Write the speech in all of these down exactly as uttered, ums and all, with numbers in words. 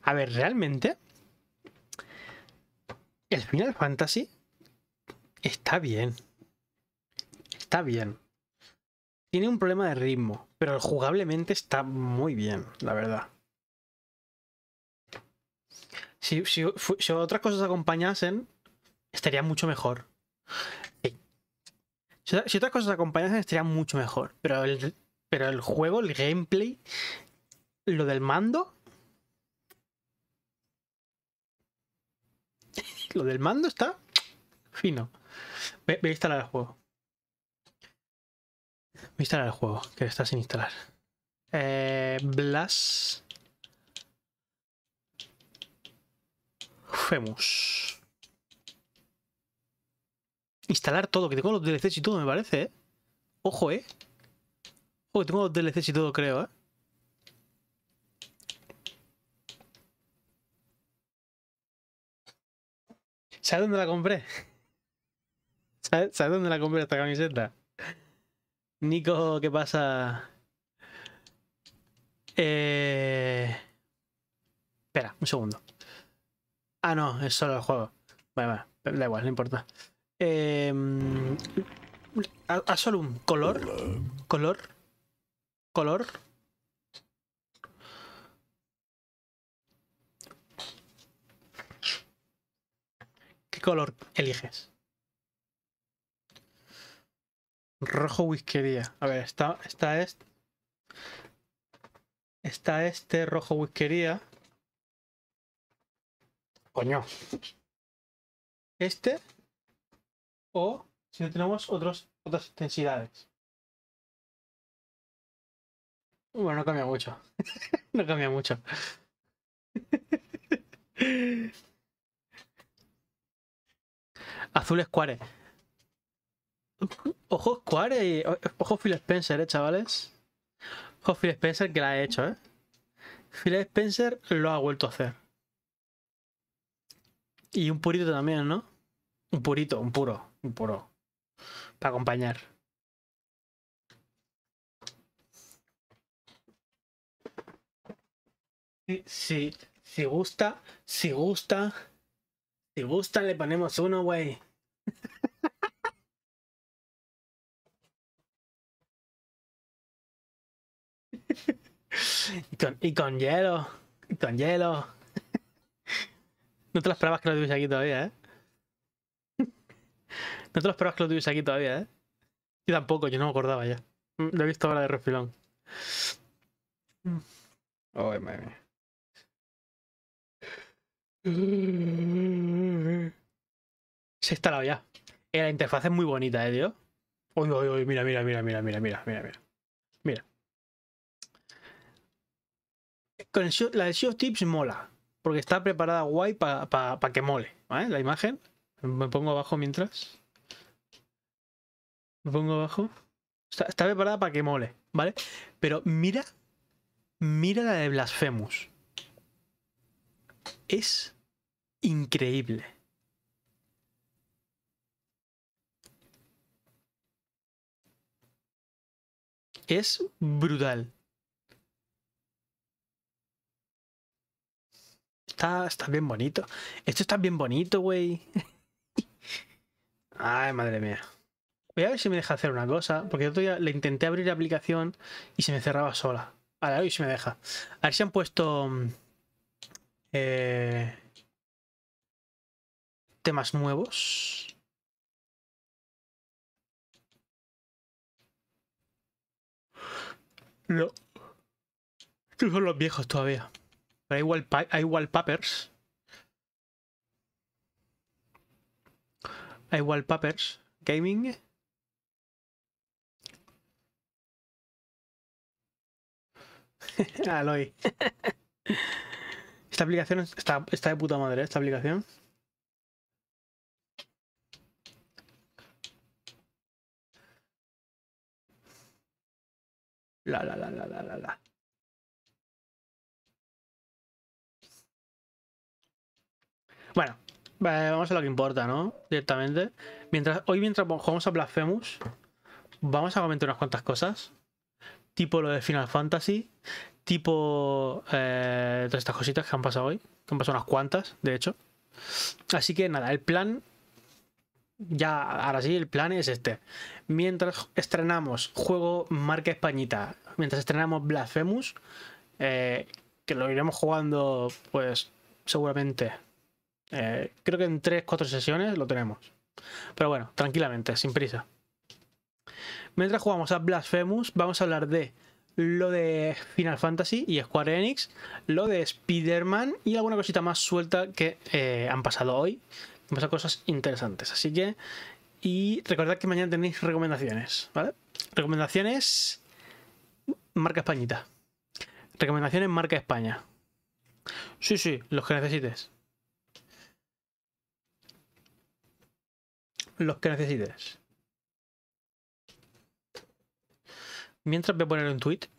A ver, realmente el Final Fantasy está bien. Está bien. Tiene un problema de ritmo, pero jugablemente está muy bien, la verdad. Si, si, si otras cosas acompañasen, estaría mucho mejor. Sí. Si, si otras cosas acompañasen, estaría mucho mejor. Pero el, pero el juego, el gameplay, lo del mando... Lo del mando está fino. Voy a instalar el juego. Voy a instalar el juego, que está sin instalar. Eh, Blas... Femus. Instalar todo, que tengo los D L Cs y todo, me parece, ¿eh? Ojo, ¿eh? Ojo, que tengo los D L Cs y todo, creo, ¿eh? ¿Sabes dónde la compré? ¿Sabes, ¿Sabes dónde la compré esta camiseta? Nico, ¿qué pasa? Eh... Espera, un segundo. Ah, no, es solo el juego. Bueno, bueno, da igual, no importa. Eh... Haz solo un color. Color. Color. ¿Qué color eliges? Rojo whiskería. A ver, está, está este. Está este rojo whiskería. Coño. Este. O si no tenemos otros, otras intensidades. Bueno, no cambia mucho. No cambia mucho. Azul Square. Ojo Square y ojo Phil Spencer, eh, chavales. Ojo Phil Spencer que la ha hecho, eh. Phil Spencer lo ha vuelto a hacer. Y un purito también, ¿no? Un purito, un puro, un puro. Para acompañar. Sí, sí, si gusta, si gusta, si gusta le ponemos uno, güey. Y con, y con hielo, y con hielo. No te lo esperabas que lo tuviese aquí todavía, ¿eh? No te lo esperabas que lo tuviese aquí todavía, ¿eh? Yo tampoco, yo no me acordaba ya. Lo he visto ahora de refilón. Oh, madre mía. Se ha instalado ya. Eh, la interfaz es muy bonita, eh, tío. Uy, uy, uy, mira, mira, mira, mira, mira, mira, mira, mira. Mira. Con el show, la de Sea of Tips mola. Porque está preparada guay para pa, pa que mole. ¿Vale? La imagen. Me pongo abajo mientras. Me pongo abajo. Está, está preparada para que mole, ¿vale? Pero mira. Mira la de Blasphemous. Es increíble. Es brutal. Está, está bien bonito. Esto está bien bonito, güey. Ay, madre mía. Voy a ver si me deja hacer una cosa. Porque yo todavía le intenté abrir la aplicación y se me cerraba sola. A ver si me deja. A ver si han puesto... Eh, temas nuevos. No. Estos son los viejos todavía. Pero hay, wallpa hay wallpapers. Hay wallpapers. Gaming. Aloy. Esta aplicación está, está de puta madre, ¿eh? Esta aplicación. La, la, la, la, la, la, la. Bueno, vamos a lo que importa, ¿no? Directamente. Mientras, hoy mientras jugamos a Blasphemous, vamos a comentar unas cuantas cosas. tipo lo de Final Fantasy, tipo eh, todas estas cositas que han pasado hoy, que han pasado unas cuantas, de hecho. Así que nada, el plan, ya ahora sí, el plan es este. Mientras estrenamos juego marca españita, mientras estrenamos Blasphemous, eh, que lo iremos jugando, pues seguramente, eh, creo que en tres cuatro sesiones lo tenemos. Pero bueno, tranquilamente, sin prisa. Mientras jugamos a Blasphemous, vamos a hablar de lo de Final Fantasy y Square Enix, lo de Spider-Man y alguna cosita más suelta que eh, han pasado hoy. Han pasado cosas interesantes. Así que, y recordad que mañana tenéis recomendaciones, ¿vale? Recomendaciones marca Españita. Recomendaciones marca España. Sí, sí, los que necesites. Los que necesites. Mientras voy a poner un tweet.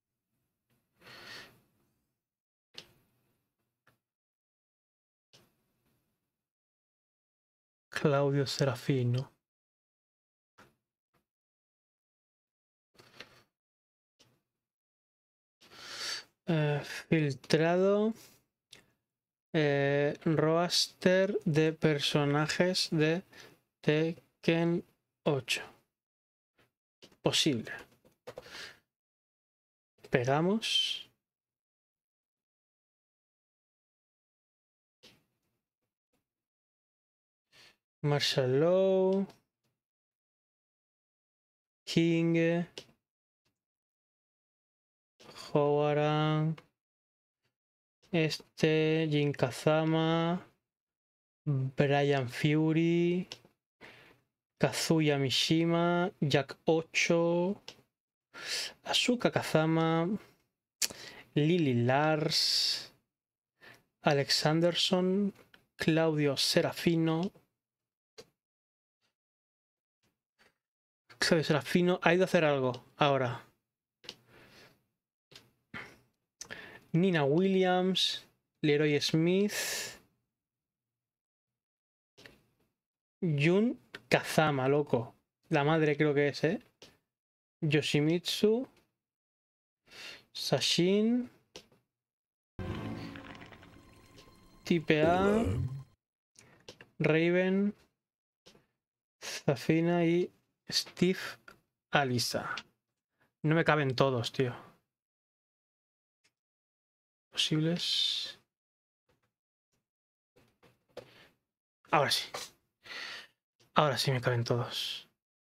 Claudio Serafino. Eh, filtrado. Eh, roster de personajes de Tekken ocho. Posible. Pegamos. Marshall Law. King. Howaran. Este. Jin Kazama. Brian Fury. Kazuya Mishima. Jack ocho. Asuka Kazama. Lily Lars. Alexanderson. Claudio Serafino. Claudio Serafino ha ido a hacer algo ahora. Nina Williams. Leroy Smith. Jun Kazama, loco. La madre creo que es, ¿eh? Yoshimitsu. Sashin. Type A. Raven. Zafina y Steve Alisa. No me caben todos, tío. Posibles. Ahora sí. Ahora sí me caben todos.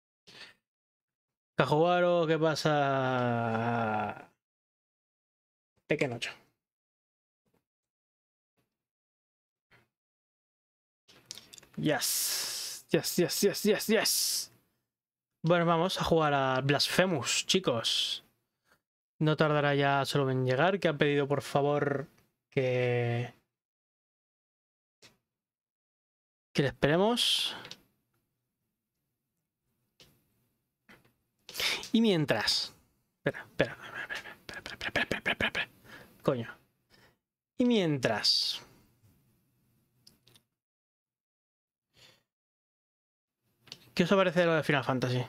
Cajuaro, ¿qué pasa? Tekken ocho. Yes. Yes, yes, yes, yes, yes. Bueno, vamos a jugar a Blasphemous, chicos. No tardará ya solo en llegar, que ha pedido por favor que... que le esperemos. Y mientras... Espera, espera, espera, espera, espera, espera, espera, espera, espera, espera. Coño. Y mientras... ¿Qué os parece lo de Final Fantasy?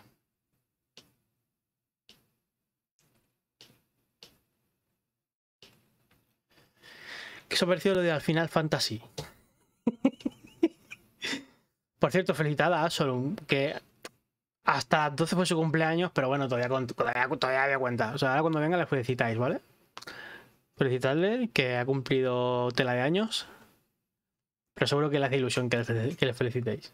¿Qué os ha parecido lo de Final Fantasy? Por cierto, felicitada a Absolum, que hasta las doce fue su cumpleaños, pero bueno, todavía, todavía, todavía había cuenta. O sea, ahora cuando venga le felicitáis, ¿vale? Felicitarle, que ha cumplido tela de años. Pero seguro que le hace ilusión que le, que le felicitéis.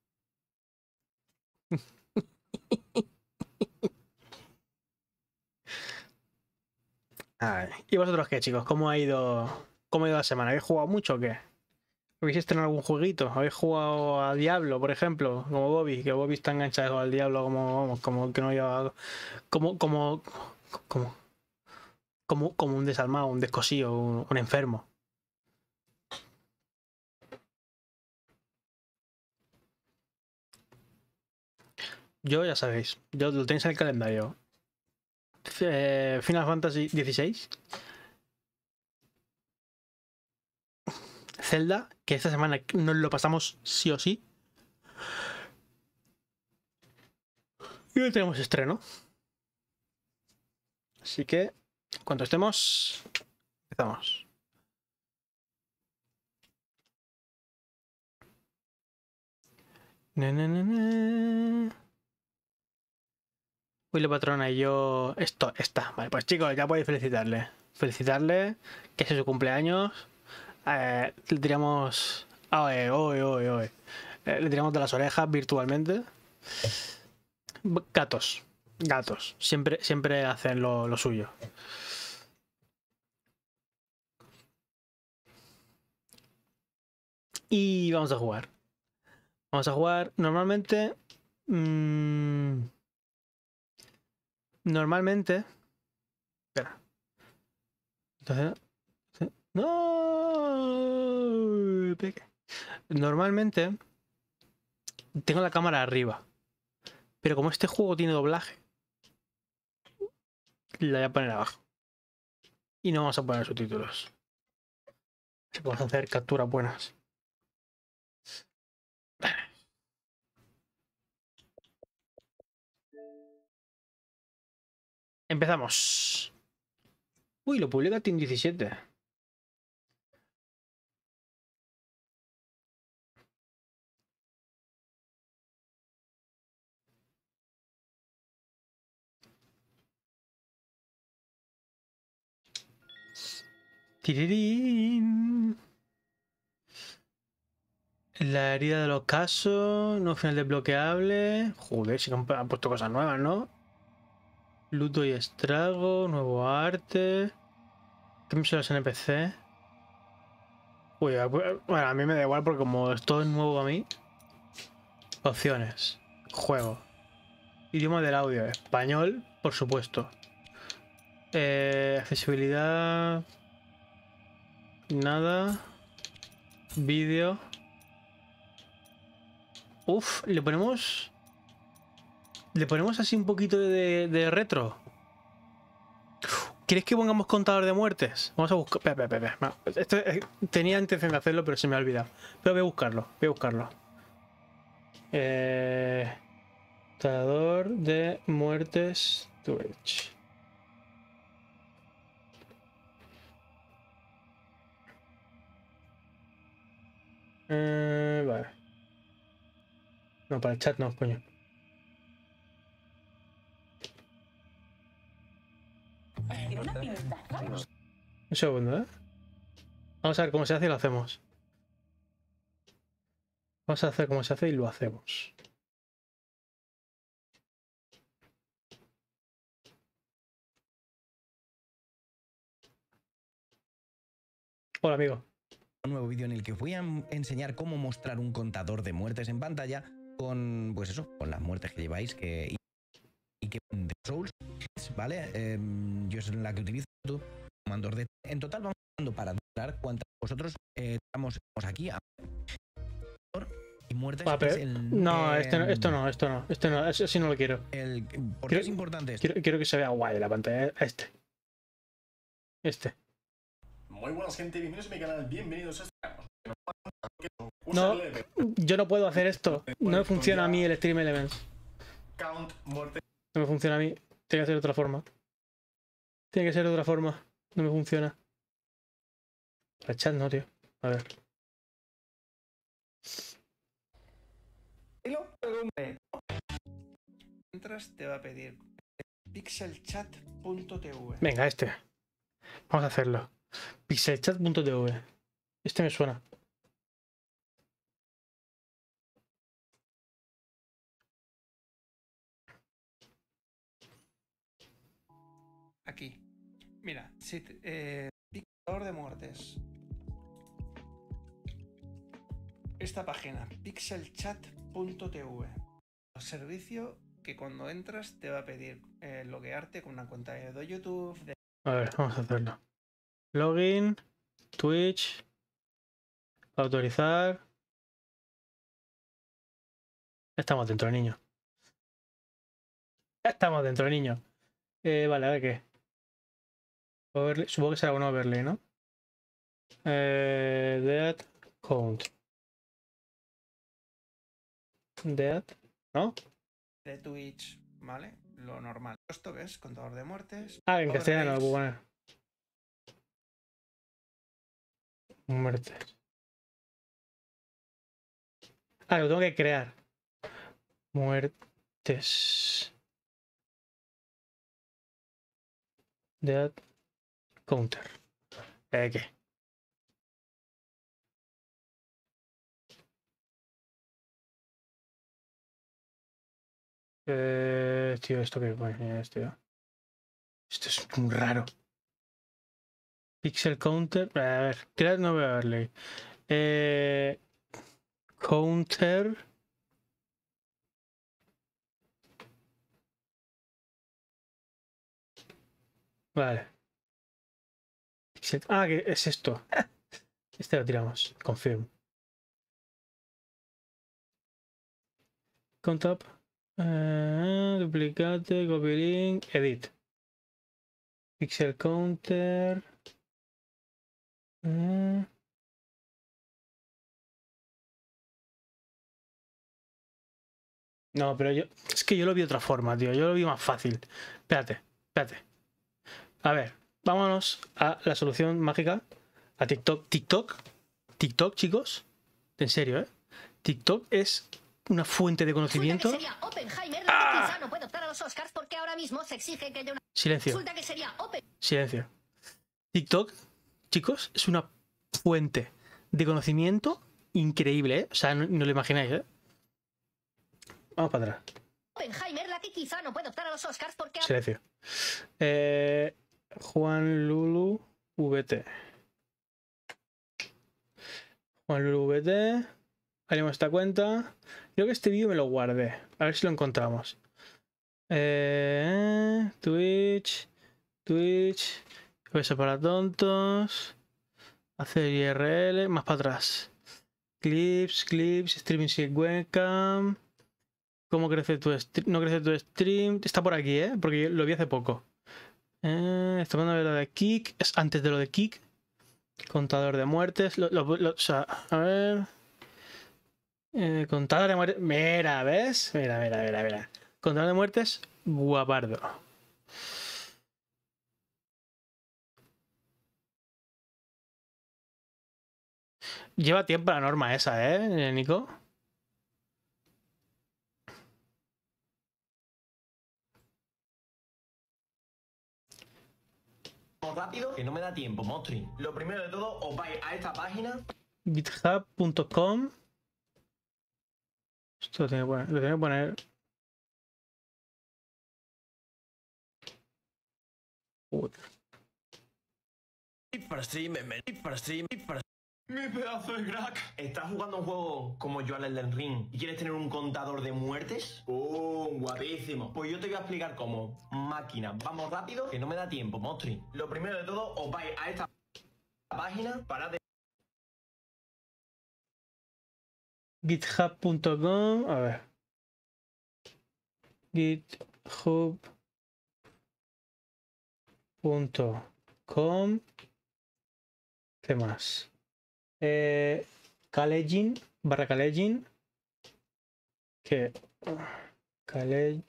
Ay. ¿Y vosotros qué, chicos? ¿Cómo ha ido, cómo ha ido la semana? ¿Habéis jugado mucho o qué? ¿Habéis estrenado algún jueguito? ¿Habéis jugado a Diablo, por ejemplo? Como Bobby, que Bobby está enganchado al Diablo como, vamos, como que no lleva... Como, como, como, como, como un desalmado, un descosío, un, un enfermo. Yo, ya sabéis, yo lo tenéis en el calendario. Eh, Final Fantasy dieciséis. Zelda, que esta semana nos lo pasamos sí o sí. Y hoy tenemos estreno. Así que, cuando estemos, empezamos. Na, na, na, na. Uy, la patrona y yo... Esto, está. Vale, pues chicos, ya podéis felicitarle. Felicitarle, que es su cumpleaños. Eh, le tiramos... Oye, oye, oye, oye. Eh, le tiramos de las orejas virtualmente. Gatos. Gatos. Siempre, siempre hacen lo, lo suyo. Y vamos a jugar. Vamos a jugar. Normalmente... Mmm, normalmente... Espera. Entonces... No. Normalmente tengo la cámara arriba. Pero como este juego tiene doblaje, la voy a poner abajo. Y no vamos a poner subtítulos. Vamos a hacer capturas buenas. Empezamos. Uy, lo publica Team diecisiete. Tirirín. La herida de los casos. No final desbloqueable. Joder, si han, han puesto cosas nuevas, ¿no? Luto y estrago. Nuevo arte. ¿Qué son los N P C? Uy, bueno, a mí me da igual porque como es todo nuevo a mí. Opciones. Juego. Idioma del audio. Español, por supuesto. Eh, accesibilidad. Nada. Vídeo. Uf, le ponemos... Le ponemos así un poquito de, de retro. ¿Quieres que pongamos contador de muertes? Vamos a buscar... Espera, espera, espera. Esto, eh, tenía intención de hacerlo, pero se me ha olvidado. Pero voy a buscarlo, voy a buscarlo. Eh... Contador de muertes Twitch. Eh, vale. No, para el chat no, coño. Un segundo, ¿eh? Vamos a ver cómo se hace y lo hacemos. Vamos a hacer cómo se hace y lo hacemos. Hola, amigo. Un nuevo vídeo en el que os voy a enseñar cómo mostrar un contador de muertes en pantalla con, pues eso, con las muertes que lleváis que, y que de Souls, ¿vale? Eh, yo es la que utilizo, comandos de... En total vamos para dar cuántas vosotros eh, estamos aquí a... y muertes. Ah, pero... es el, no, eh, este no, esto no, esto no, esto no, eso sí no lo quiero. El, ¿Por quiero, qué es importante esto? Quiero, quiero que se vea guay la pantalla, este. Este. Muy buenas gente, bienvenidos a mi canal, bienvenidos a este canal. No, yo no puedo hacer esto. No me funciona a mí el Stream Elements. Count, muerte. No me funciona a mí. Tiene que ser de otra forma. Tiene que ser de otra forma. No me funciona. El chat no, tío. A ver. Entras te va a pedir pixelchat punto t v. Venga, este. Vamos a hacerlo. pixelchat punto t v. Este me suena. Aquí. Mira, si te, eh, pixelador de muertes. Esta página, pixelchat punto t v. Servicio que cuando entras te va a pedir eh, loguearte con una cuenta de YouTube. De... A ver, vamos a hacerlo. Login, Twitch, autorizar. Estamos dentro, niño. Estamos dentro, niño. Eh, vale, a ver qué. Overlay, supongo que será un overlay, ¿no? Eh, dead count. Dead, ¿no? de Twitch, ¿vale? lo normal. ¿Esto qué es? Contador de muertes. Ah, en Power castellano lo rates. puedo poner. Muertes. Ah, lo tengo que crear. Muertes. Death counter. ¿Eh, qué? Eh, tío, ¿esto qué coño es, tío? Esto es muy raro. Pixel counter. A ver, crear no voy a darle. Eh, counter. Vale. Pixel- Ah, que es esto. Este lo tiramos. Confirm. Count up. Eh, duplicate, copy link, edit. Pixel counter. Eh. No, pero yo. Es que yo lo vi de otra forma, tío. Yo lo vi más fácil. Espérate, espérate. A ver, vámonos a la solución mágica. A TikTok. TikTok. TikTok, chicos. En serio, ¿eh? TikTok es una fuente de conocimiento. Resulta que sería Oppenheimer la que quizá no puede optar a los Oscars porque ahora mismo se exige que haya una... Silencio. Resulta que sería Oppen... Silencio. TikTok, chicos, es una fuente de conocimiento increíble, ¿eh? O sea, no, no lo imagináis, ¿eh? Vamos para atrás. Oppenheimer la que quizá no puede optar a los Oscars porque... Silencio. Eh, Juan Lulu V T. Juan Lulu V T. Haremos esta cuenta. Creo que este vídeo me lo guardé. A ver si lo encontramos. Eh, Twitch. Twitch. Beso para tontos. Hacer I R L. Más para atrás. Clips, clips. Streaming sin webcam. ¿Cómo crece tu stream? No crece tu stream. Está por aquí, ¿eh? Porque lo vi hace poco. Eh, está hablando de lo de Kick. Es antes de lo de Kick. Contador de muertes. Lo, lo, lo, o sea, a ver. Eh, contador de muertes. Mira, ¿ves? Mira, mira, mira, mira. Contador de muertes. Guapardo. Lleva tiempo la norma esa, ¿eh, Nico? Rápido, que no me da tiempo, Mostri. Lo primero de todo, os vais a esta página. github punto com. Esto lo tengo que poner. Lo tengo que poner. Uy. Para stream, para stream, para ¡mi pedazo de crack! ¿Estás jugando un juego como yo al Elden Ring y quieres tener un contador de muertes? ¡Oh, guapísimo! Pues yo te voy a explicar cómo. Máquina, vamos rápido, que no me da tiempo, Mostri. Lo primero de todo, os vais a esta página para de... github punto com. A ver. github punto com. ¿Qué más? Eh, Calegin, barra Calegin. Que. Calegin.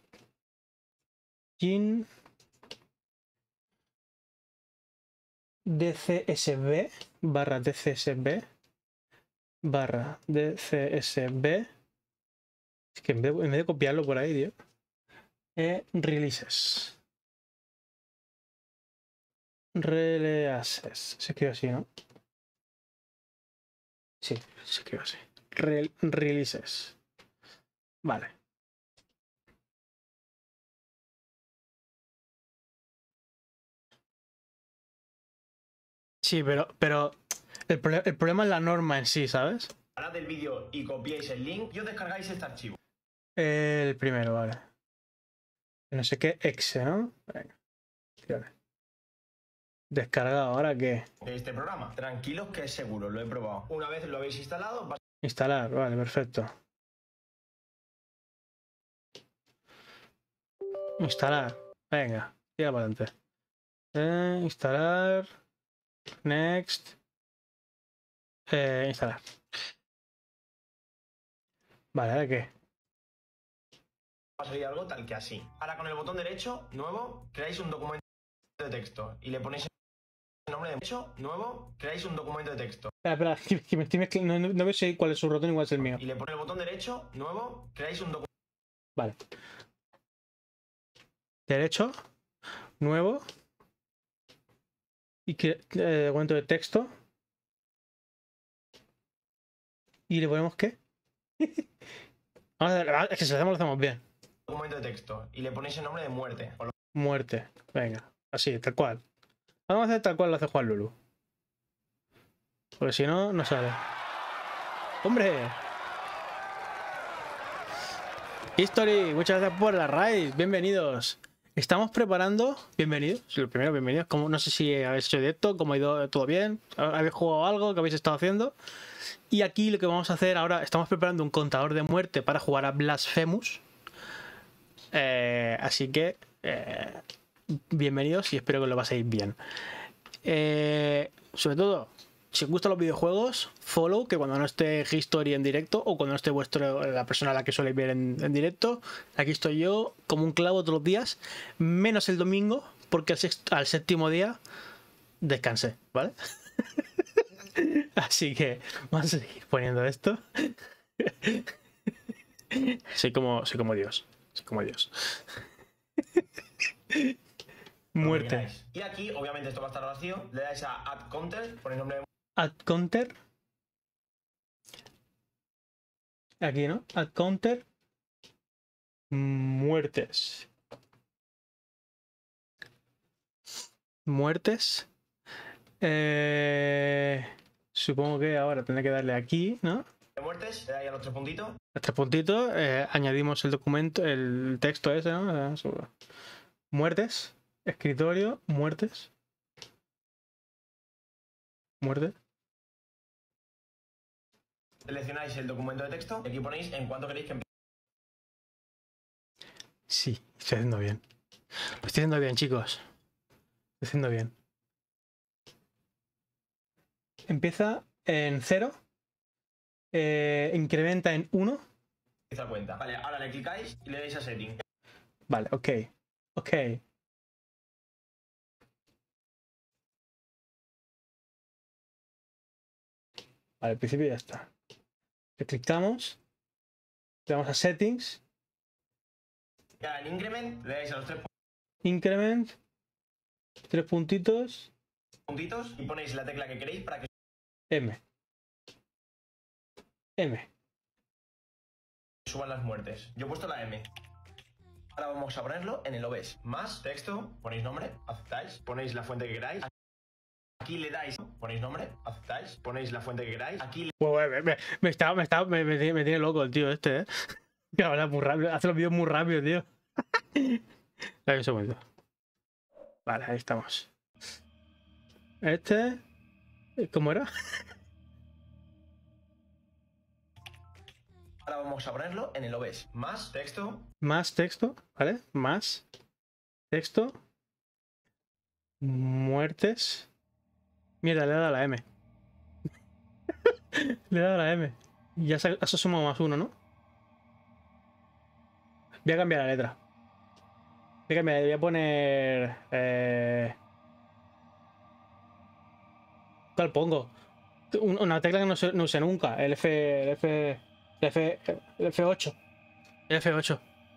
D C S B, barra D C S B. Barra D C S B. Es que en vez, de, en vez de copiarlo por ahí, tío. Eh, releases. Releases. Se escribe así, ¿no? Sí, se escribe así. Re releases. Vale. Sí, pero, pero el, pro el problema es la norma en sí, ¿sabes? Parad el vídeo y copiáis el link y os descargáis este archivo. El primero, vale. No sé qué, exe, ¿no? Venga. Tírale. Descargado, ¿ahora qué? De este programa. Tranquilos que es seguro, lo he probado. Una vez lo habéis instalado, vas... Instalar, vale, perfecto. Instalar. Venga, tira para adelante. Eh, instalar. Next. Eh, instalar. Vale, ¿ahora qué? a salir algo tal que así. Ahora con el botón derecho, nuevo, creáis un documento de texto y le ponéis el nombre de derecho, nuevo, creáis un documento de texto. Espera, espera, que, que me estoy mezclando. No, no, no veo si cuál es su ratón y cuál es el mío. Y le ponéis el botón derecho, nuevo, creáis un documento. Vale. Derecho, nuevo. Y que eh, documento de texto. ¿Y le ponemos qué? Vamos a ver, es que si lo hacemos, lo hacemos bien. Documento de texto y le ponéis el nombre de muerte. O lo- Muerte. Venga, así, tal cual. Vamos a hacer tal cual lo hace Juan Lulu. Porque si no, no sale. ¡Hombre! History, muchas gracias por la raid. Bienvenidos. Estamos preparando. Bienvenidos. Lo primero, bienvenidos. Como, no sé si habéis hecho directo, cómo ha ido todo bien. ¿Habéis jugado algo? ¿Qué habéis estado haciendo? Y aquí lo que vamos a hacer ahora, estamos preparando un contador de muerte para jugar a Blasphemous. Eh, así que eh, bienvenidos y espero que lo paséis bien. Eh, sobre todo, si os gustan los videojuegos, follow, que cuando no esté History en directo o cuando no esté vuestro, la persona a la que soléis ver en, en directo, aquí estoy yo como un clavo todos los días, menos el domingo, porque al, sexto, al séptimo día descansé, ¿vale? Así que vamos a seguir poniendo esto. Soy como, soy como Dios. Soy como Dios. Muerte. Y aquí, obviamente, esto va a estar vacío. Le dais a Add Counter, ponéis nombre de Add counter. Aquí, ¿no? Add counter. Muertes. Muertes. Eh, supongo que ahora tendré que darle aquí, ¿no? muertes. Le dais a los tres puntitos. Los tres puntitos. Eh, añadimos el documento, el texto ese, ¿no? Muertes. Escritorio. Muertes. Muerte. Seleccionáis el documento de texto y aquí ponéis en cuánto queréis que empiece. Sí, estoy haciendo bien. Lo estoy haciendo bien, chicos. Estoy haciendo bien. Empieza en cero. Eh, incrementa en uno. Empieza cuenta. Vale, ahora le clicáis y le dais a setting. Vale, ok. Ok. Vale, al principio ya está. Le clicamos. Le damos a settings. Y ahora en increment le dais a los tres Increment. Tres puntitos. puntitos y ponéis la tecla que queréis para que M. M. suban las muertes. Yo he puesto la M. Ahora vamos a ponerlo en el O B S. Más texto, ponéis nombre, aceptáis, ponéis la fuente que queráis. Aquí le dais, ponéis nombre, aceptáis, ponéis la fuente que queráis. Aquí le Pues, me, me, me, está, me, está, me, me, tiene, me tiene loco el tío este, ¿eh? Que habla muy rápido. Hace los vídeos muy rápido, tío. Dame un segundo. Vale, ahí estamos. Este... ¿Cómo era? ahora vamos a ponerlo en el O B S. Más texto, Más texto, ¿vale? Más texto. Muertes. Mierda, le he dado a la M. Le he dado a la M. Y ya se, eso suma más uno, ¿no? Voy a cambiar la letra. Voy a cambiar, voy a poner... Eh... ¿Cuál pongo? Un- Una tecla que no, se, no use nunca. El F... El F... El F... El F ocho. El F ocho.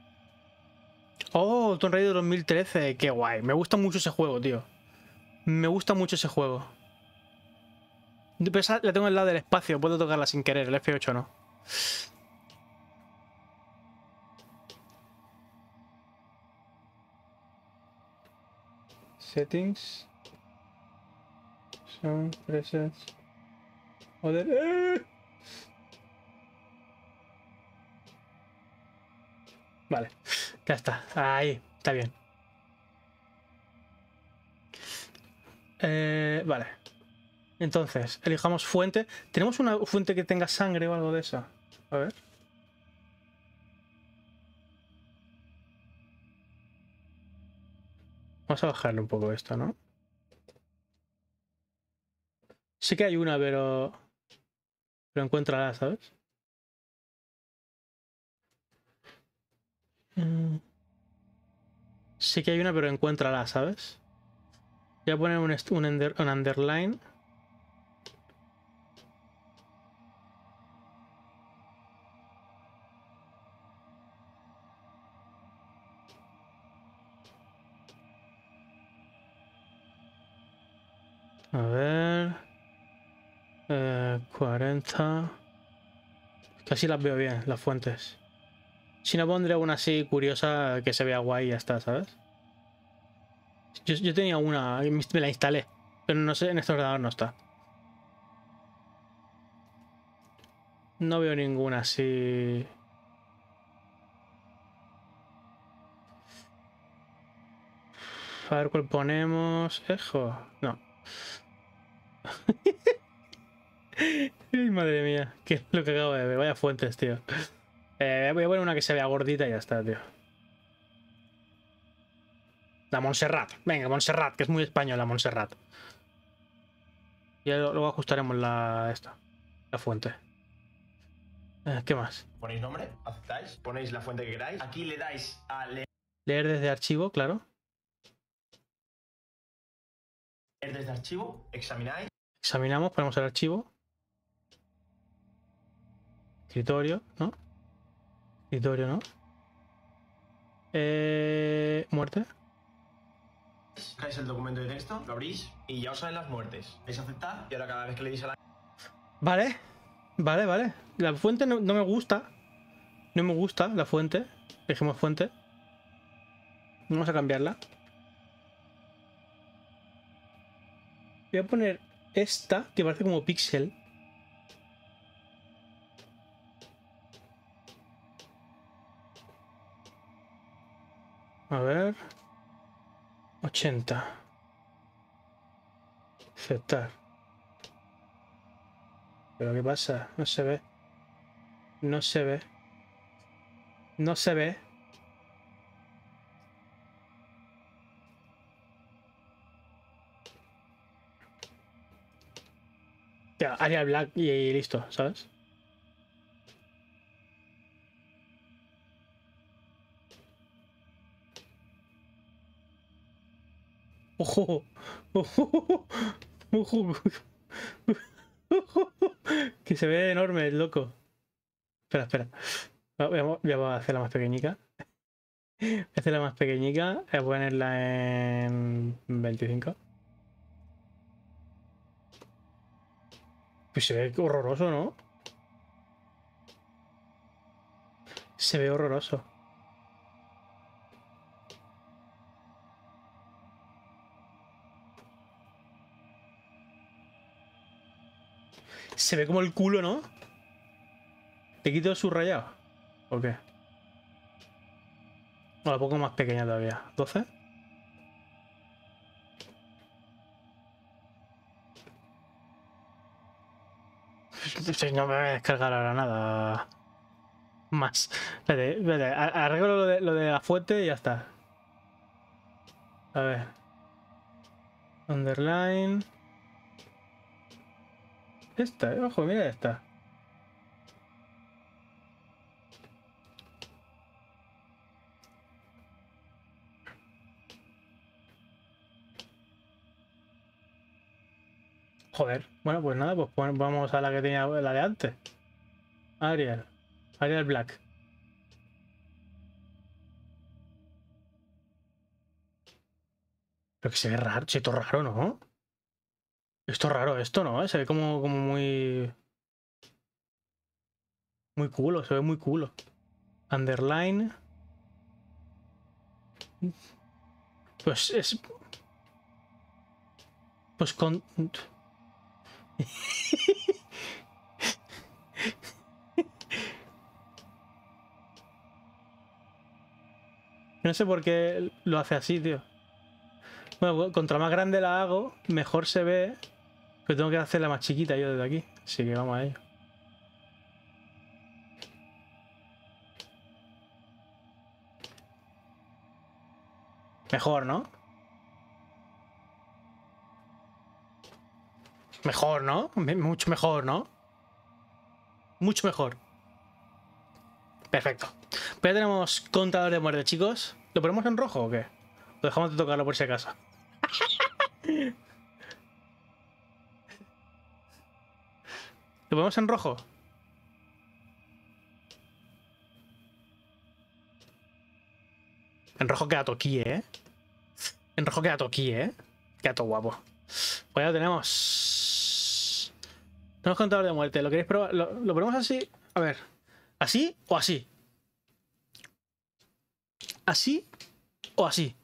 Oh, Tomb Raider dos mil trece. Qué guay. Me gusta mucho ese juego, tío. Me gusta mucho ese juego. Pero esa la tengo al lado del espacio. Puedo tocarla sin querer. El F ocho no. Settings. Sound presets. Joder. ¡Eh! Vale. Ya está. Ahí. Está bien. Eh, vale. Entonces, elijamos fuente. ¿Tenemos una fuente que tenga sangre o algo de eso? A ver. Vamos a bajarle un poco esto, ¿no? Sí que hay una, pero... Pero encuéntrala, ¿sabes? Mm. Sí que hay una, pero encuéntrala, ¿sabes? Voy a poner un, est- un, under- un underline. A ver. Eh, cuarenta. Casi las veo bien, las fuentes. Si no, pondré una así curiosa que se vea guay y ya está, ¿sabes? Yo, yo tenía una, me la instalé, pero no sé, en este ordenador no está. No veo ninguna así. A ver cuál ponemos. Ejo. No. Ay, madre mía, qué es lo que acabo de ver. Vaya fuentes, tío. Eh, voy a poner una que se vea gordita y ya está, tío. La Montserrat. Venga, Montserrat, que es muy española, Montserrat. Y luego ajustaremos la esta, la fuente. Eh, ¿Qué más? Ponéis nombre, aceptáis, ponéis la fuente que queráis. Aquí le dais a leer Leer desde archivo, claro. desde archivo, examináis. Examinamos, ponemos el archivo. Escritorio, ¿no? Escritorio, ¿no? Eh, muerte. Buscáis el documento de texto, lo abrís y ya os salen las muertes. ¿Vais a aceptar? Y ahora cada vez que le deis a la... Vale, vale, vale. La fuente no, no me gusta. No me gusta la fuente. Dejemos fuente. Vamos a cambiarla. Voy a poner esta, que parece como pixel. A ver. ochenta. Aceptar. ¿Pero qué pasa? No se ve. No se ve. No se ve. Ya, Arial Black y listo, ¿sabes? Ojo, ojo, ojo, que se ve enorme el loco. Espera, espera. Voy a, voy a hacerla más pequeñica. Voy a hacerla más pequeñica. Voy a ponerla en veinticinco. Pues se ve horroroso, ¿no? Se ve horroroso. Se ve como el culo, ¿no? ¿Te quito el subrayado? ¿O qué? O la pongo más pequeña todavía. ¿doce? No me voy a descargar ahora nada más. Espérate, espérate. Arreglo lo de, lo de la fuente y ya está. A ver. Underline. Esta, ojo, mira esta. Joder. Bueno, pues nada, pues pon- vamos a la que tenía la de antes. Arial. Arial Black. Pero que se ve raro, se ve todo raro, ¿no? Esto es raro, esto, ¿no? Se ve como, como muy... Muy culo, se ve muy culo. Underline. Pues es... Pues con... No sé por qué lo hace así, tío. Bueno, contra más grande la hago, mejor se ve. Pero tengo que hacerla más chiquita yo desde aquí. Así que vamos a ello. Mejor, ¿no? Mejor, ¿no? Me- Mucho mejor, ¿no? Mucho mejor. Perfecto. Pues ya tenemos contador de muerte, chicos. ¿Lo ponemos en rojo o qué? Lo dejamos de tocarlo por si acaso. ¿Lo ponemos en rojo? En rojo queda toquí, ¿eh? En rojo queda toquí, ¿eh? Queda todo guapo. Pues ya lo tenemos. Tenemos contador de muerte. ¿Lo queréis probar? ¿Lo, lo ponemos así? A ver. ¿Así o así? ¿Así o así?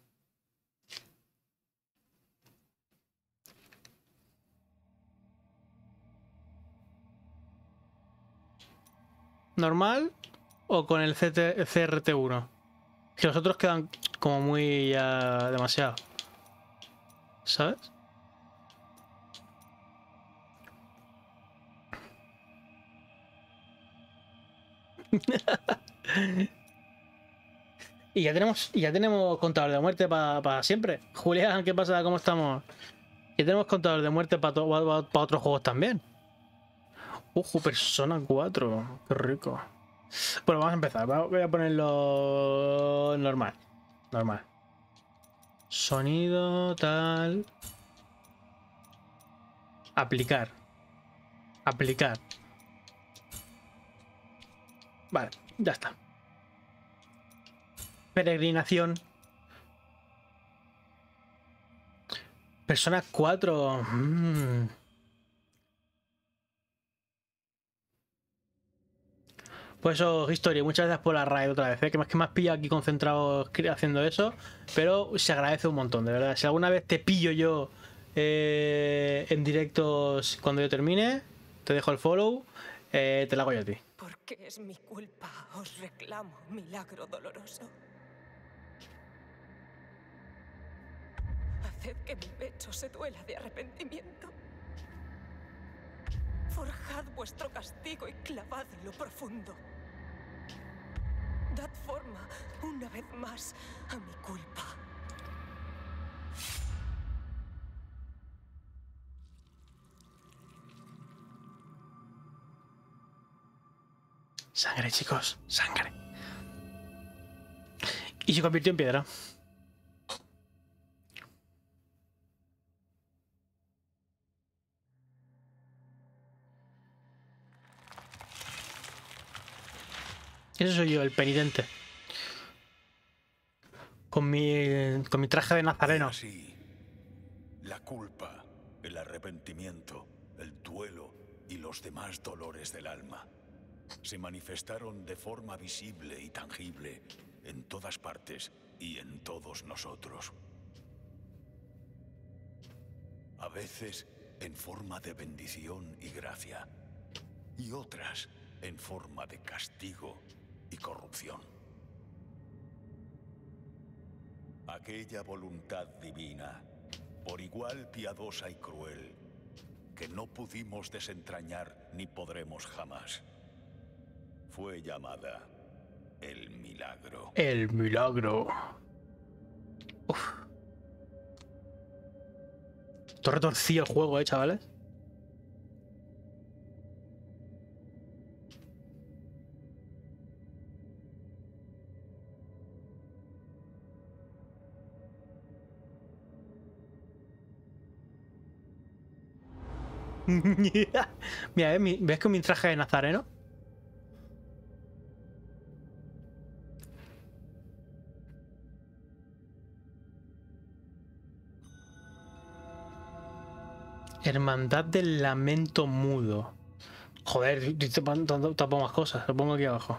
¿Normal o con el C R T uno? Que los otros quedan como muy ya demasiado. ¿Sabes? Y ya tenemos, y ya tenemos contador de muerte para pa siempre. Julián, ¿qué pasa? ¿Cómo estamos? Ya tenemos contador de muerte para pa, pa otros juegos también. Ojo, Persona cuatro. Qué rico. Bueno, vamos a empezar. Voy a ponerlo normal. Normal. Sonido, tal. Aplicar. Aplicar. Vale, ya está. Peregrinación. Persona cuatro. Mm. Pues eso, History, muchas gracias por la raid otra vez, ¿eh? Que más que me has pillado aquí concentrado haciendo eso, pero se agradece un montón, de verdad. Si alguna vez te pillo yo eh, en directos cuando yo termine, te dejo el follow, eh, te la hago yo a ti. Porque es mi culpa, os reclamo, milagro doloroso. Haced que mi pecho se duela de arrepentimiento. Forjad vuestro castigo y clavadlo profundo. Dad forma, una vez más, a mi culpa. Sangre, chicos, sangre. Y se convirtió en piedra. Ese soy yo, el penitente. Con mi, con mi traje de nazareno. Así, la culpa, el arrepentimiento, el duelo y los demás dolores del alma se manifestaron de forma visible y tangible en todas partes y en todos nosotros. A veces en forma de bendición y gracia, y otras en forma de castigo y corrupción. Aquella voluntad divina, por igual piadosa y cruel, que no pudimos desentrañar ni podremos jamás, fue llamada el milagro. El milagro. Uf. Todo retorcido el juego, eh, chavales. Mira, ¿ves, ¿ves con mi traje de nazareno? Hermandad del lamento mudo. Joder, tapo más cosas. Lo pongo aquí abajo.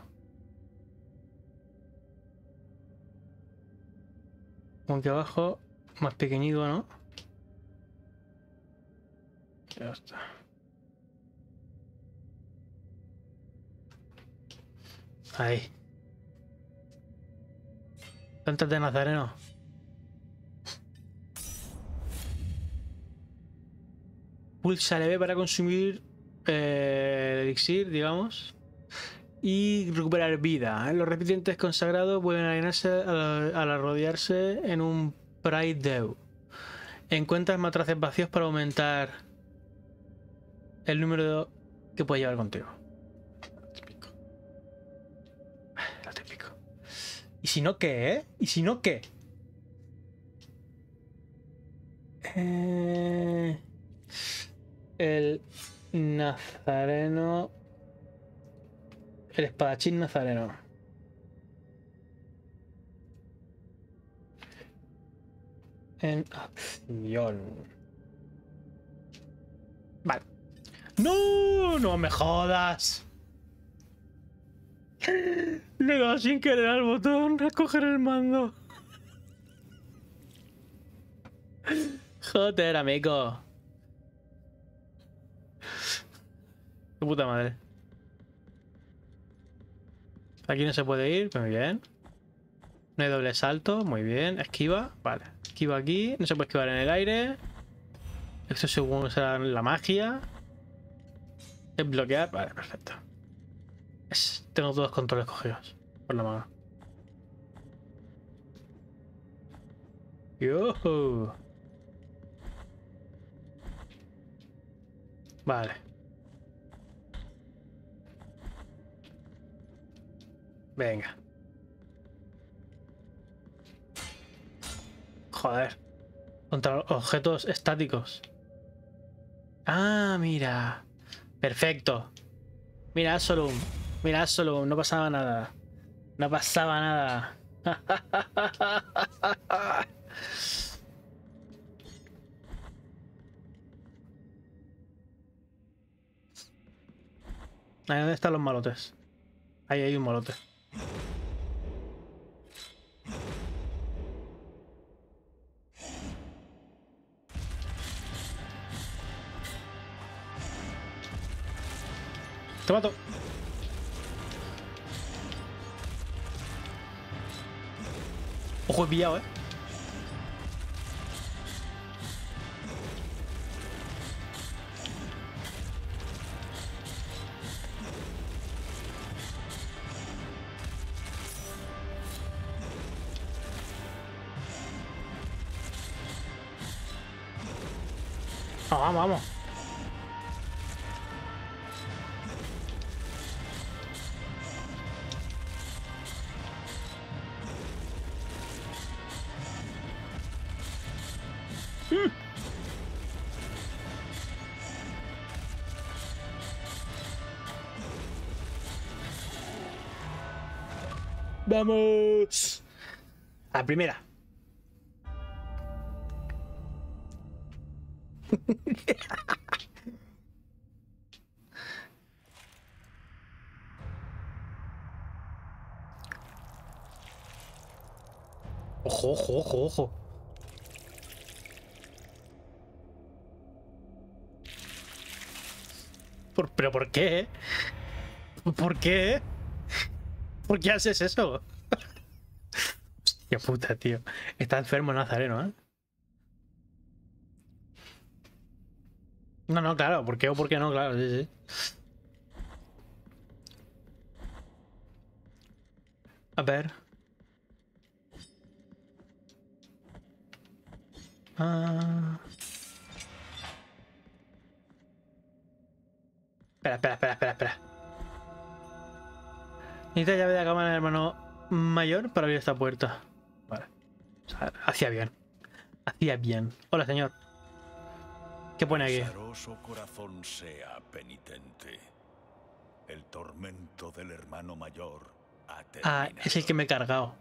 Pongo aquí abajo. Más pequeñito, ¿no? Ya está. Ahí. Plantas de nazareno. Pulsa L B para consumir eh, el elixir, digamos. Y recuperar vida. Los recipientes consagrados pueden alinearse al, al rodearse en un Pride Dew. Encuentras matraces vacíos para aumentar el número que puedes llevar contigo. ¿Y si no qué, eh? ¿Y si no qué? Eh, el nazareno... El espadachín nazareno. En acción. Vale. ¡No! ¡No me jodas! Le he dado sin querer al botón a coger el mando. Joder, amigo. Qué puta madre. Aquí no se puede ir, muy bien. No hay doble salto, muy bien. Esquiva, vale. Esquiva aquí, no se puede esquivar en el aire. Esto según será la magia. Es bloquear, vale, perfecto. Es, tengo todos los controles cogidos por la mano. Yo. Vale. Venga. Joder. Contra objetos estáticos. Ah, mira. Perfecto. Mira, Absolum. Mira, Absolum. No pasaba nada. No pasaba nada. Ahí, ¿dónde están los malotes? Ahí hay un malote. Te mato. Ojo, he pillado, eh. Ah, vamos, vamos. Vamos. A la primera. Ojo, ojo, ojo, ojo. ¿Por, ¿Pero por qué? ¿Por qué? ¿Por qué haces eso? Hostia puta, tío. Está enfermo Nazareno, ¿eh? No, no, claro. ¿Por qué o por qué no? Claro, sí, sí. A ver. Ah. Espera, espera, espera, espera, espera. Necesita llave de la cámara del hermano mayor para abrir esta puerta. Vale. O sea, hacía bien. Hacía bien. Hola, señor. ¿Qué pone aquí? Azaroso corazón sea penitente. El tormento del hermano mayor ha terminado. Ah, es el que me he cargado.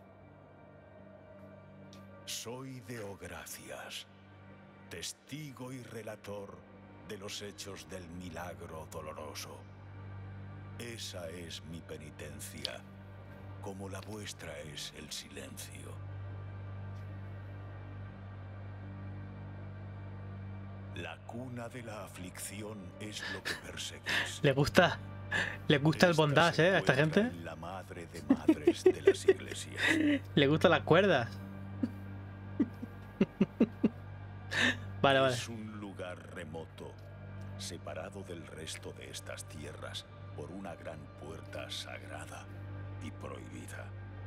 Soy Deogracias, testigo y relator de los hechos del milagro doloroso. Esa es mi penitencia, como la vuestra es el silencio. La cuna de la aflicción es lo que perseguís. Le gusta, le gusta el Esta bondage, se ¿eh? A esta encuentra gente. en la madre de madres de las iglesias. Le gustan las cuerdas. Vale, vale. Es un lugar remoto, separado del resto de estas tierras por una gran puerta sagrada y prohibida.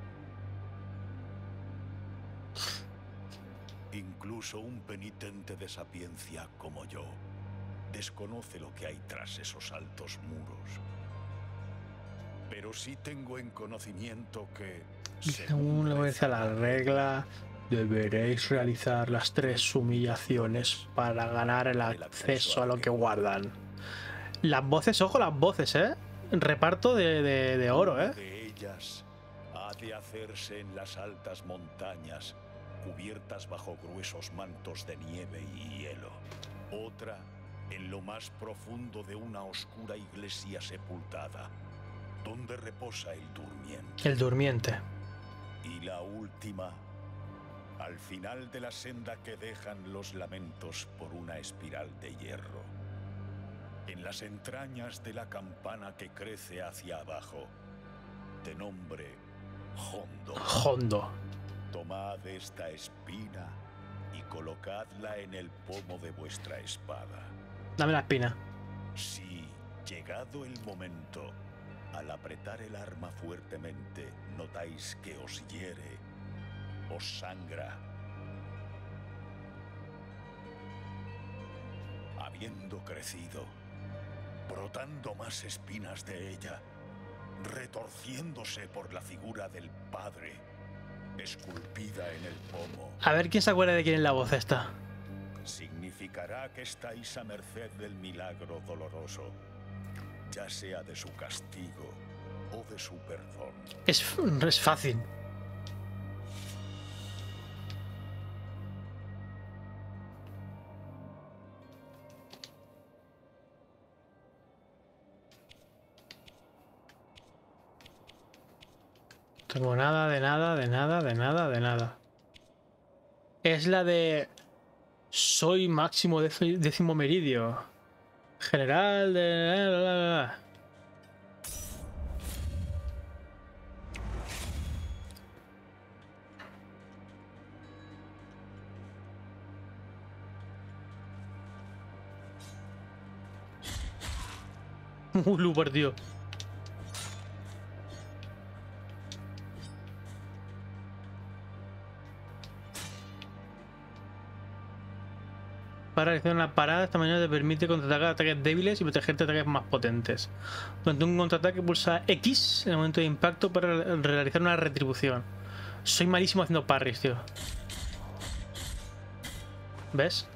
Incluso un penitente de sapiencia como yo desconoce lo que hay tras esos altos muros. Pero sí tengo en conocimiento que, Según le obedece a la regla, deberéis realizar las tres humillaciones para ganar el acceso a lo que guardan. Las voces, ojo, las voces, ¿eh? Reparto de, de, de oro, ¿eh? De ellas ha de hacerse en las altas montañas, cubiertas bajo gruesos mantos de nieve y hielo. Otra en lo más profundo de una oscura iglesia sepultada, donde reposa el durmiente. El durmiente. Y la última, al final de la senda que dejan los lamentos por una espiral de hierro. En las entrañas de la campana que crece hacia abajo, de nombre Hondo. Hondo. Tomad esta espina y colocadla en el pomo de vuestra espada. Dame la espina. Si, llegado el momento, al apretar el arma fuertemente, notáis que os hiere, os sangra, habiendo crecido, brotando más espinas de ella, retorciéndose por la figura del padre, esculpida en el pomo. A ver quién se acuerda de quién es la voz esta. Significará que estáis a merced del milagro doloroso, ya sea de su castigo o de su perdón. Es, es fácil. No tengo nada, de nada, de nada, de nada, de nada. Es la de... Soy máximo décimo meridio. General de... Un Luper, tío. Para realizar una parada, esta manera te permite contraatacar ataques débiles y protegerte de ataques más potentes. Durante un contraataque pulsa X en el momento de impacto para realizar una retribución. Soy malísimo haciendo parries, tío. ¿Ves?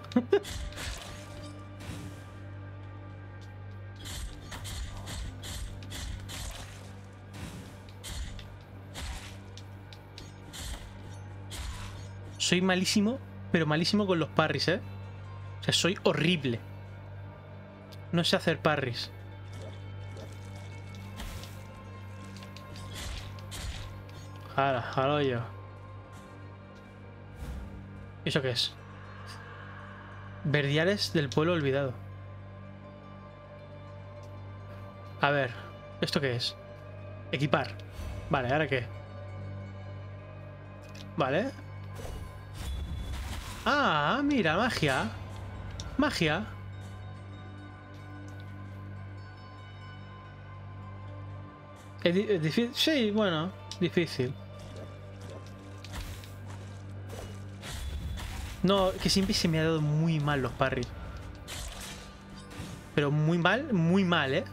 Soy malísimo, pero malísimo con los parries, ¿eh? O sea, soy horrible. No sé hacer parries. Jala, jalo yo. ¿Y eso qué es? Verdiales del pueblo olvidado. A ver, ¿esto qué es? Equipar. Vale, ¿ahora qué? Vale. Ah, mira, magia. Magia. Es, di es difícil. Sí, bueno, difícil. No, que siempre se me ha dado muy mal los parries. Pero muy mal, muy mal, ¿eh?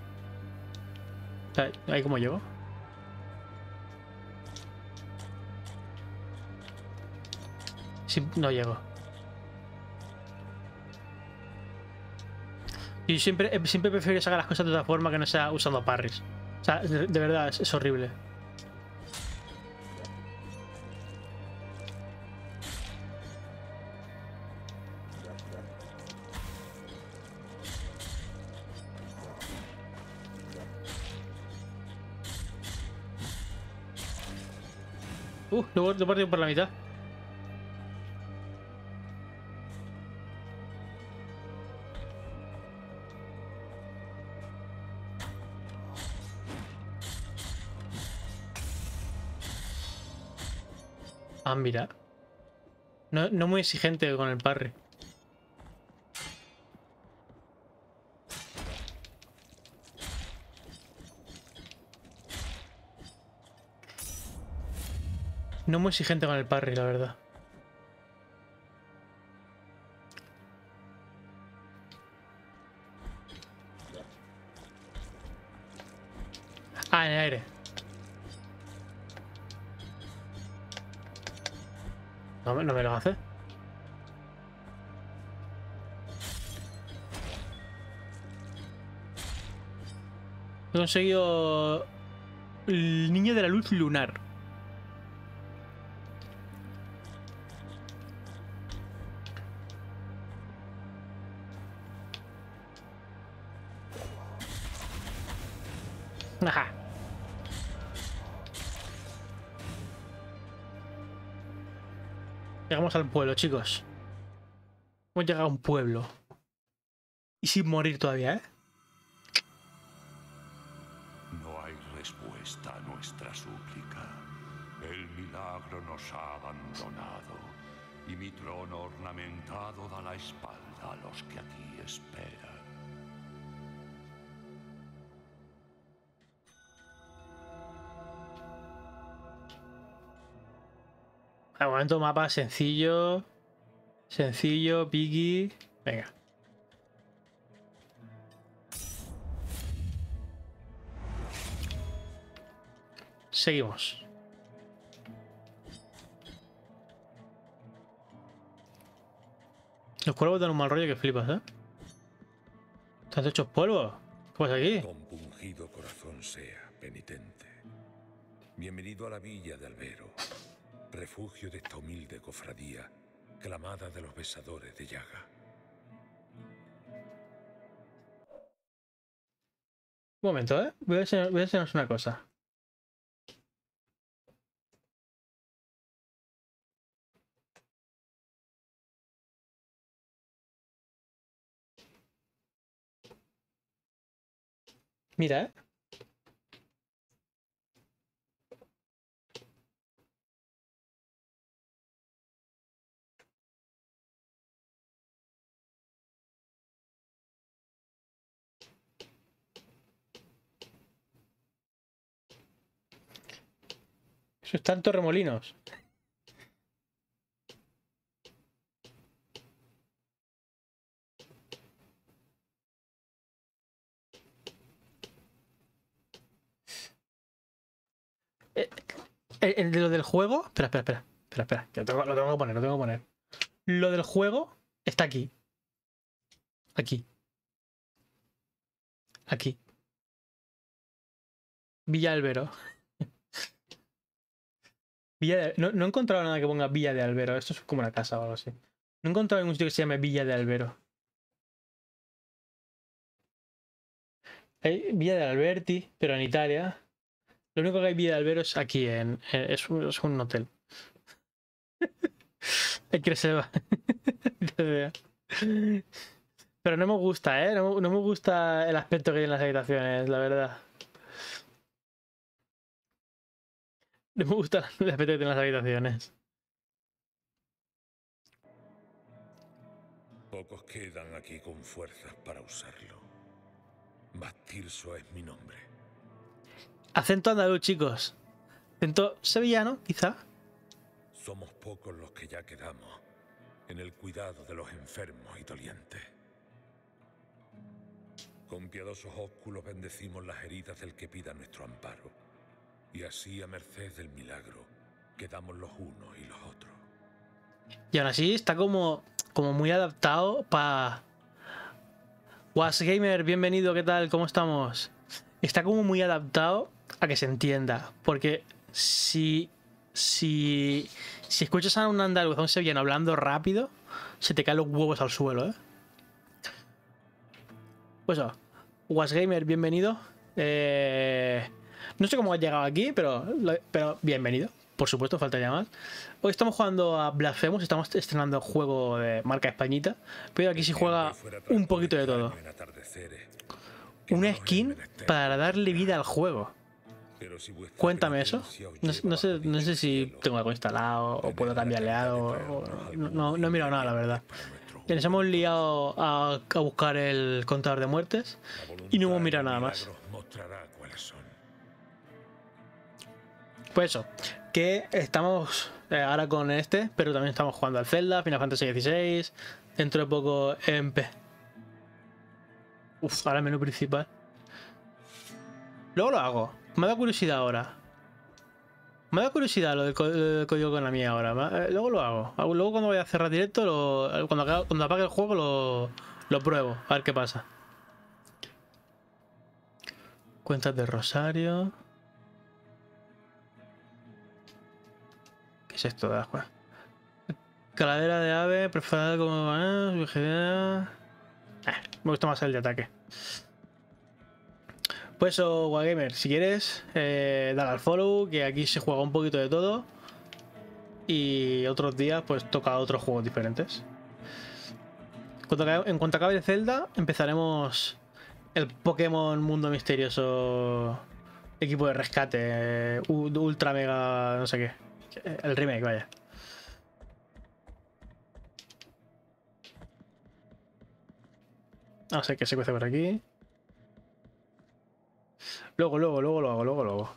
Ahí como llego. Sí, no llego. Y siempre, siempre prefiero sacar las cosas de otra forma que no sea usando parries. O sea, de, de verdad, es, es horrible. Uh, luego lo he partido por la mitad. Ah, mira. No, no muy exigente con el parry. No muy exigente con el parry, la verdad. Ah, en el aire. No, me- no me lo hace. He conseguido el niño de la luz lunar. Ajá. Llegamos al pueblo, chicos. Hemos llegado a un pueblo. Y sin morir todavía, ¿eh? No hay respuesta a nuestra súplica. El milagro nos ha abandonado y mi trono ornamentado da la espalda a los que aquí esperan. Al momento mapa sencillo. Sencillo, Piggy. Venga. Seguimos. Los cuervos dan un mal rollo que flipas, ¿eh? ¿Están hechos polvo? ¿Qué pasa aquí? Compungido corazón sea, penitente. Bienvenido a la villa de Albero, refugio de esta humilde cofradía, clamada de los besadores de llaga. Un momento, ¿eh? Voy a enseñar- voy a enseñaros una cosa. Mira, ¿eh? Eso está en Torremolinos. Eh, El, el de lo del juego. Espera, espera, espera. Espera, espera. Que lo tengo, lo tengo que poner, lo tengo que poner. Lo del juego está aquí. Aquí. Aquí. Villa Albero. Villa de- no, no he encontrado nada que ponga Villa de Albero. Esto es como una casa o algo así. No he encontrado ningún sitio que se llame Villa de Albero. Hay Villa de Alberti, pero en Italia. Lo único que hay Villa de Albero es aquí, en, en- es, un, es un hotel. Hay que reservar. Pero no me gusta, ¿eh? No, no me gusta el aspecto que hay en las habitaciones, la verdad. No me gusta el aspecto que tienen las habitaciones. Pocos quedan aquí con fuerzas para usarlo. Bastirso es mi nombre. Acento andaluz, chicos. Acento sevillano, quizá. Somos pocos los que ya quedamos en el cuidado de los enfermos y dolientes. Con piadosos ósculos bendecimos las heridas del que pida nuestro amparo. Y así, a merced del milagro, quedamos los unos y los otros. Y aún así está como, como muy adaptado para... WasGamer, bienvenido, ¿qué tal? ¿Cómo estamos? Está como muy adaptado a que se entienda. Porque si... Si... Si escuchas a un andaluz, a un sevillano hablando rápido, se te caen los huevos al suelo, ¿eh? Pues eso. WasGamer, bienvenido. Eh... No sé cómo has llegado aquí, pero, pero bienvenido. Por supuesto, faltaría más. Hoy estamos jugando a Blasphemous, estamos estrenando el juego de marca españita, pero aquí sí juega un poquito de todo. Una skin para darle vida al juego. Cuéntame eso. No, no sé, no sé si tengo algo instalado o puedo cambiarle algo. O, no, no, no he mirado nada, la verdad. Y nos hemos liado a, a buscar el contador de muertes y no hemos mirado nada más. Pues eso, que estamos eh, ahora con este, pero también estamos jugando al Zelda, Final Fantasy dieciséis, dentro de poco en P. Uf, ahora el menú principal. Luego lo hago, me da curiosidad ahora. Me da curiosidad lo del, co lo del código Konami ahora. Eh, luego lo hago. Luego cuando vaya a cerrar directo, lo, cuando, acabe, cuando apague el juego, lo, lo pruebo. A ver qué pasa. Cuentas de Rosario. ¿Qué es esto de agua? Calavera de ave, preparada como... Eh, me gusta más el de ataque. Pues eso, Wargamer, si quieres, eh, dale al follow, que aquí se juega un poquito de todo. Y otros días, pues toca otros juegos diferentes. En cuanto acabe el Zelda, empezaremos el Pokémon Mundo Misterioso Equipo de Rescate, eh, Ultra Mega, no sé qué. El remake, vaya. No sé qué se cuece por aquí. Luego, luego, luego lo hago, luego, luego.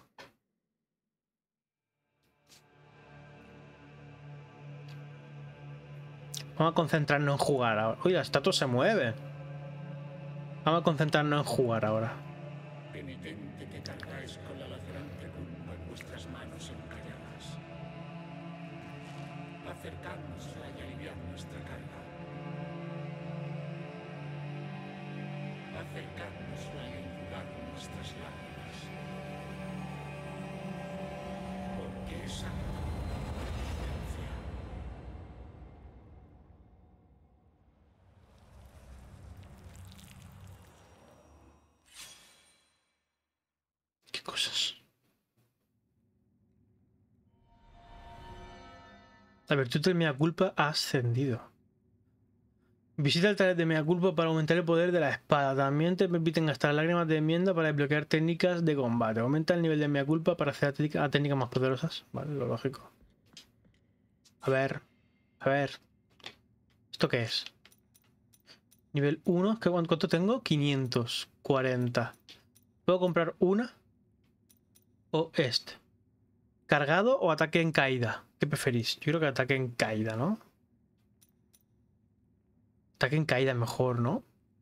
Vamos a concentrarnos en jugar ahora. Uy, las estatuas se mueven. Vamos a concentrarnos en jugar ahora. Penitente que cargáis con la lacerante culpa en vuestras manos encalladas. Acercárnosla y aliviar nuestra carga. Acercárnosla y enjugar nuestras lágrimas. Porque esa penitencia. ¿Qué cosas? La virtud del mea culpa ha ascendido. Visita el taller de mea culpa para aumentar el poder de la espada. También te permiten gastar lágrimas de enmienda para desbloquear técnicas de combate. Aumenta el nivel de mea culpa para hacer a técnicas más poderosas. Vale, lo lógico. A ver. A ver. ¿Esto qué es? Nivel uno. ¿Cuánto tengo? quinientos cuarenta. ¿Puedo comprar una? ¿O este? ¿Cargado o ataque en caída? ¿Qué preferís? Yo creo que ataque en caída, ¿no? Ataque en caída es mejor, ¿no?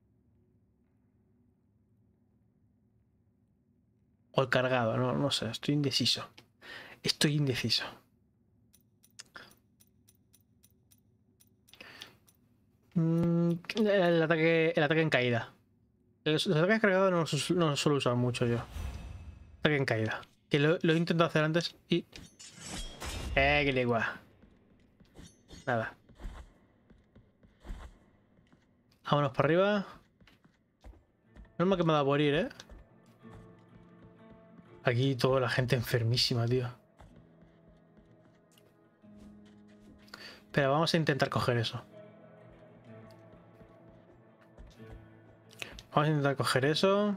O el cargado, no, no sé, estoy indeciso. Estoy indeciso. Mm, el, ataque, el ataque en caída. Los, los ataques cargados no los, no los suelo usar mucho yo. Ataque en caída. Que lo, lo he intentado hacer antes y... Eh, que le igual. Nada. Vámonos para arriba. Normal que me va a morir, ¿eh? Aquí toda la gente enfermísima, tío. Pero vamos a intentar coger eso. Vamos a intentar coger eso.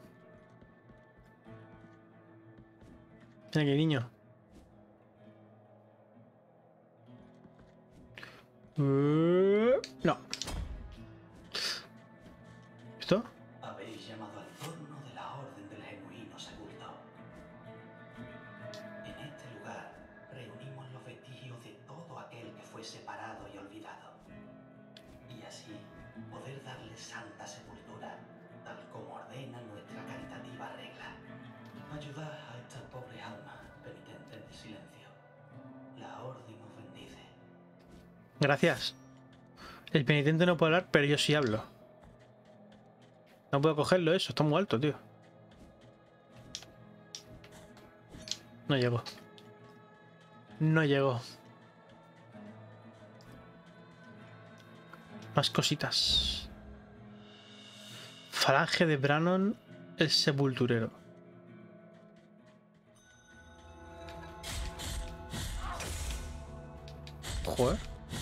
Ven aquí, niño. Uh, no. ¿Esto? Habéis llamado al torno de la Orden del Genuino Sepulto. En este lugar reunimos los vestigios de todo aquel que fue separado y olvidado. Y así poder darle santa sepultura, tal como ordena nuestra caritativa regla. Ayudad a esta pobre alma penitente en el silencio. La Orden os bendice. Gracias. El penitente no puede hablar, pero yo sí hablo. No puedo cogerlo eso, está muy alto, tío. No llego. No llego. Más cositas. Falange de Brannon, el sepulturero. Joder.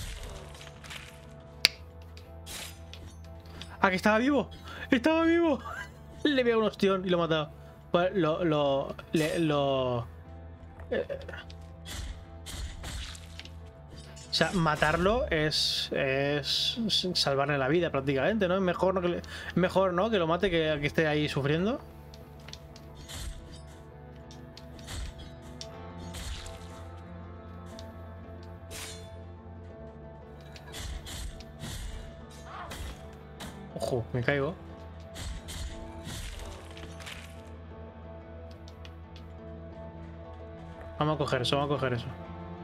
¡Ah, que estaba vivo! ¡Estaba vivo! Le veo un ostión y lo he matado. Pues lo... Lo... Le, lo eh. O sea, matarlo es... Es salvarle la vida prácticamente, ¿no? Es mejor, ¿no? Que, le, mejor, ¿no? Que lo mate que, que esté ahí sufriendo. Ojo, me caigo. Vamos a coger eso, vamos a coger eso.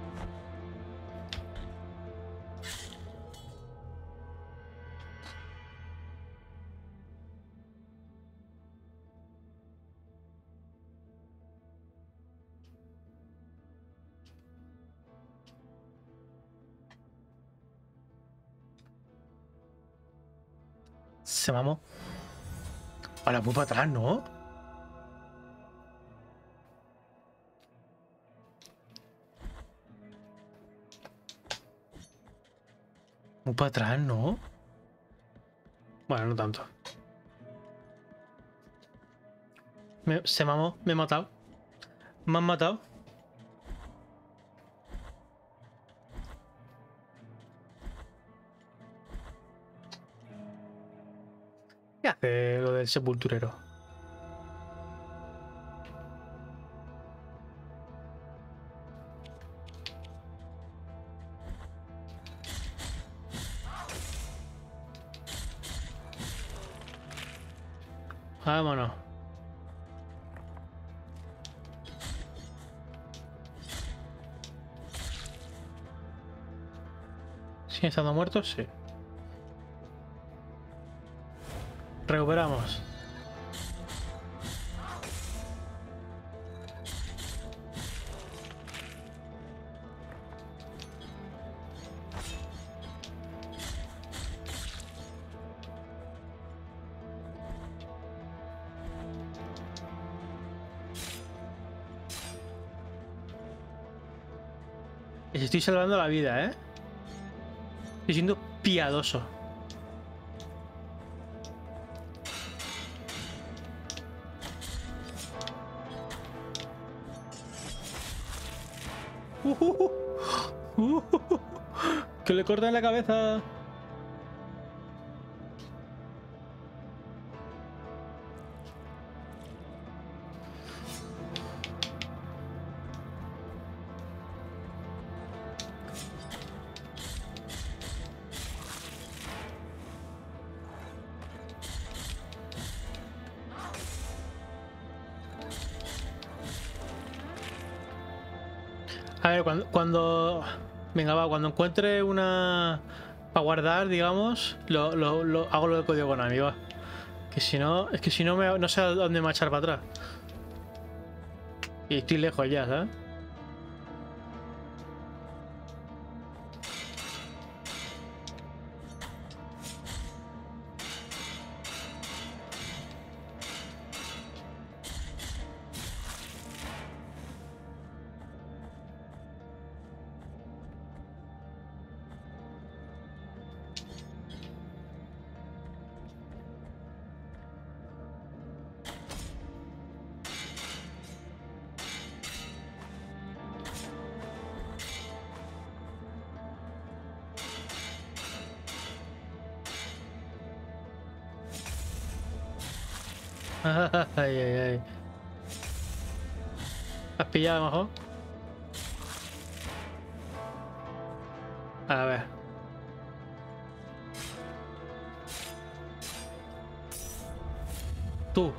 Se mamó. Ahora voy para atrás, ¿no? Muy para atrás, ¿no? Bueno, no tanto. Me, se mamó, me he matado. Me han matado. ¿Qué hace lo del sepulturero? Vámonos. ¿Siguen estando muertos? Sí. Recuperamos. Les estoy salvando la vida, ¿eh? Estoy siendo piadoso. Uh, uh, uh, uh, uh, que le cortan la cabeza. A ver, cuando, cuando... Venga, va, cuando encuentre una... Para guardar, digamos, lo, lo, lo hago lo de código Konami, va. Que si no... Es que si no, me, no sé a dónde marchar para atrás. Y estoy lejos ya, ¿sabes? Ay, ay, ay. ¿Has pillado mejor? A ver. Tú.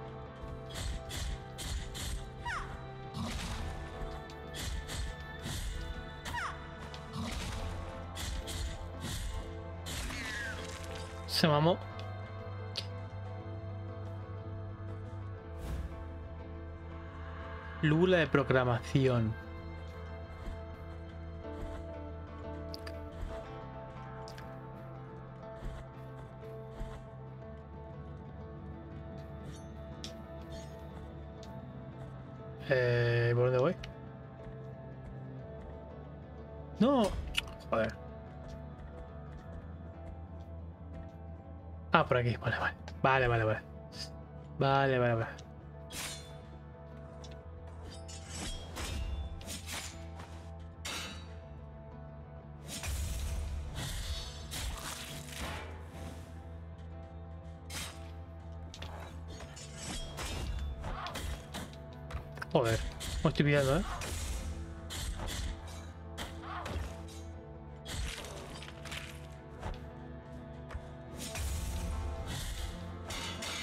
Se mamó. Lula de programación. Eh, ¿por dónde voy? No. Joder. Ah, por aquí. Vale, vale. Vale, vale, vale. Vale, vale, vale. Joder, me estoy pillando, ¿eh?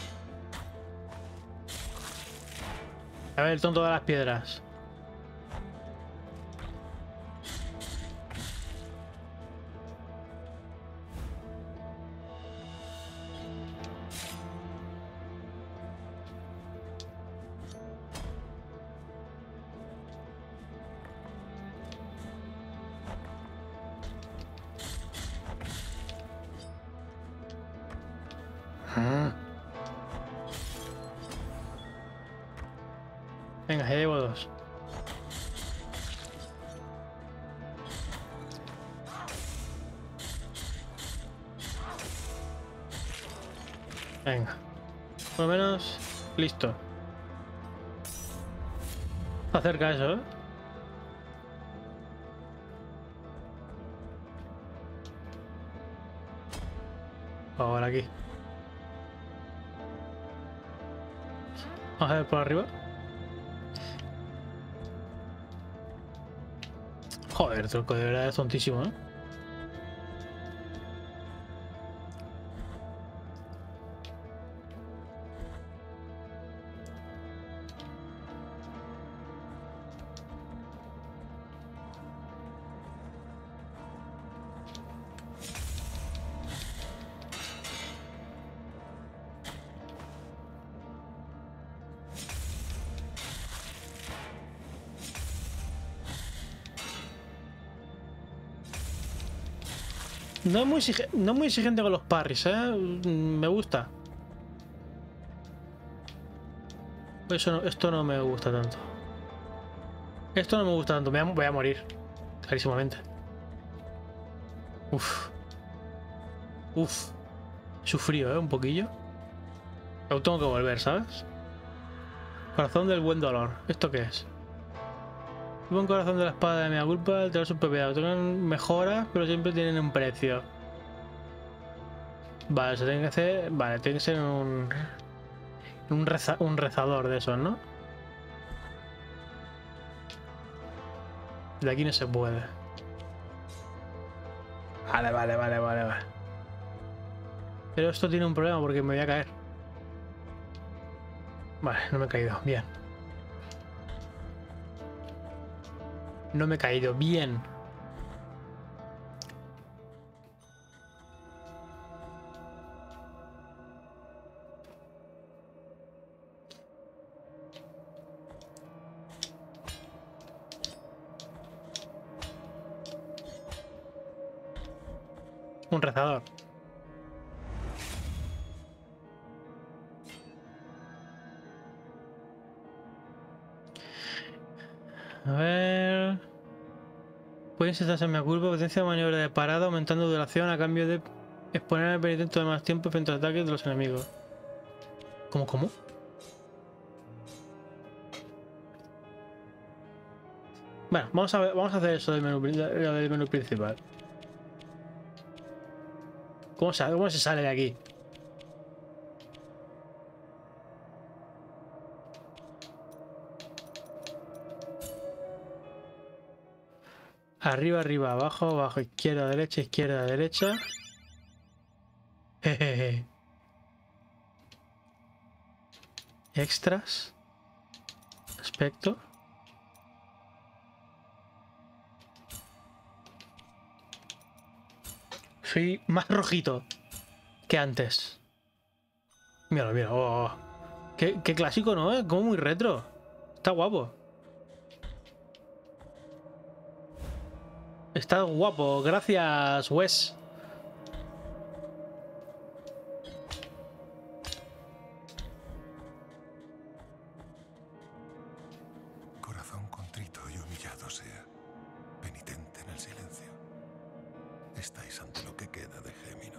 A ver, el tonto de las piedras. Venga, ya llevo dos. Venga. Por lo menos listo. Está cerca eso, ¿eh? Ahora aquí. Vamos a ver por arriba. Joder, truco de verdad es tontísimo, ¿eh? No es muy exige- no es muy exigente con los parries, ¿eh? Me gusta. Eso no, esto no me gusta tanto. Esto no me gusta tanto. Me voy a, voy a morir. Clarísimamente. Uf. Uf. Sufrío, ¿eh? Un poquillo. Pero tengo que volver, ¿sabes? Corazón del buen dolor. ¿Esto qué es? El buen corazón de la espada de mea culpa, te da su propiedad. Tienen mejoras, pero siempre tienen un precio. Vale, se tiene que hacer. Vale, tiene que ser un. Un, reza, un rezador de esos, ¿no? De aquí no se puede. Vale, vale, vale, vale, vale. Pero esto tiene un problema porque me voy a caer. Vale, no me he caído. Bien. No me he caído. Bien. Un rezador. A ver... Puede insertarse en mi culpa, potencia de maniobra de parada, aumentando duración a cambio de exponer al penitente de más tiempo frente a ataques de los enemigos. ¿Cómo, cómo? Bueno, vamos a, ver, vamos a hacer eso del menú, del menú principal. ¿Cómo se, ¿Cómo se sale de aquí? Arriba, arriba, abajo, abajo, izquierda, derecha, izquierda, derecha. Jejeje. Extras. Aspecto. Soy más rojito que antes. Míralo, mira. Oh, oh. Qué, qué clásico, ¿no? ¿Eh? Como muy retro. Está guapo. Está guapo. Gracias, Wes. Corazón contrito y humillado sea, penitente en el silencio. Estáis ante lo que queda de Gémino.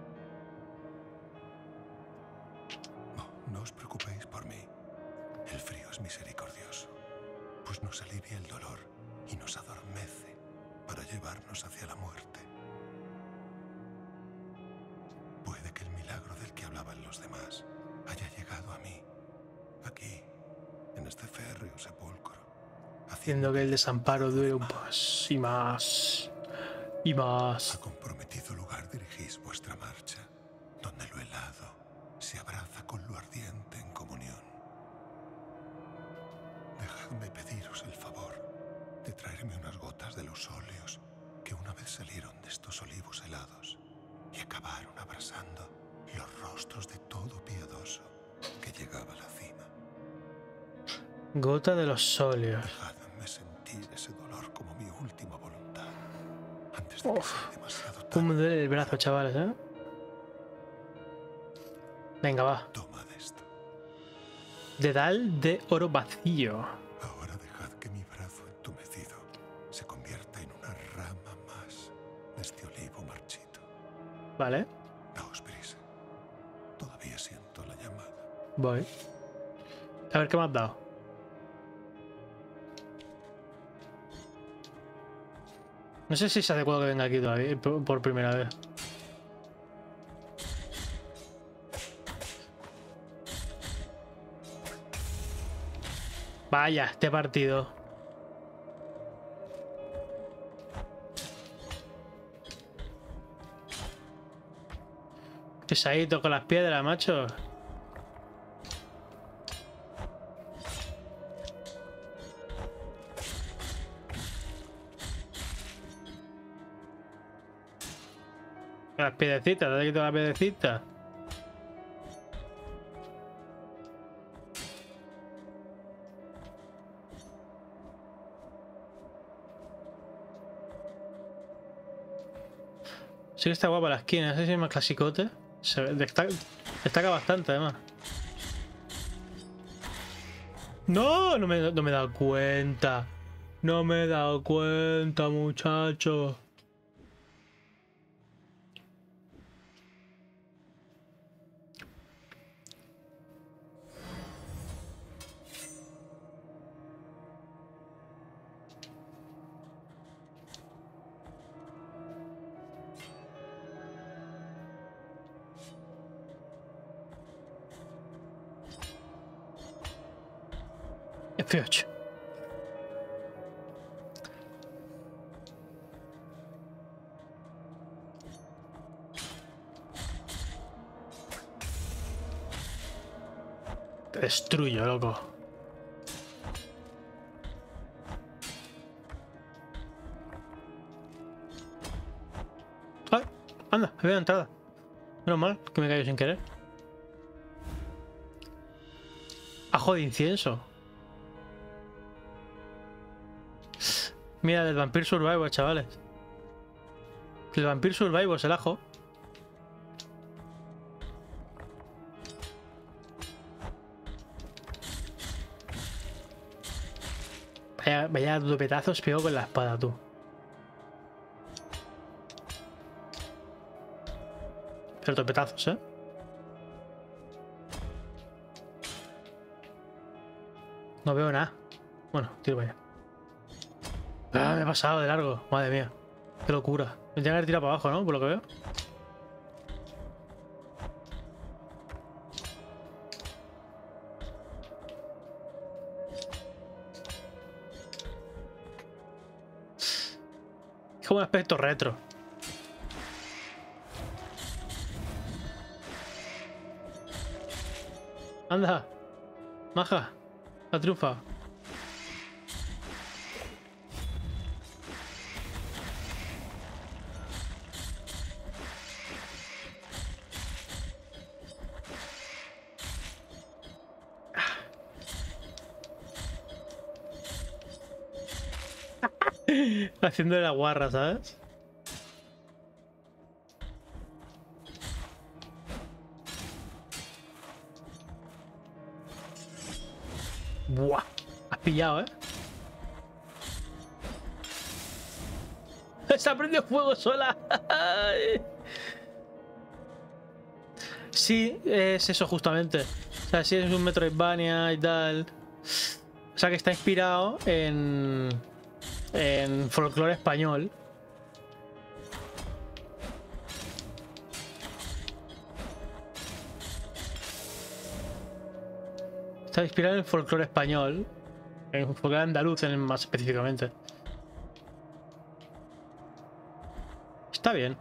No, no os preocupéis por mí. El frío es misericordioso, pues nos alivia el dolor y nos adormece para llevarnos hacia la muerte. Puede que el milagro del que hablaban los demás haya llegado a mí, aquí, en este férreo sepulcro, haciendo que el desamparo dure un poco y más y más. A comprometido lugar dirigís vuestra marcha, donde lo helado se abraza con lo ardiente en comunión. Dejadme pediros el favor de traerme unas gotas de los óleos que una vez salieron de estos olivos helados y acabaron abrasando los rostros de todo piadoso que llegaba a la cima. Gota de los óleos. Dejadme sentir ese dolor como mi última voluntad antes de Uf, que sea demasiado tarde. cómo me duele el brazo, chavales, ¿eh? Venga, va. Toma de esto. Dedal de oro vacío. Ahora dejad que mi brazo entumecido se convierta en una rama más de este olivo marchito. Vale. Daos prisa. Todavía siento la llamada. Voy. A ver qué me has dado. No sé si es adecuado que venga aquí todavía por, por primera vez. Vaya, este partido. Pesadito con las piedras, macho. Las piedecitas, te he quitado las piedecitas. Sí que está guapa la esquina, no sé si es más clasicote. Se ve, destaca, destaca bastante además. No, no me, no me he dado cuenta. No me he dado cuenta, muchachos. F ocho. Te destruyo, loco. ¡Ay! Anda, había entrada. Menos mal que me cayó sin querer. Ajo de incienso. Mira, del Vampire Survivor, chavales. El Vampire Survivor es el ajo. Vaya, vaya topetazos pegó con la espada, tú. Pero topetazos, ¿eh? No veo nada. Bueno, tiro para allá. Ah, me he pasado de largo. Madre mía. Qué locura. Me tenía que haber tirado para abajo, ¿no? Por lo que veo. Es como un aspecto retro. Anda. Maja. La triunfa. Haciendo la guarra, ¿sabes? Buah, has pillado, ¿eh? Se ha prendido fuego sola. Sí, es eso justamente. O sea, sí es un Metroidvania y tal. O sea, que está inspirado en... en folclore español. Está inspirado en el folclore español. En el folclore andaluz, en más específicamente. Está bien.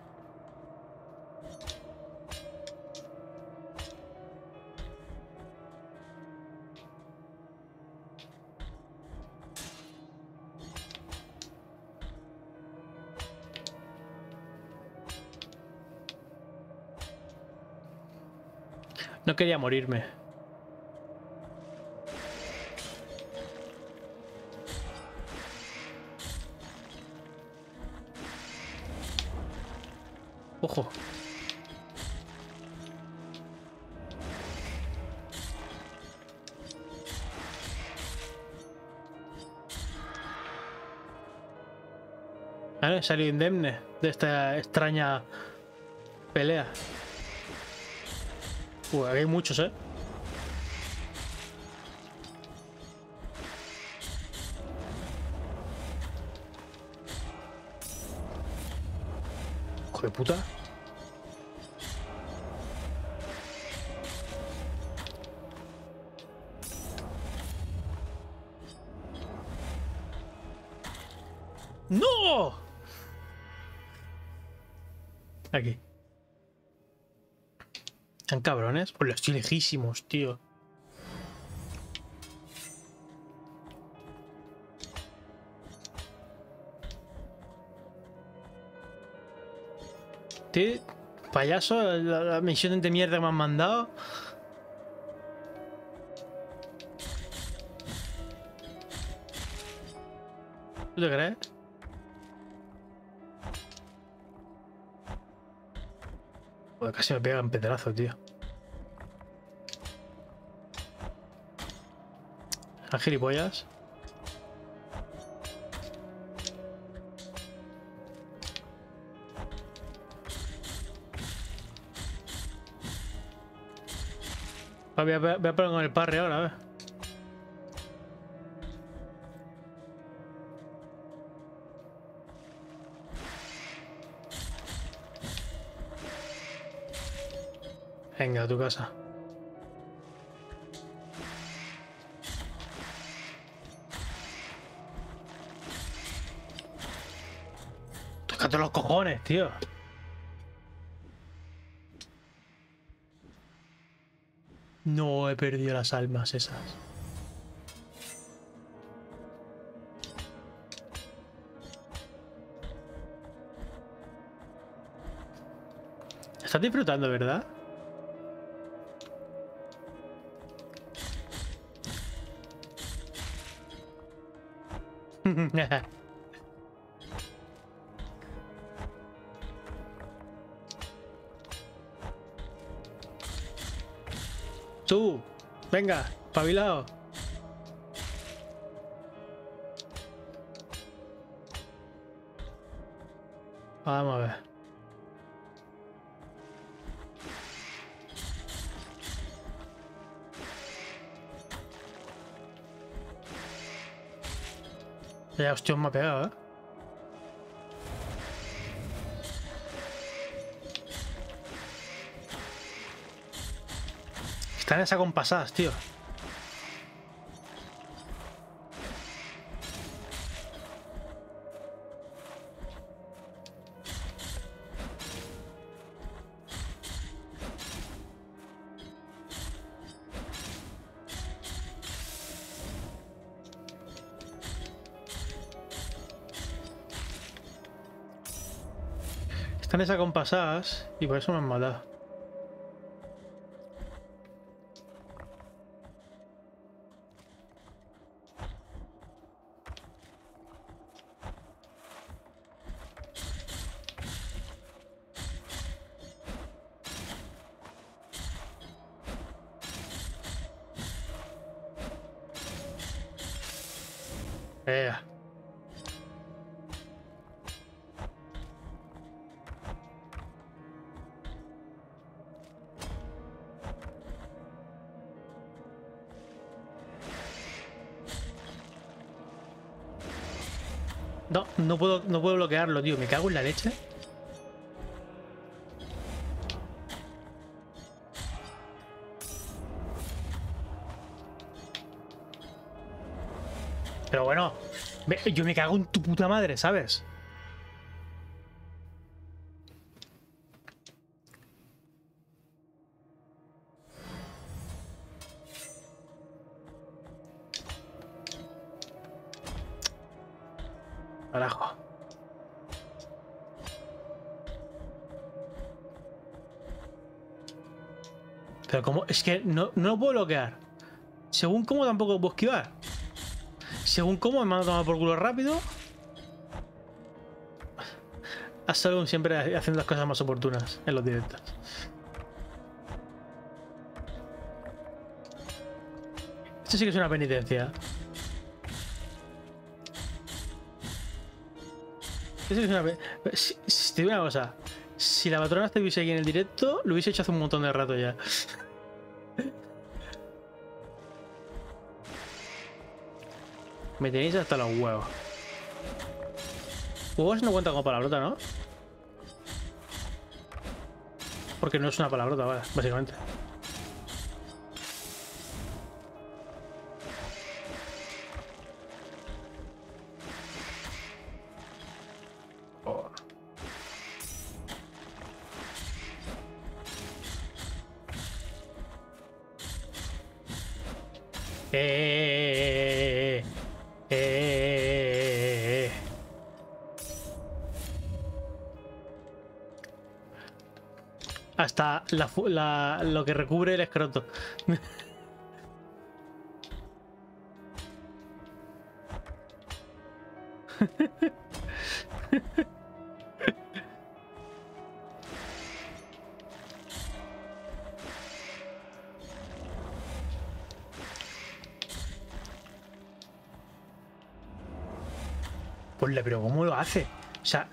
No quería morirme. Ojo. Vale, salió indemne de esta extraña pelea. Uy, aquí hay muchos, ¿eh? Hijo de puta. ¡No! Aquí. ¿Están cabrones? Pues los estoy lejísimos, tío. Tío, payaso, la, la misión de mierda que me han mandado. ¿Tú te crees? Joder, casi me pegan pedazo, tío. ¿Las gilipollas? Voy a, voy a, voy a poner con el parry ahora, a ver. Venga, a tu casa. Tócate los cojones, tío. No, he perdido las almas esas. Estás disfrutando, ¿verdad? Tú, venga, espabilado. Vamos a ver. Ya, hostia, me ha pegado, ¿eh? Están esas compasadas, tío. Están esas compasadas y por eso me han matado. Eh. No, no puedo, no puedo bloquearlo, tío. Me cago en la leche. Pero bueno, me- yo me cago en tu puta madre, ¿sabes? Carajo. Pero como... Es que no, no lo puedo bloquear. Según cómo tampoco lo puedo esquivar. Según cómo me mando a tomar por culo rápido. Absolum siempre haciendo las cosas más oportunas en los directos. Esto sí que es una penitencia. Eso es una... si, si te digo una cosa, si la patrona estuviese aquí en el directo, lo hubiese hecho hace un montón de rato ya. Me tenéis hasta los huevos. Huevos no cuenta como palabrota, ¿no? Porque no es una palabrota, vale, básicamente. Oh. Eh, eh, eh, eh, eh. Hasta la, la, lo que recubre el escroto. Pues, pero ¿cómo lo hace? O sea...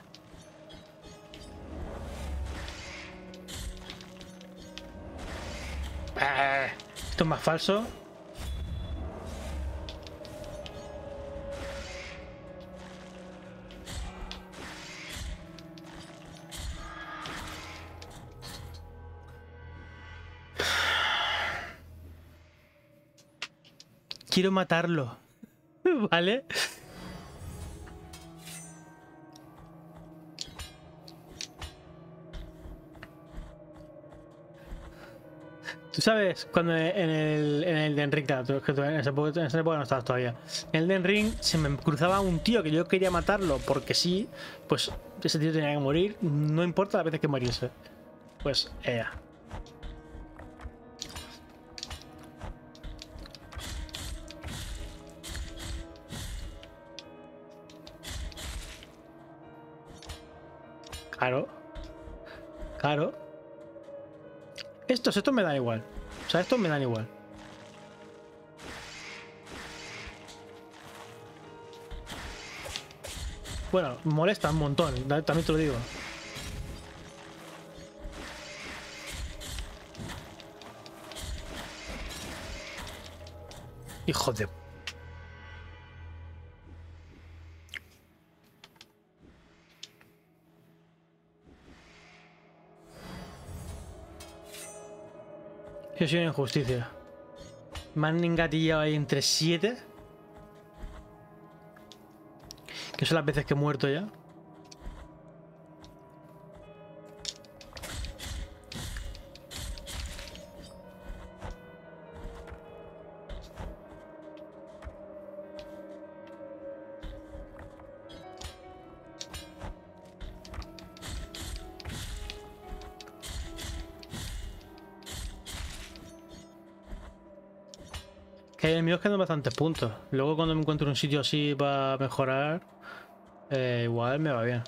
Esto es más falso. Quiero matarlo. ¿Vale? Tú sabes, cuando en el, en el Den Ring, claro, que en esa época, en esa época no estabas todavía. En el Den Ring se me cruzaba un tío que yo quería matarlo porque sí, pues ese tío tenía que morir, no importa las veces que muriese. Pues, ella. Claro. Claro. Estos, estos me dan igual. O sea, estos me dan igual. Bueno, molesta un montón, también te lo digo. Hijo de... Yo soy una injusticia. Me han engatillado ahí entre siete. Que son las veces que he muerto ya. Que hay enemigos que dan bastantes puntos. Luego cuando me encuentro un sitio así para mejorar, eh, igual me va bien.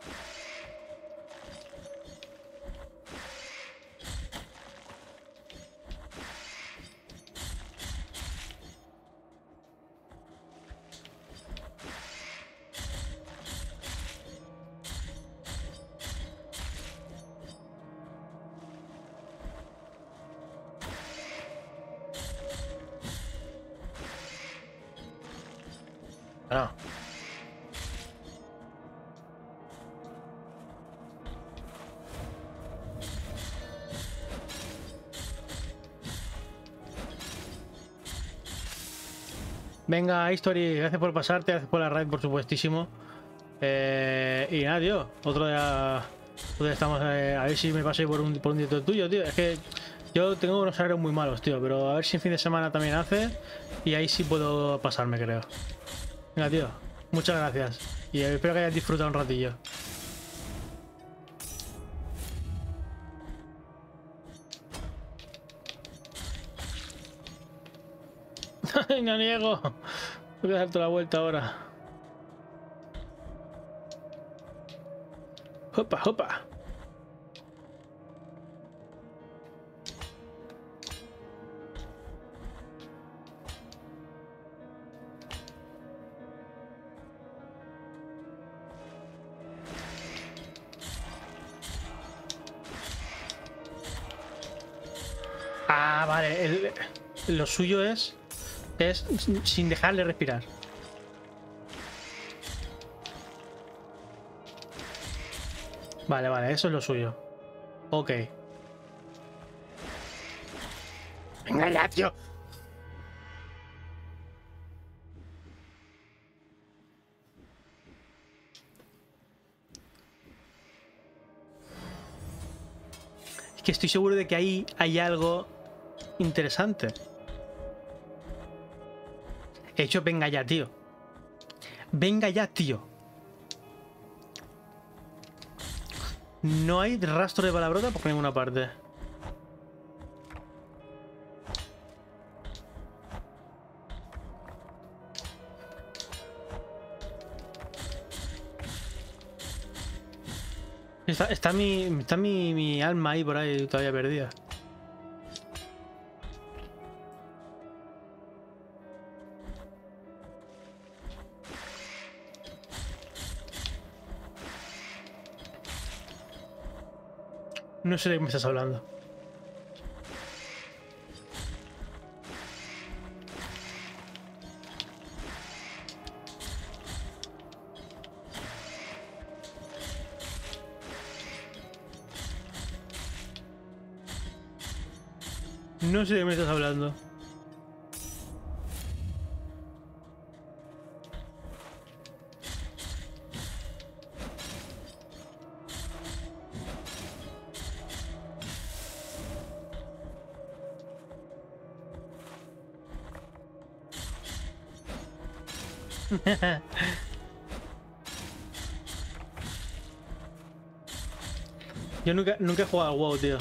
Ah. Venga, History, gracias por pasarte, gracias por la raid, por supuestísimo. Eh, y nada, tío, otro día, otro día estamos eh, a ver si me pasé por un, por un directo tuyo, tío. Es que yo tengo unos horarios muy malos, tío, pero a ver si en fin de semana también hace y ahí sí puedo pasarme, creo. Venga, tío, muchas gracias y espero que hayas disfrutado un ratillo. No niego. Voy a darte la vuelta ahora. Hopa, hopa. Ah, vale. El, lo suyo es... Es sin dejarle respirar. Vale, vale. Eso es lo suyo. Ok. Venga ya, tío. Es que estoy seguro de que ahí hay algo interesante. He hecho, venga ya, tío. Venga ya, tío. No hay rastro de palabrota por ninguna parte. Está, está mi, está mi, mi alma ahí por ahí todavía perdida. No sé de qué me estás hablando. No sé de qué me estás hablando. Yo nunca, nunca he jugado al WoW, tío.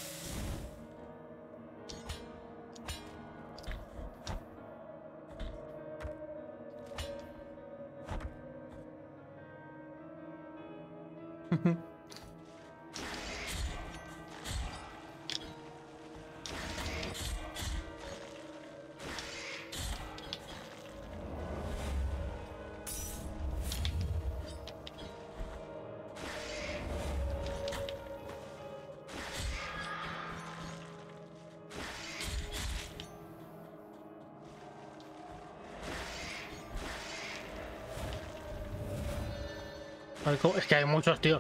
Es que hay muchos, tío.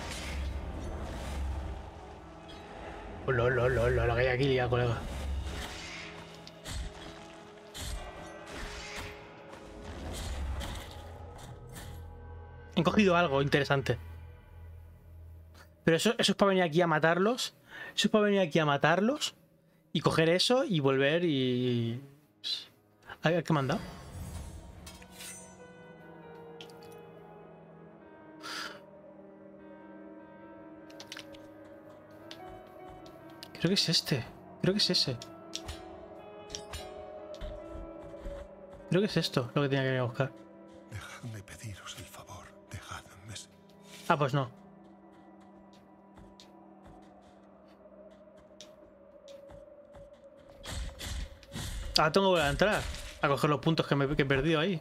Lo, lo, lo, lo, lo que hay aquí, ya, colega. He cogido algo interesante. Pero eso, eso es para venir aquí a matarlos. Eso es para venir aquí a matarlos. Y coger eso y volver y... ¿A qué me han dado? Creo que es este. Creo que es ese. Creo que es esto lo que tenía que venir a buscar. Dejadme pediros el favor. Dejadme. Ah, pues no. Ahora tengo que volver a entrar. A coger los puntos que, me, que he perdido ahí.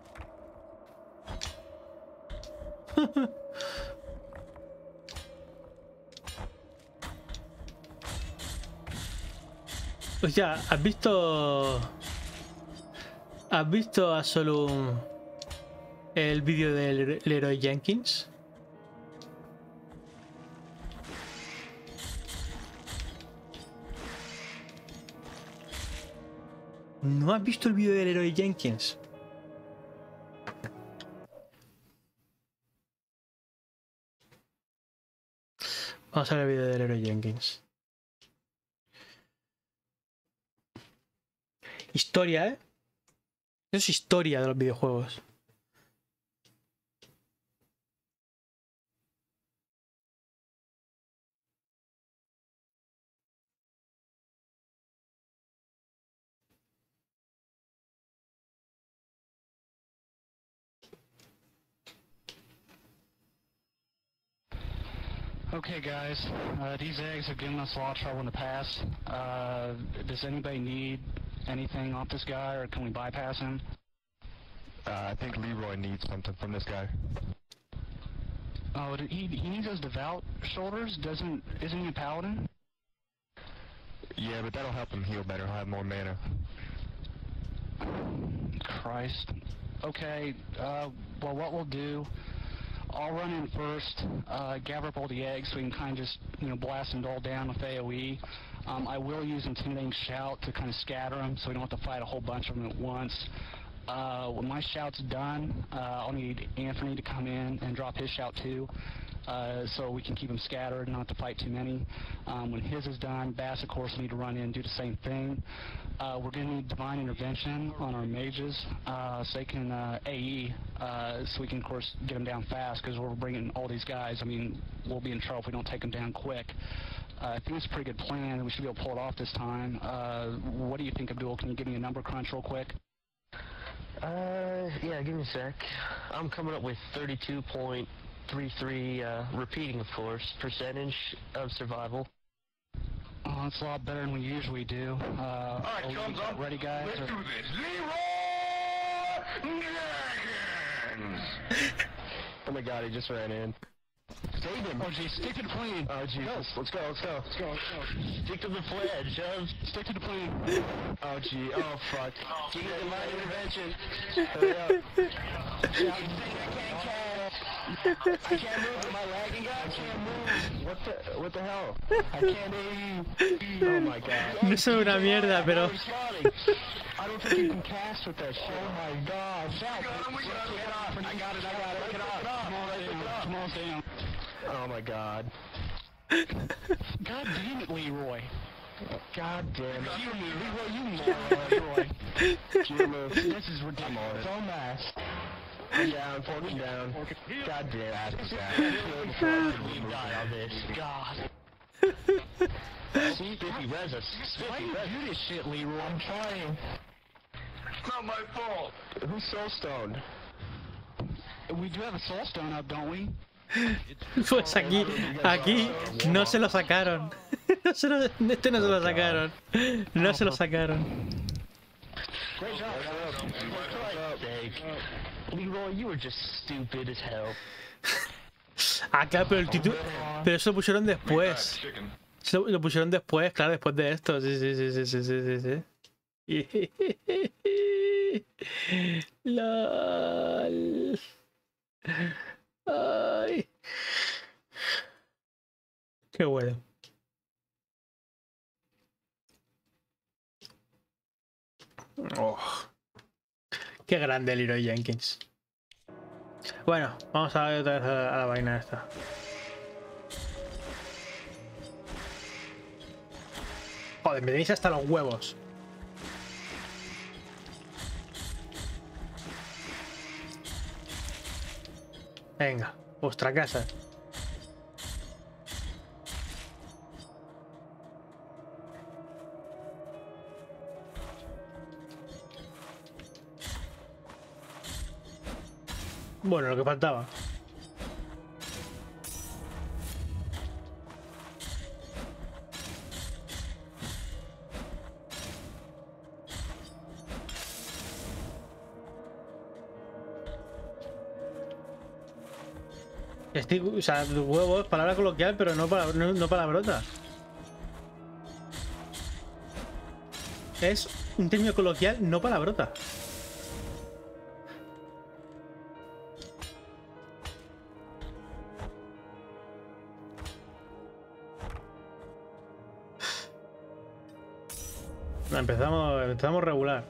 Pues ya, ¿has visto... ¿Has visto a solo el vídeo del Leroy Jenkins? ¿No has visto el vídeo del Leroy Jenkins? Vamos a ver el vídeo del Leroy Jenkins. Historia, ¿eh? Eso es historia de los videojuegos. Okay, guys, uh, these eggs have given us a lot of trouble in the past. Uh, does anybody need anything off this guy, or can we bypass him? Uh, I think Leroy needs something from this guy. Oh, he, he needs those devout shoulders? Doesn't, isn't he a paladin? Yeah, but that'll help him heal better. He'll have more mana. Christ. Okay, uh, well, what we'll do, I'll run in first, uh, gather up all the eggs so we can kind of just, you know, blast them all down with AoE. Um, I will use Intimidating Shout to kind of scatter them so we don't have to fight a whole bunch of them at once. Uh, when my shout's done, uh, I'll need Anthony to come in and drop his shout too, uh, so we can keep them scattered and not have to fight too many. Um, when his is done, Bass, of course, will need to run in and do the same thing. Uh, we're going to need Divine Intervention on our mages, uh, so they can uh, A E, uh, so we can, of course, get them down fast, because we're bringing all these guys. I mean, we'll be in trouble if we don't take them down quick. Uh, I think it's a pretty good plan. We should be able to pull it off this time. Uh, what do you think, Abdul? Can you give me a number crunch real quick? Uh, yeah, give me a sec. I'm coming up with thirty-two point three three, uh, repeating, of course, percentage of survival. Oh, that's a lot better than we usually do. Uh, Alright, are we up. ready, guys? Let's or... do this. Leroy Dragons! Oh my god, he just ran in. Save him. Oh, geez, stick to the plane. Oh, Jesus. Let's go, let's go. Let's go, let's go. Stick to the pledge, huh? Stick to the plane. Oh, gee. Oh, fuck. Give me divine intervention. Hurry up. I can't move. Am I lagging, guys? I can't move. What the, what the hell? I can't move. Oh my god. No soy una mierda, pero... I don't think you can cast with that shit. Oh my god. I got him, we got him. Get off. I got it, I got it. Get off. Come on down. Come on down. Oh my god. God damn it, Leroy. God damn it. You, Leroy, you moron, Leroy. Jimmy. This is ridiculous. Dumbass. I'm down, fork him down. God damn, ass is down. We die on this. God. Spiffy, res us. Why Spiffy, you res do this shit, Leroy? I'm trying. It's not my fault. Who's soul stoned? We do have a soul stone up, don't we? Pues aquí, aquí no se lo sacaron. No se lo, este no se lo sacaron. No se lo sacaron. Great job. Leroy, you were just stupid as hell. Acá, pero el título. Pero eso lo pusieron después. Lo, lo pusieron después, claro, después de esto. Sí, sí, sí, sí, sí, sí, sí. LOL. Ay. Qué bueno. Oh. Qué grande Leroy Jenkins. Bueno, vamos a ver otra vez a, a la vaina esta. Joder, me tenéis hasta los huevos. Venga, vuestra casa. Bueno, lo que faltaba. Estoy, o sea, huevo es palabra coloquial, pero no, para, no, no palabrota. Es un término coloquial, no palabrota. Empezamos, empezamos regular.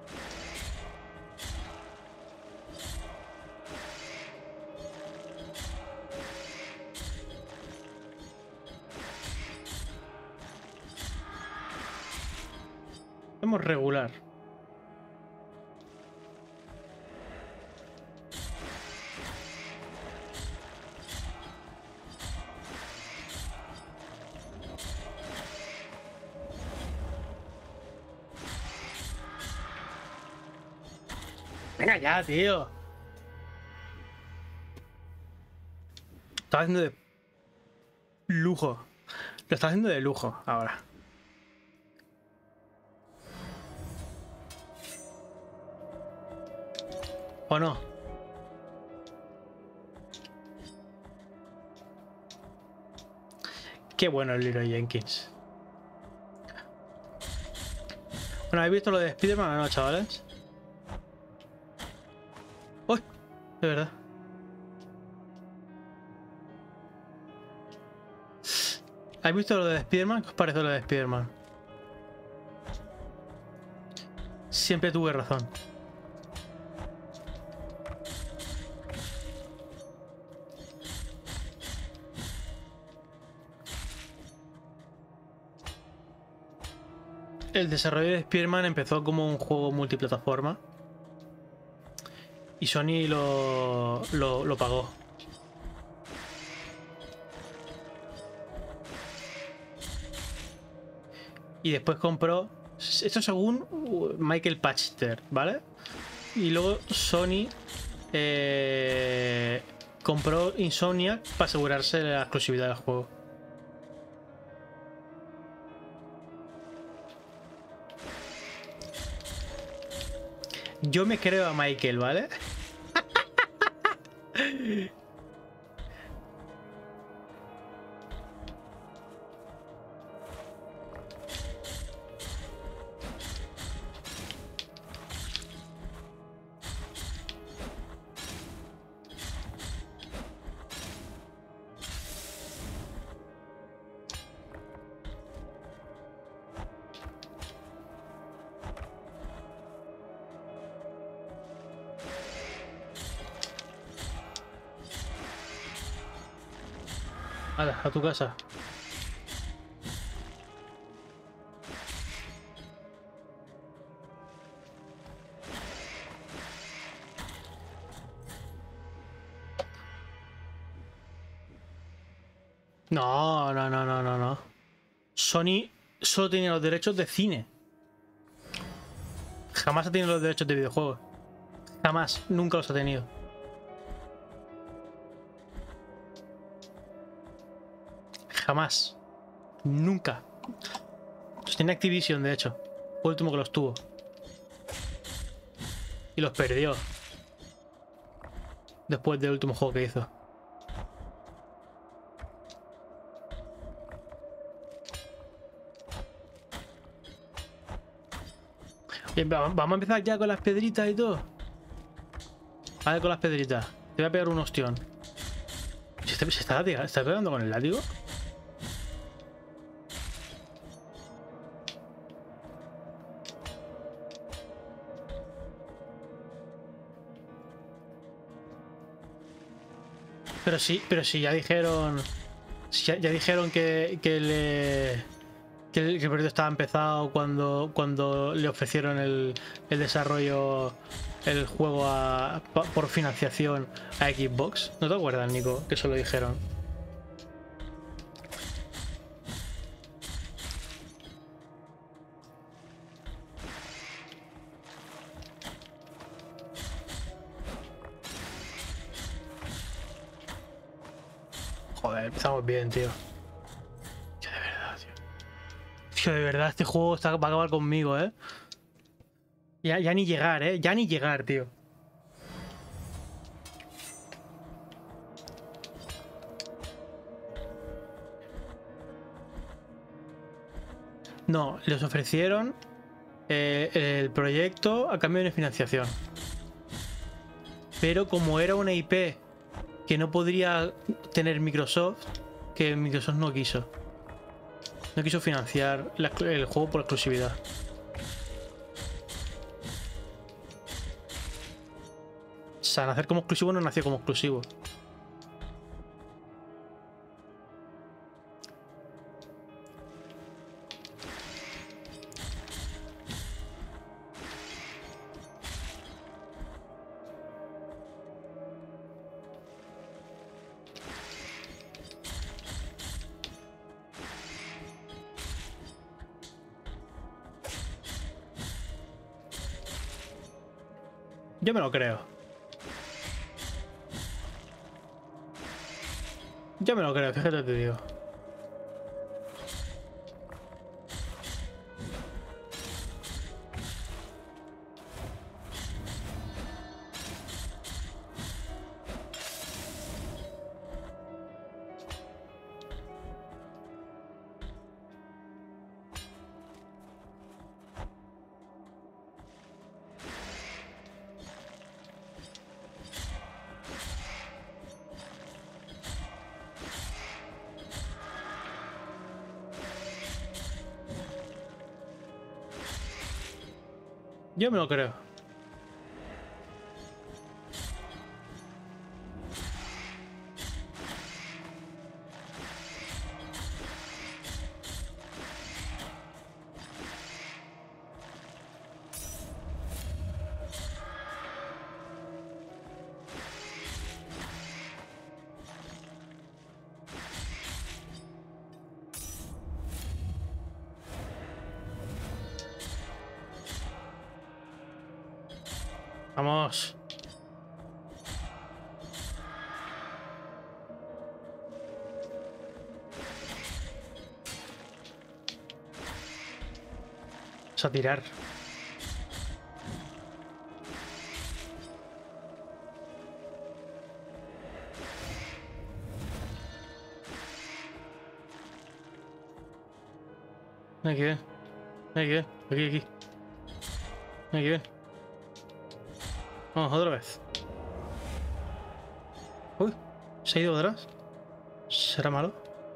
Empezamos regular. Venga ya, tío. Está haciendo de lujo. Lo está haciendo de lujo ahora. ¿O no? Qué bueno el Leroy Jenkins. Bueno, ¿habéis visto lo de Spider-Man o no, chavales? ¡Uy! De verdad. ¿Habéis visto lo de Spider-Man? ¿Qué os parece lo de Spider-Man? Siempre tuve razón. El desarrollo de Spider-Man empezó como un juego multiplataforma y Sony lo, lo, lo pagó. Y después compró, esto según Michael Pachter, ¿vale? Y luego Sony eh, compró Insomniac para asegurarse la exclusividad del juego. Yo me creo a Michael, ¿vale? Hala, a tu casa. No, no, no, no, no, no. Sony solo tenía los derechos de cine. Jamás ha tenido los derechos de videojuegos. Jamás, nunca los ha tenido. Jamás. Nunca. Los tiene Activision, de hecho. Fue el último que los tuvo. Y los perdió. Después del último juego que hizo. Bien, vamos a empezar ya con las pedritas y todo. A ver, con las pedritas. Te voy a pegar un ostión. ¿Se está, se está, ¿se está pegando con el látigo? Pero sí, pero sí, ya dijeron... Ya, ya dijeron que, que le... Que el, que el proyecto estaba empezado cuando, cuando le ofrecieron el, el desarrollo, el juego a, por financiación a Xbox. ¿No te acuerdas, Nico? Que eso lo dijeron. Joder, empezamos bien, tío. De verdad, este juego está, va a acabar conmigo, ¿eh? Ya, ya ni llegar, ¿eh? Ya ni llegar, tío. No, les ofrecieron eh, el proyecto a cambio de una financiación. Pero como era una I P que no podría tener Microsoft, que Microsoft no quiso. No quiso financiar la, el juego por exclusividad. O sea, nacer como exclusivo no nació como exclusivo. Yo me lo creo. Yo me lo creo, fíjate, te digo. Yo me lo creo. Vamos. Vamos a tirar. Aquí ven. Aquí ven. Aquí, aquí. Aquí ven. Vamos, otra vez. Uy, se ha ido atrás. ¿Será malo?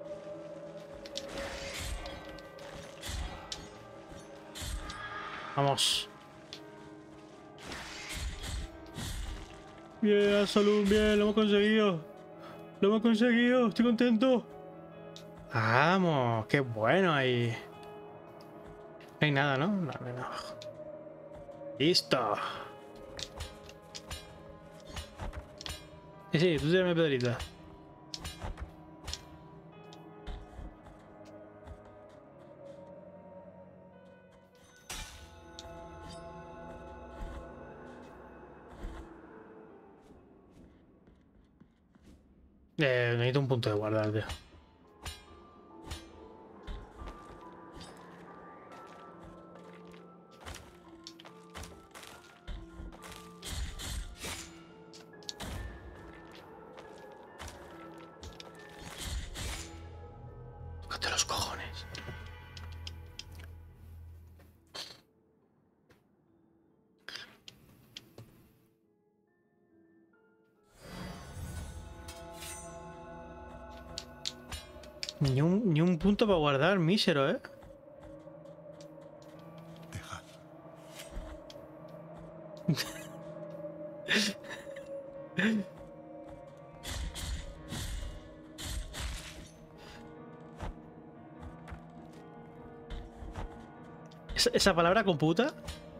Vamos. Bien, salud, bien, lo hemos conseguido. Lo hemos conseguido, estoy contento. Vamos, qué bueno ahí. No hay nada, ¿no? No, no, no. Listo. Sí, sí, tú tírame pedrita. Eh, necesito un punto de guardar, tío. Tócate los cojones. Ni un, ni un punto para guardar, mísero, ¿eh? ¿Esa, esa palabra computa?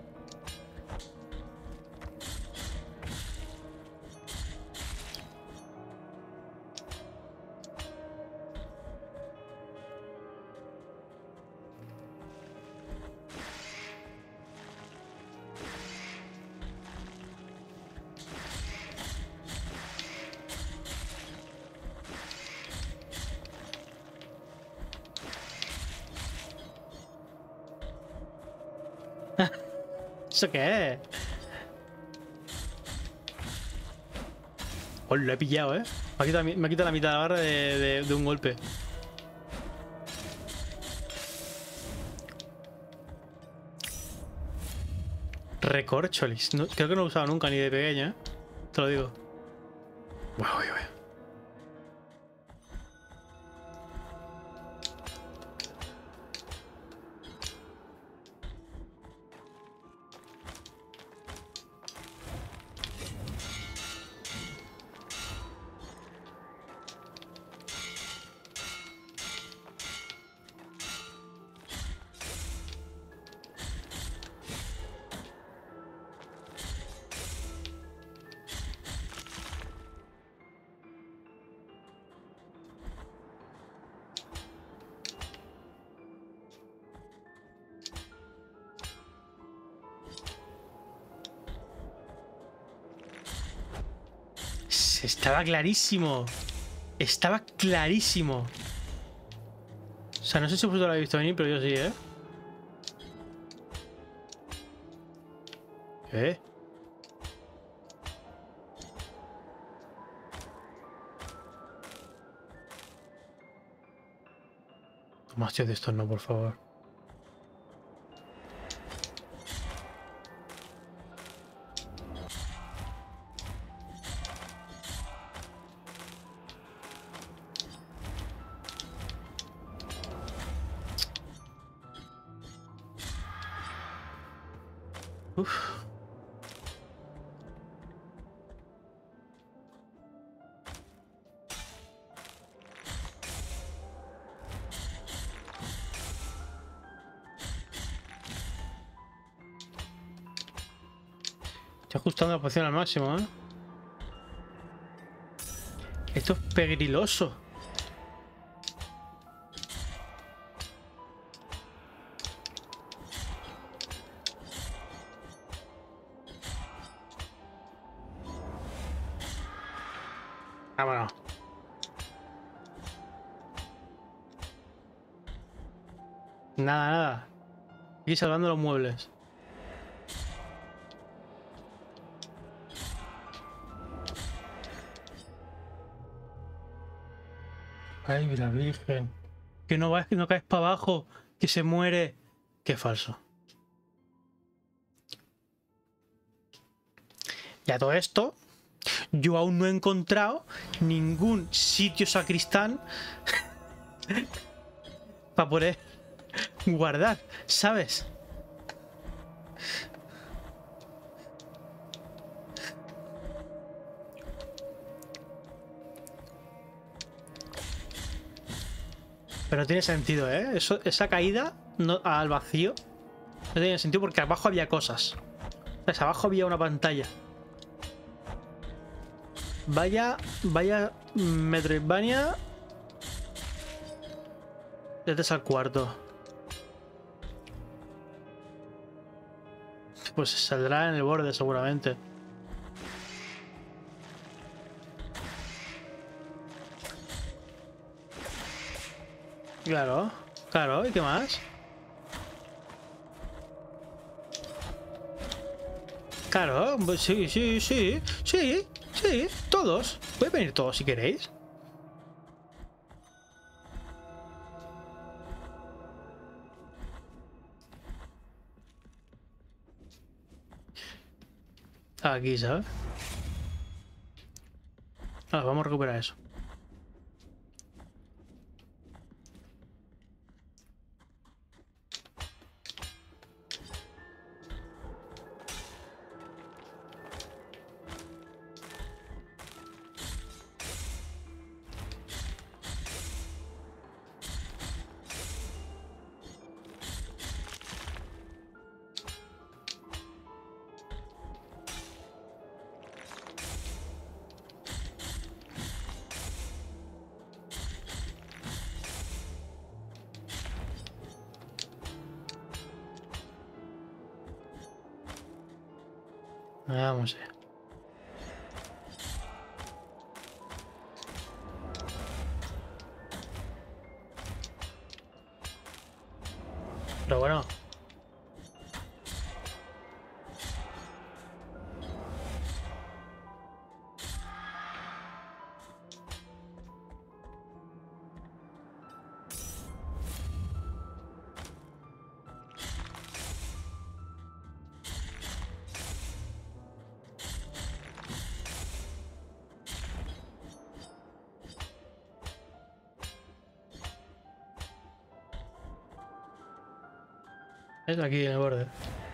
¿Eso qué es? Oh, lo he pillado, ¿eh? Me ha quitado, me ha quitado la mitad de la barra de, de, de un golpe. Recorcholis. No, creo que no lo he usado nunca, ni de pequeño, ¿eh? Te lo digo. Bueno, voy, voy. Estaba clarísimo. Estaba clarísimo. O sea, no sé si vosotros lo habéis visto venir, pero yo sí, ¿eh? ¿Qué? Más tío de estos no, por favor. Uf. Estoy ajustando la posición al máximo, ¿eh? Esto es pegriloso. Vámonos. Nada, nada. Aquí salvando los muebles. Ay, la virgen. Que no vas, que no caes para abajo. Que se muere. Qué falso. Y a todo esto, yo aún no he encontrado ningún sitio sacristán para poder guardar, ¿sabes? Pero no tiene sentido, ¿eh? Eso, esa caída no, al vacío no tiene sentido porque abajo había cosas. ¿Sabes? Abajo había una pantalla. Vaya, vaya Metroidvania. Este es al cuarto. Pues saldrá en el borde seguramente. Claro, claro, ¿y qué más? Claro, pues sí, sí, sí, sí, sí, todos. Pueden venir todos si queréis. Aquí, ¿sabes? Ah, vamos a recuperar eso. Vamos a ver. Pero bueno. Es aquí en el borde.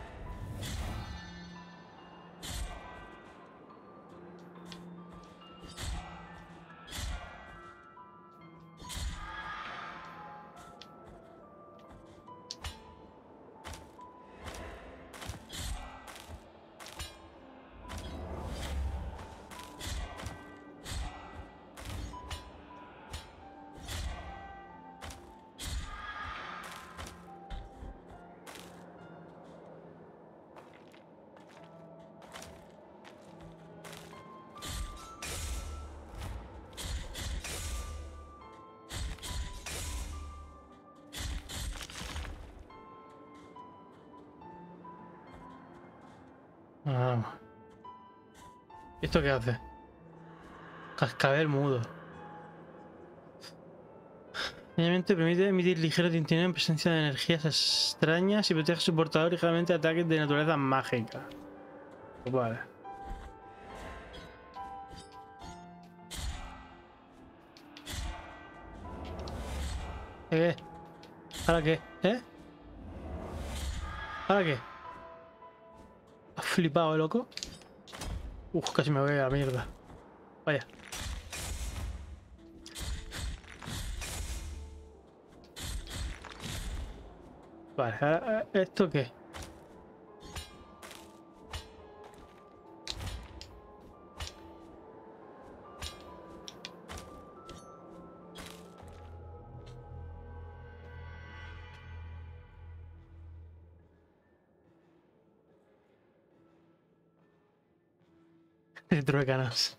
Vamos. ¿Esto qué hace? Cascabel mudo. Obviamente permite emitir ligeros tintineos en presencia de energías extrañas y protege a su portador ligeramente de ataques de naturaleza mágica. Pues vale. ¿Qué? ¿Ahora qué? ¿Eh? ¿Ahora qué? flipado, loco. Uf, casi me voy a la mierda. Vaya. Vale, ahora, ¿esto qué? Truécanos.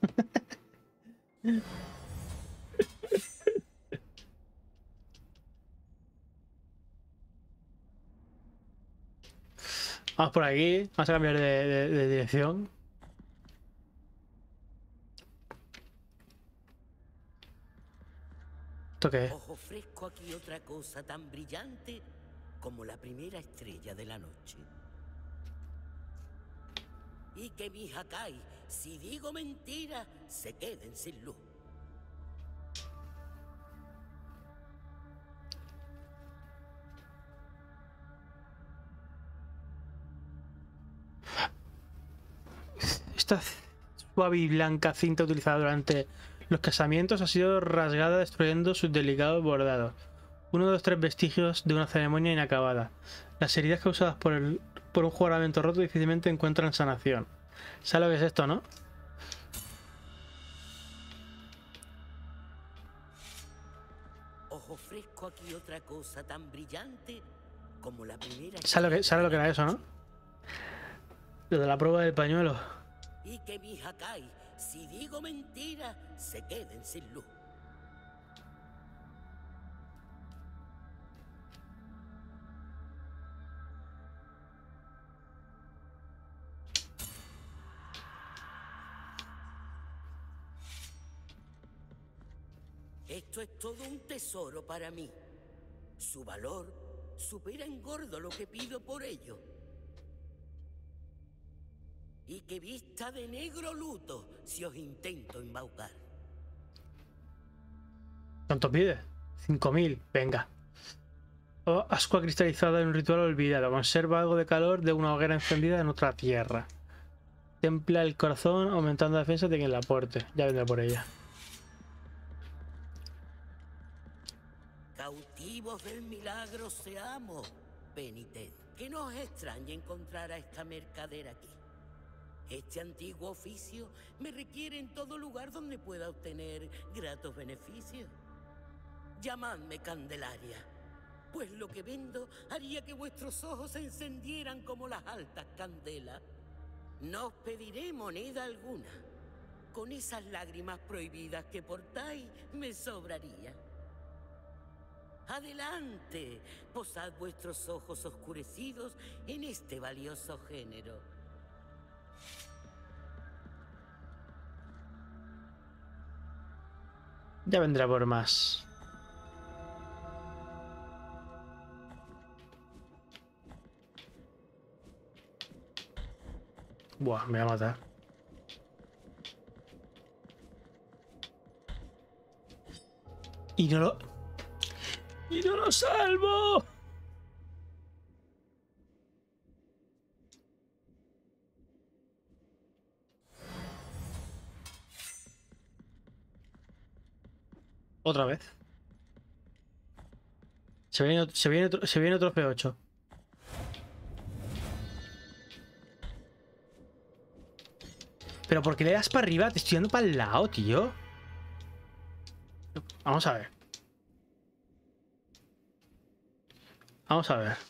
Vamos por aquí, vamos a cambiar de, de, de dirección. ¿Esto qué es? Os ofrezco aquí otra cosa tan brillante como la primera estrella de la noche. Y que mis Hakai, si digo mentira, se queden sin luz. Esta suave y blanca cinta utilizada durante los casamientos ha sido rasgada destruyendo sus delicados bordados. Uno de los tres vestigios de una ceremonia inacabada. Las heridas causadas por, el, por un juramento roto difícilmente encuentran sanación. ¿Sabes lo que es esto, no? Os ofrezco aquí otra cosa tan brillante como la primera. ¿Sabes lo que, ¿sabes lo que era eso, no? Lo de la prueba del pañuelo. Y que mis Hakai, si digo mentira, se queden sin luz. Esto es todo un tesoro para mí. Su valor supera en gordo lo que pido por ello. Y que vista de negro luto si os intento embaucar. ¿Cuánto pide? cinco mil, venga. Oh, ascua cristalizada en un ritual olvidado. Conserva algo de calor de una hoguera encendida en otra tierra. Templa el corazón, aumentando la defensa de quien la aporte. Ya vendré por ella. Cautivos del milagro seamos, penitentes. Que no os extrañe encontrar a esta mercader aquí. Este antiguo oficio me requiere en todo lugar donde pueda obtener gratos beneficios. Llamadme Candelaria, pues lo que vendo haría que vuestros ojos se encendieran como las altas candelas. No os pediré moneda alguna. Con esas lágrimas prohibidas que portáis, me sobraría. Adelante, posad vuestros ojos oscurecidos en este valioso género. Ya vendrá por más. Buah, me va a matar. Y no lo... ¡Y no lo salvo! Otra vez. Se viene, se viene, otro, se viene otro F ocho. Pero ¿por qué le das para arriba? Te estoy dando para el lado, tío. Vamos a ver. Vamos a ver.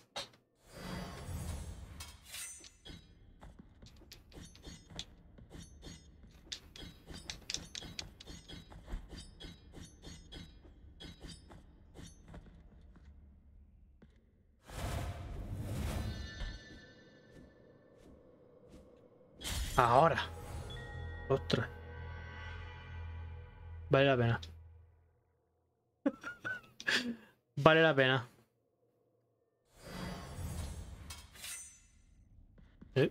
Ahora. Ostras. Vale la pena. Vale la pena. ¿Sí?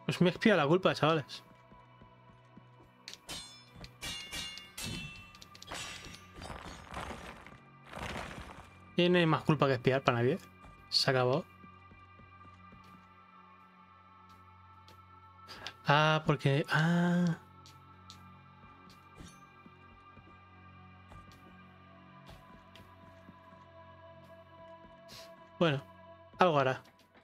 Pues me expía la culpa, chavales. Y no hay más culpa que espiar para nadie. Se acabó. Ah, porque... Ah... Bueno, algo hará.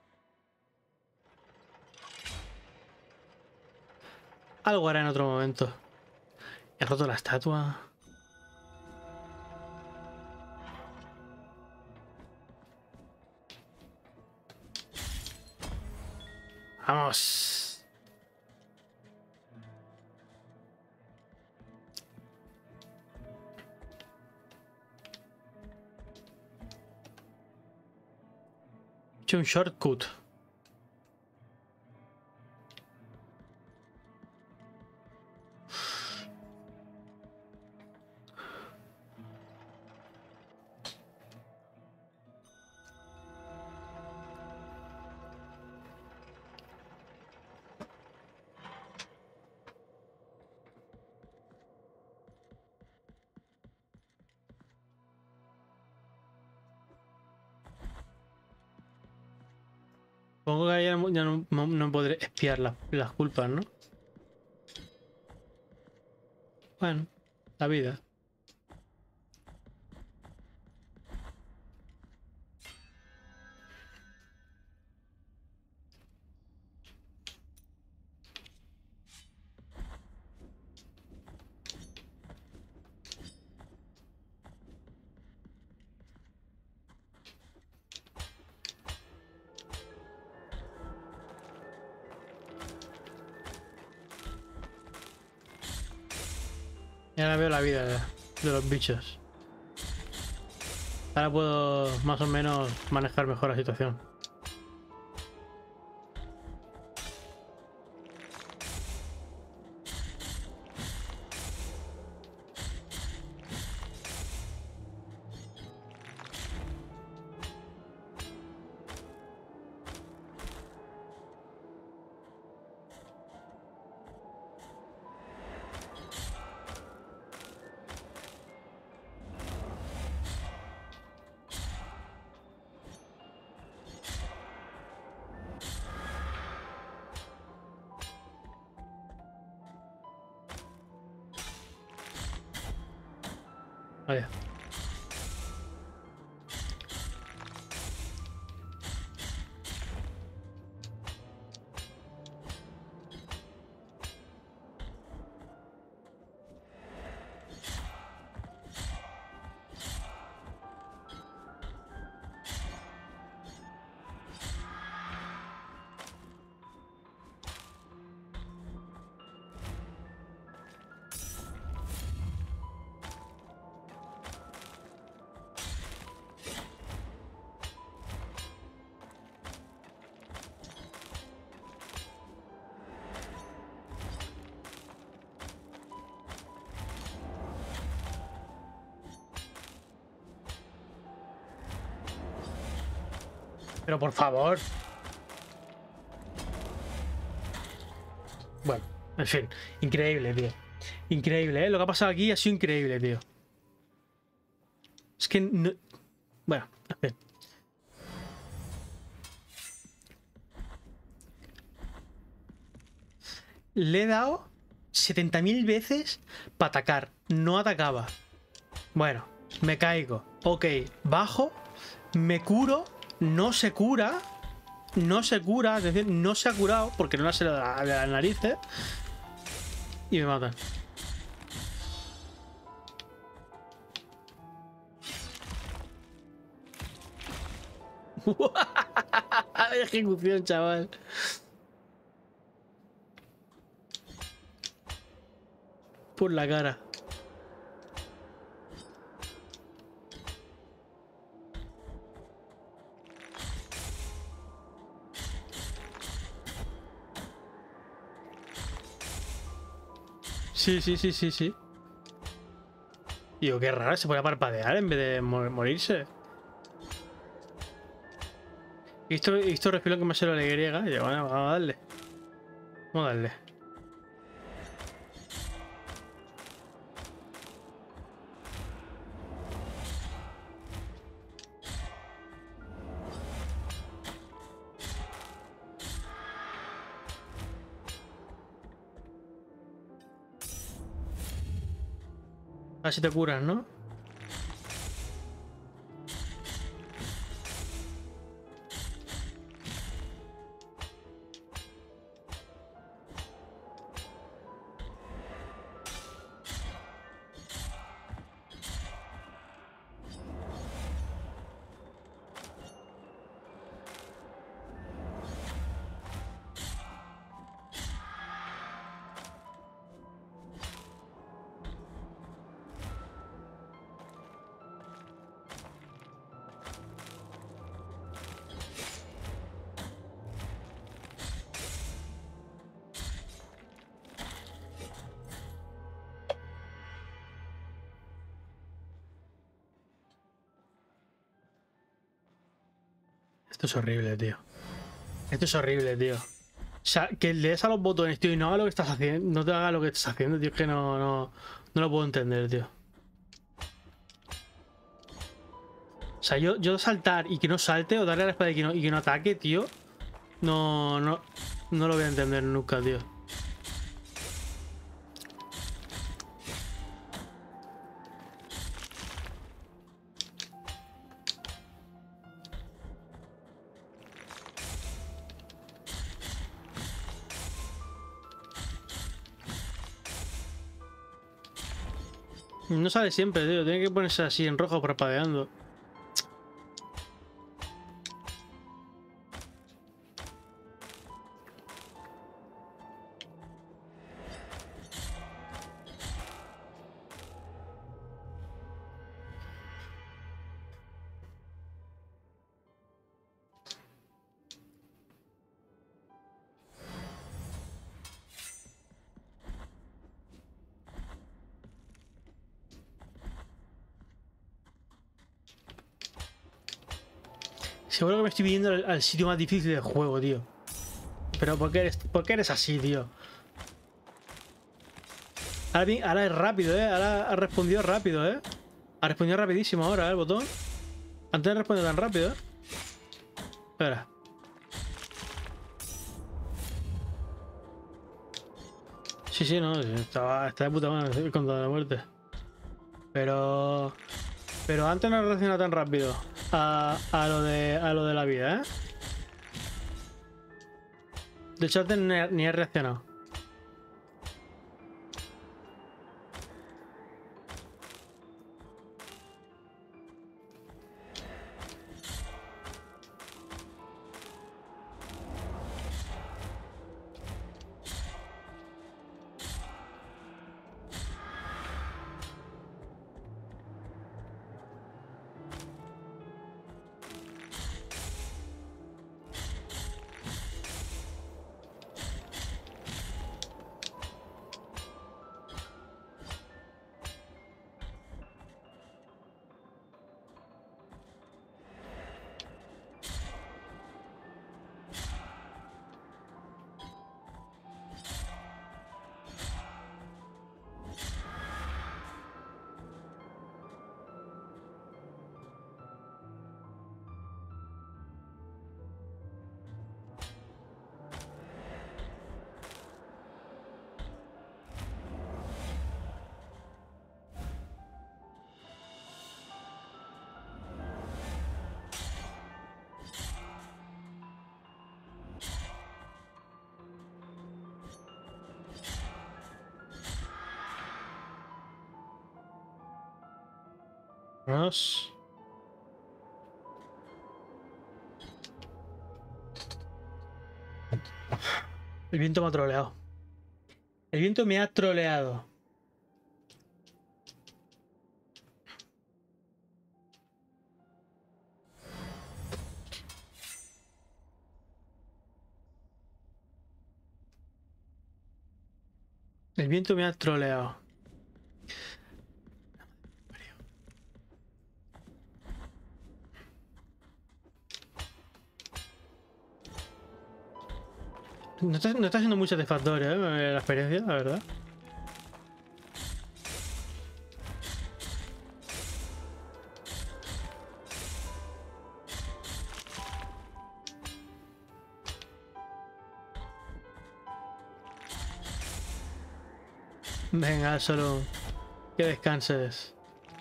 Algo hará en otro momento. He roto la estatua. Vamos. He hecho un shortcut. Supongo que ahí ya no, ya no, no- no podré espiar las, las culpas, ¿no? Bueno, la vida. Y ahora veo la vida de, de los bichos. Ahora puedo más o menos manejar mejor la situación. Vaya. Pero por favor. Bueno, en fin. Increíble, tío. Increíble, ¿eh? Lo que ha pasado aquí ha sido increíble, tío. Es que no... Bueno, en fin. Le he dado setenta mil veces para atacar. No atacaba. Bueno, me caigo. Ok, bajo. Me curo. No se cura. No se cura. Es decir, no se ha curado porque no le ha salido de, la, de las narices. Y me matan. Ejecución, chaval. Por la cara. Sí, sí, sí, sí, sí. Digo, qué raro, se puede parpadear en vez de mor morirse. Y esto, esto respiro que me sale la Y. Y digo, bueno, vamos a darle. Vamos a darle. A ver si te curas, ¿no? Esto es horrible, tío. Esto es horrible, tío. O sea, que le des a los botones, tío, y no haga lo que estás haciendo. No te haga lo que estás haciendo, tío. Es que no, no, no lo puedo entender, tío. O sea, yo, yo saltar y que no salte, o darle a la espada y que no, y que no ataque, tío. No, no, no lo voy a entender nunca, tío. No sale siempre, tío. Tiene que ponerse así en rojo parpadeando. Seguro que me estoy viendo al, al sitio más difícil del juego, tío. Pero ¿por qué eres, por qué eres así, tío? Ahora, bien, ahora es rápido, ¿eh? Ahora ha respondido rápido, ¿eh? Ha respondido rapidísimo ahora, ¿eh? El botón. Antes no respondió tan rápido, ¿eh? Espera. Sí, sí, no. Estaba, estaba de puta madre el contador de la muerte. Pero... Pero antes no reacciona tan rápido a, a, lo de, a lo de la vida, ¿eh? De hecho, antes ni, ni he reaccionado. Vámonos. El viento me ha troleado. El viento me ha troleado. El viento me ha troleado. No está, no está siendo muy satisfactorio, ¿eh? La experiencia, la verdad. Venga, solo que descanses.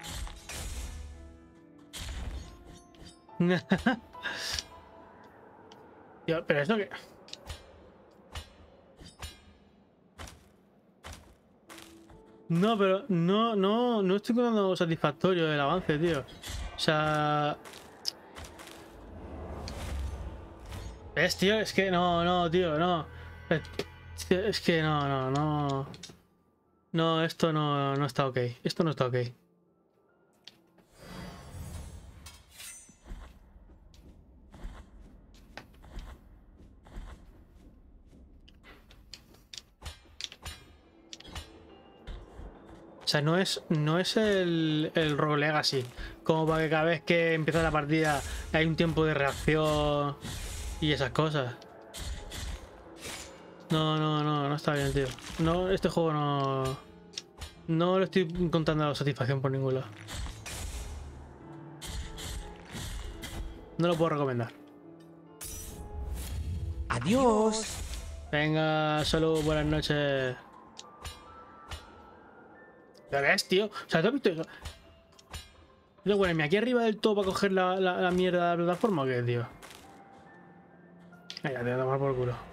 Tío, pero esto que... No, pero no, no, no estoy encontrando satisfactorio el avance, tío. O sea... Es, tío, es que no, no, tío, no. Es, es que no, no, no. No, esto no, no está ok. Esto no está ok. O sea, no es, no es el, el Rogue Legacy. Como para que cada vez que empieza la partida hay un tiempo de reacción y esas cosas. No, no, no, no está bien, tío. No, este juego no... No le estoy encontrando satisfacción por ningún lado. No lo puedo recomendar. Adiós. Venga, solo buenas noches. ¿Lo ves, tío? O sea, ¿tú has visto eso? Voy a ponerme aquí arriba del todo para coger la, la, la mierda de la plataforma o qué, tío. Venga, te voy a tomar por culo.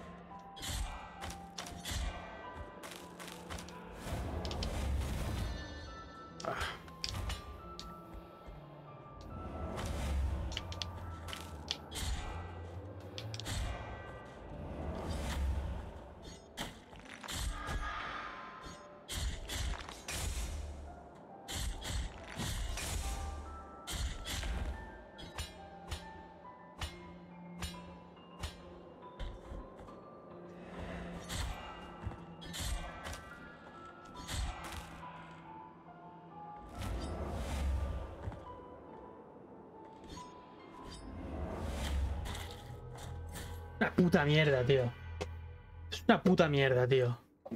Una puta mierda, tío. Es una puta mierda, tío.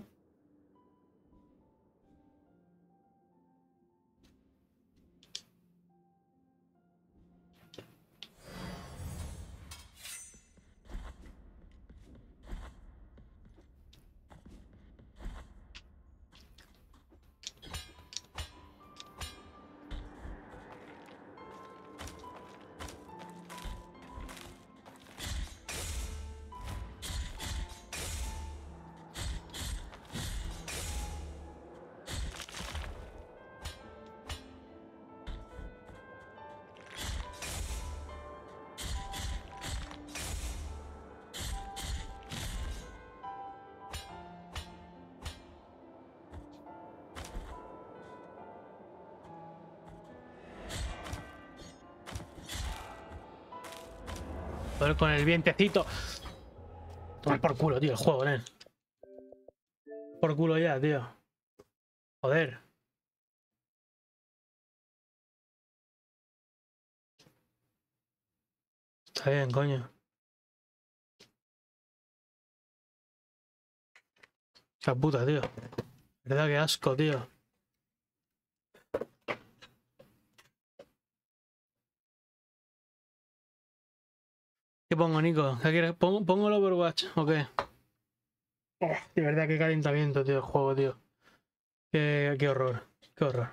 Joder, con el vientecito. Tomar por culo, tío, el juego, nen. Por culo ya, tío. Joder. Está bien, coño. Esa puta, tío. Verdad, que asco, tío. ¿Qué pongo, Nico? ¿Qué quieres? ¿Pongo, pongo el Overwatch o qué? Oh, de verdad, qué calentamiento, tío, el juego, tío. Qué, qué horror. Qué horror.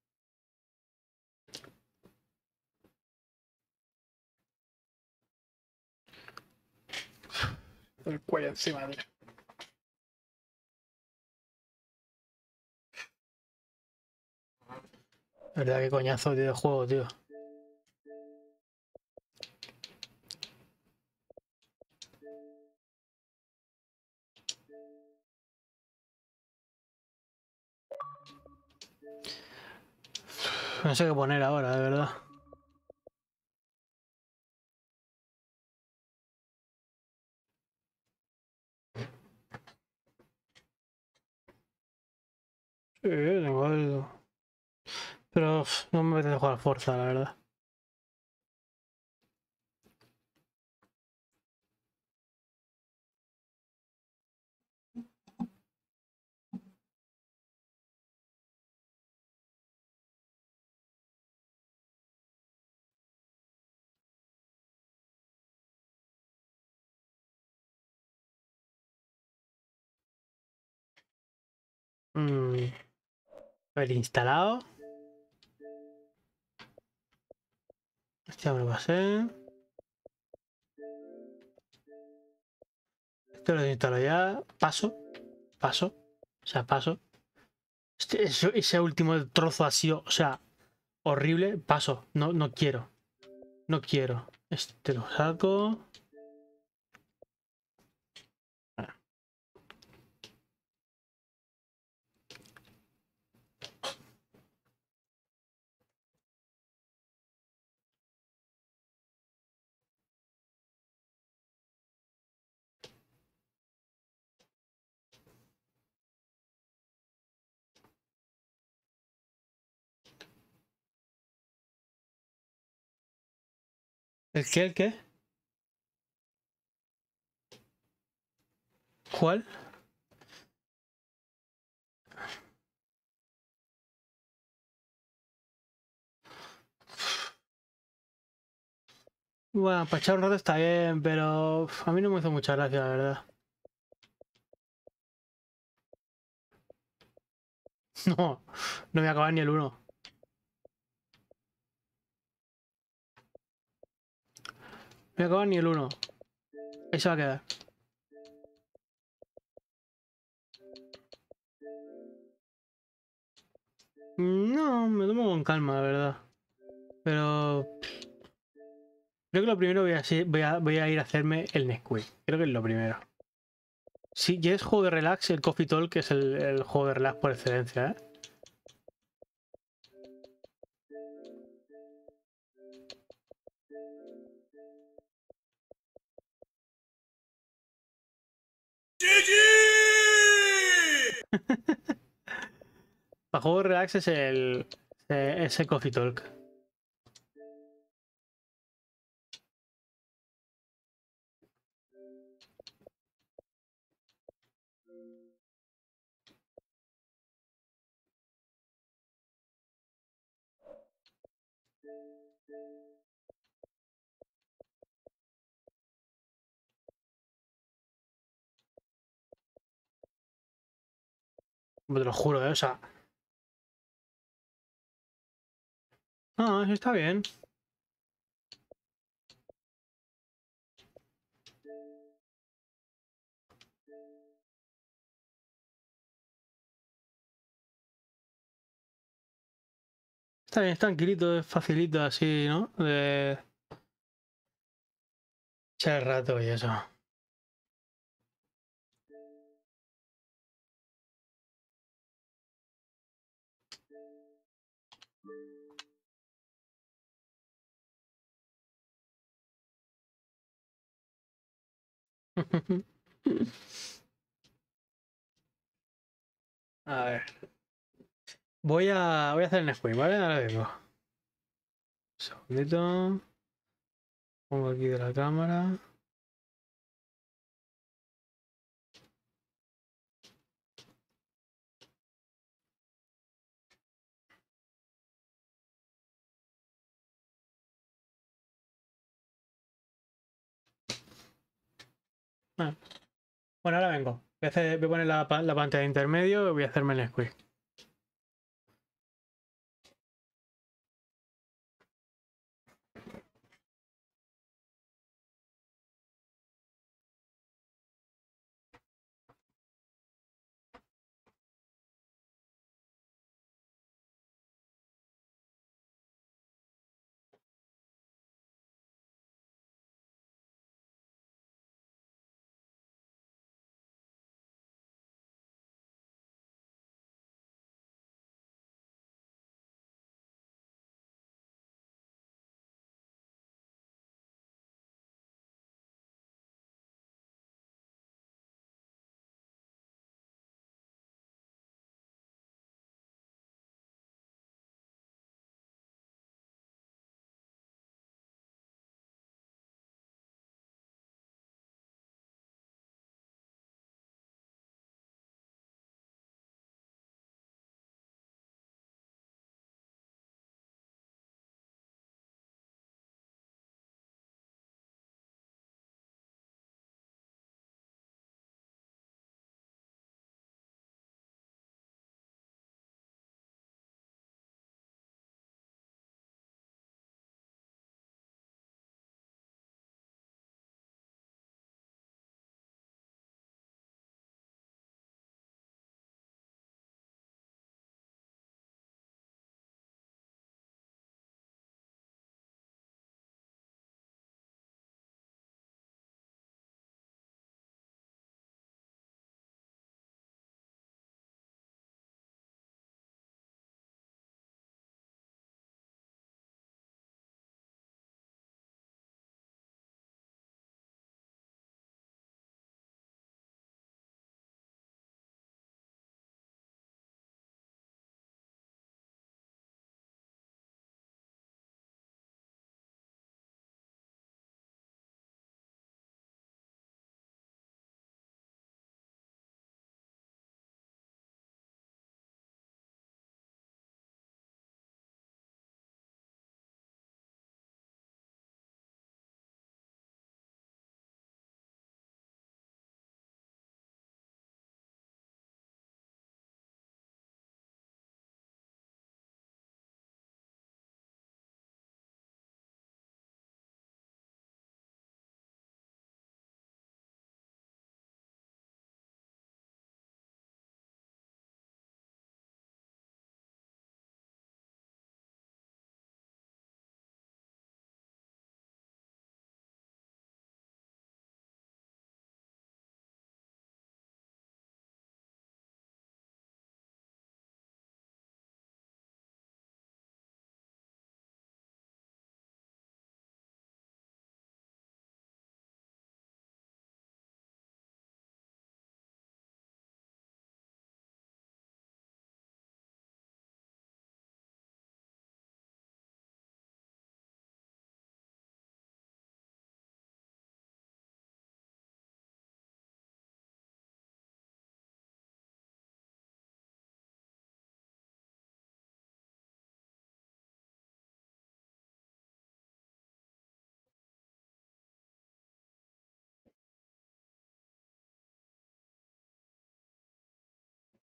El cuello encima, tío. Verdad, qué coñazo, tío, de juego, tío. No sé qué poner ahora, de verdad. Sí, tengo algo. Pero uf, no me apetece jugar Forza, la verdad. Mm, a ver, instalado. Este ya me lo pasé. Esto lo instalo ya. Paso. Paso. O sea, paso. Este, ese, ese último trozo ha sido, o sea, horrible. Paso. No, no quiero. No quiero. Este lo saco. ¿El qué? ¿El qué? ¿Cuál? Bueno, para echar un rato está bien, pero uf, a mí no me hizo mucha gracia, la verdad. No, no voy a acabar ni el uno. No voy a acabar ni el uno. Ahí se va a quedar. No, me tomo con calma, la verdad. Pero creo que lo primero voy a, voy a, voy a ir a hacerme el Nesquik. Creo que es lo primero. Si quieres juego de relax, el Coffee Talk es el, el juego de relax por excelencia, ¿eh? Para juego de relax es el, es el Coffee Talk. Te lo juro, ¿eh? O sea... No, eso está bien. Está bien, es tranquilito, es facilito así, ¿no? De echar el rato y eso. A ver. Voy a, voy a hacer el Nesquik, ¿vale? Ahora vengo. Un segundito. Pongo aquí de la cámara. Ah. Bueno, ahora vengo. Voy a, hacer, voy a poner la, la pantalla de intermedio y voy a hacerme el Nesquik.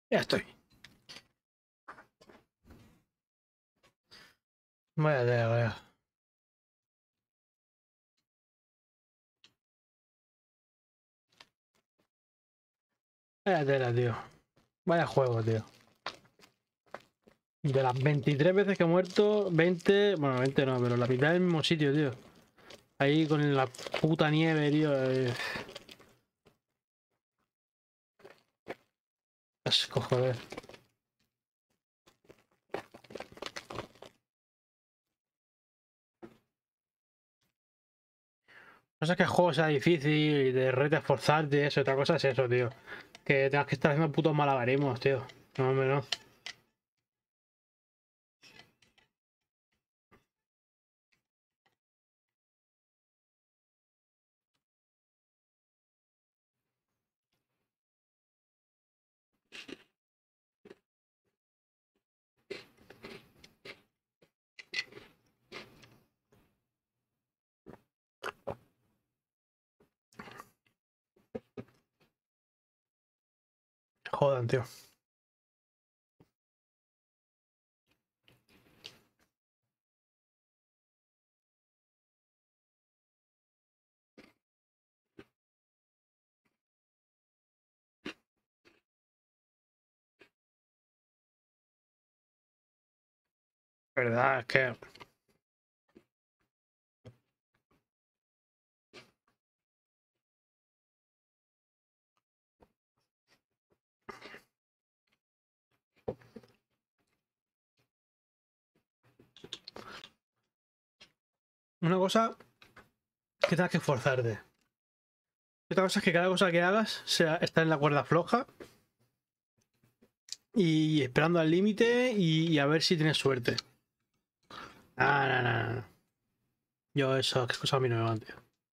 Ya estoy. Vaya tela, vaya. Vaya tela, tío. Vaya juego, tío. De las veintitrés veces que he muerto, veinte... Bueno, veinte no, pero la mitad del mismo sitio, tío. Ahí con la puta nieve, tío. Eh... Asco, joder. No sé que el juego sea difícil y de rete esforzarte, eso. Otra cosa es eso, tío. Que tengas que estar haciendo putos malabarismos, tío. No, hombre, no. Jodan, tío. Verdad, es que... Una cosa que tengas que esforzarte. Otra cosa es que cada cosa que hagas sea estar en la cuerda floja y esperando al límite y, y a ver si tienes suerte. Ah, no, no, no. Yo eso, qué cosa a mí no me van, tío.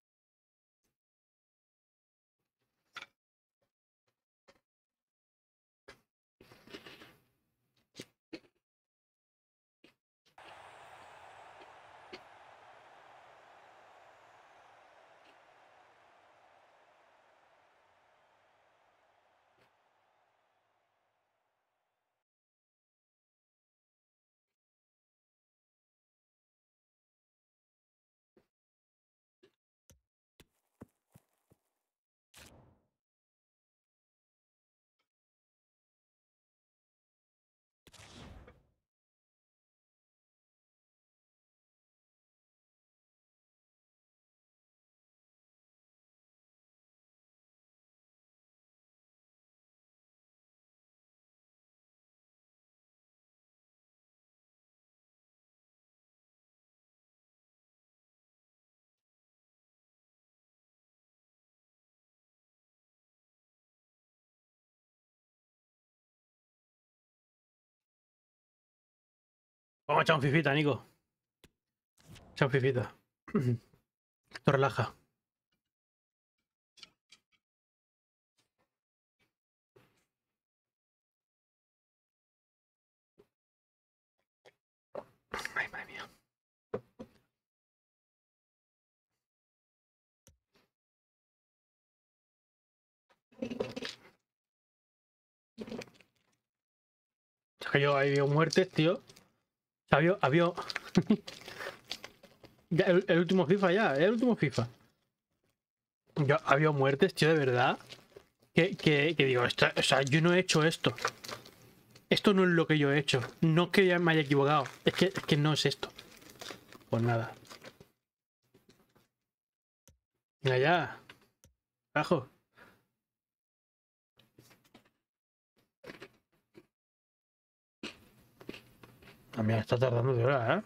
Vamos a echar un fifita, Nico. Echa un fifita. Esto relaja. Ay, madre mía. Es que yo había muertes, tío. Había... había... ya, el, el último FIFA ya, el último FIFA. Yo había muertes, tío, de verdad. Que, que, que digo, esto, o sea, yo no he hecho esto. Esto no es lo que yo he hecho. No es que ya me haya equivocado. Es que, es que no es esto. Pues nada. Venga ya. Carajo. También está tardando de hora, ¿eh?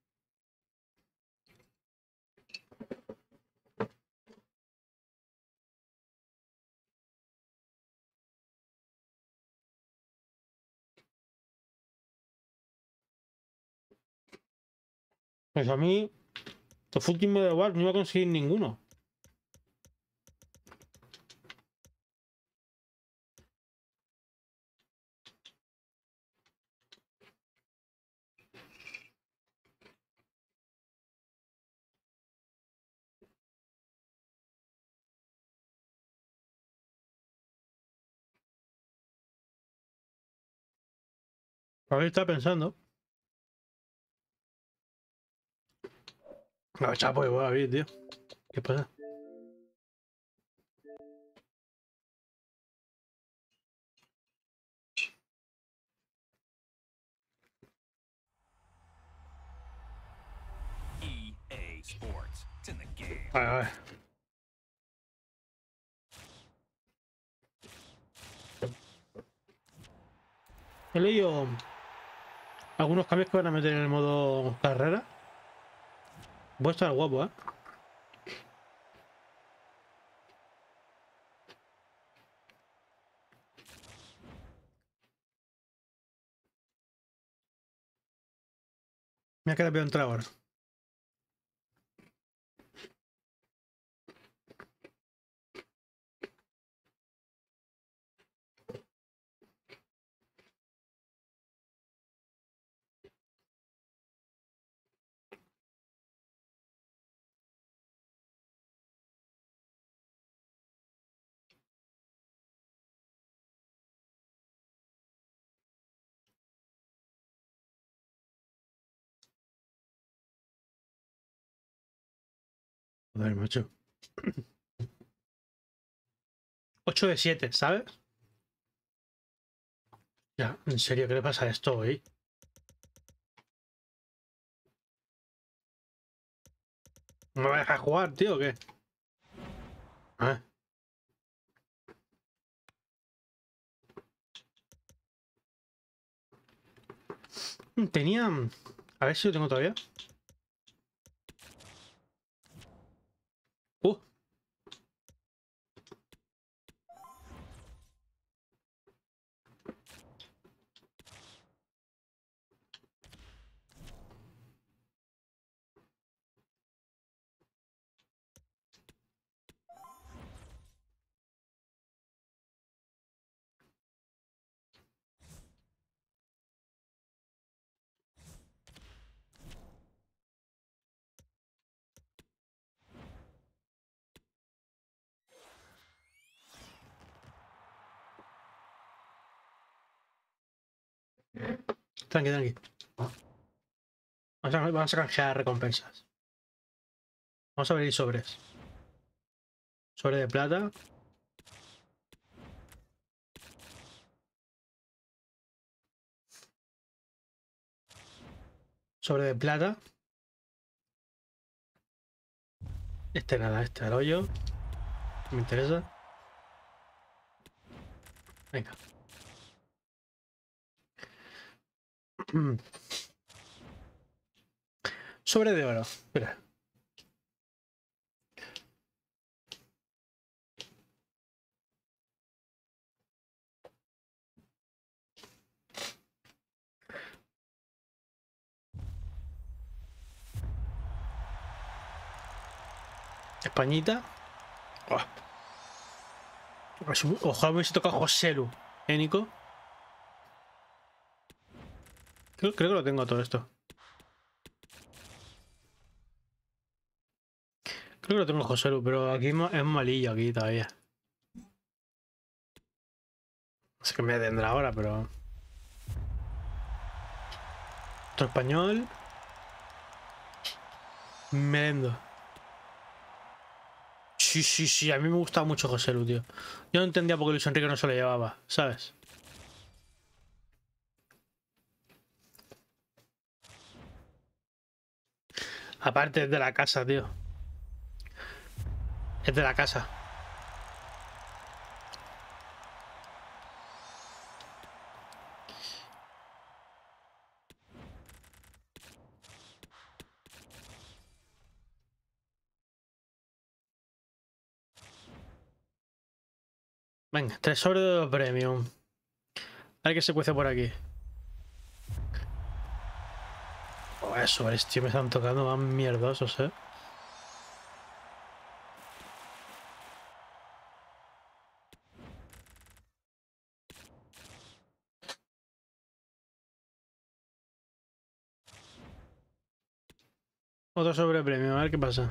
Pues a mí, los últimos de igual no iba a conseguir ninguno. Ahí está pensando. No, chapo, igual, David, tío. ¿Qué pasa? E A Sports. It's in the game. Vale, vale. He leído algunos cambios que van a meter en el modo carrera. Voy a estar guapo, ¿eh? Mira que le veo entrar ahora. Joder, macho. ocho de siete, ¿sabes? Ya, en serio, ¿qué le pasa a esto hoy? ¿No me va a dejar jugar, tío, o qué? Ah. Tenía... A ver si lo tengo todavía. Uh. Tranqui, tranqui. Vamos a, vamos a canjear recompensas. Vamos a abrir sobres. Sobre de plata. Sobre de plata. Este nada, este al hoyo. Me interesa. Venga. Sobre de oro. Espera. Españita. Oh. Ojalá me hubiese tocado Joselu. ¿Eh, Nico? Creo, creo que lo tengo todo esto. Creo que lo tengo Joselu, pero aquí es malillo aquí todavía. No sé qué me tendrá ahora, pero... Otro español. Merendo. Sí, sí, sí, a mí me gustaba mucho Joselu, tío. Yo no entendía por qué Luis Enrique no se lo llevaba, ¿sabes? Aparte es de la casa, tío. Es de la casa. Venga, tres sobres de premium. A ver qué se cuece por aquí. Oh, eso, tío, me están tocando más mierdosos, eh. Otro sobre premium, a ver qué pasa.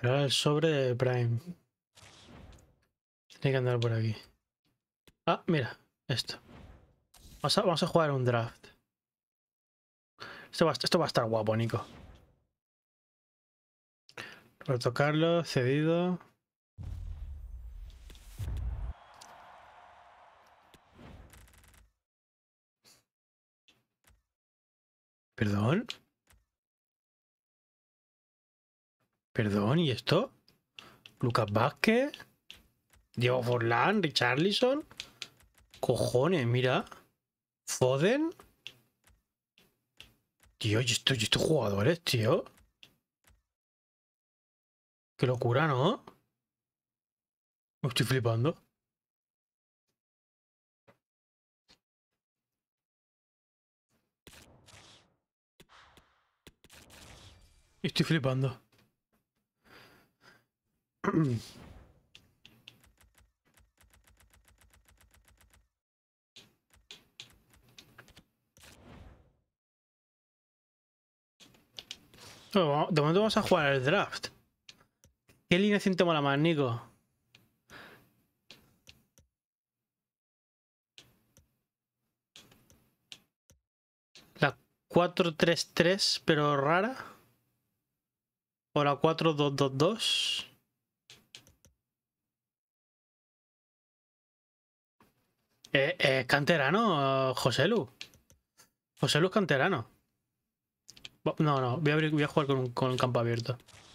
Ahora el sobre de Prime. Tiene que andar por aquí. Ah, mira, esto. Vamos a, vamos a jugar un draft. Esto va, esto va a estar guapo, Nico. Roberto Carlos, cedido. ¿Perdón? ¿Perdón? ¿Y esto? ¿Lucas Vázquez? ¿Diego Forlán? ¿Richarlison? Cojones, mira. ¿Foden? Tío, ¿y estos, y estos jugadores, tío? Qué locura, ¿no? Me estoy flipando. Estoy flipando. No, de momento vamos a jugar el draft. ¿Qué alineación te mola más, Nico? ¿La cuatro tres tres pero rara? ¿O la cuatro dos dos dos? Eh, eh, canterano, José Lu. José Lu es canterano. No, no, voy a, abrir, voy a jugar con un, con un campo abierto.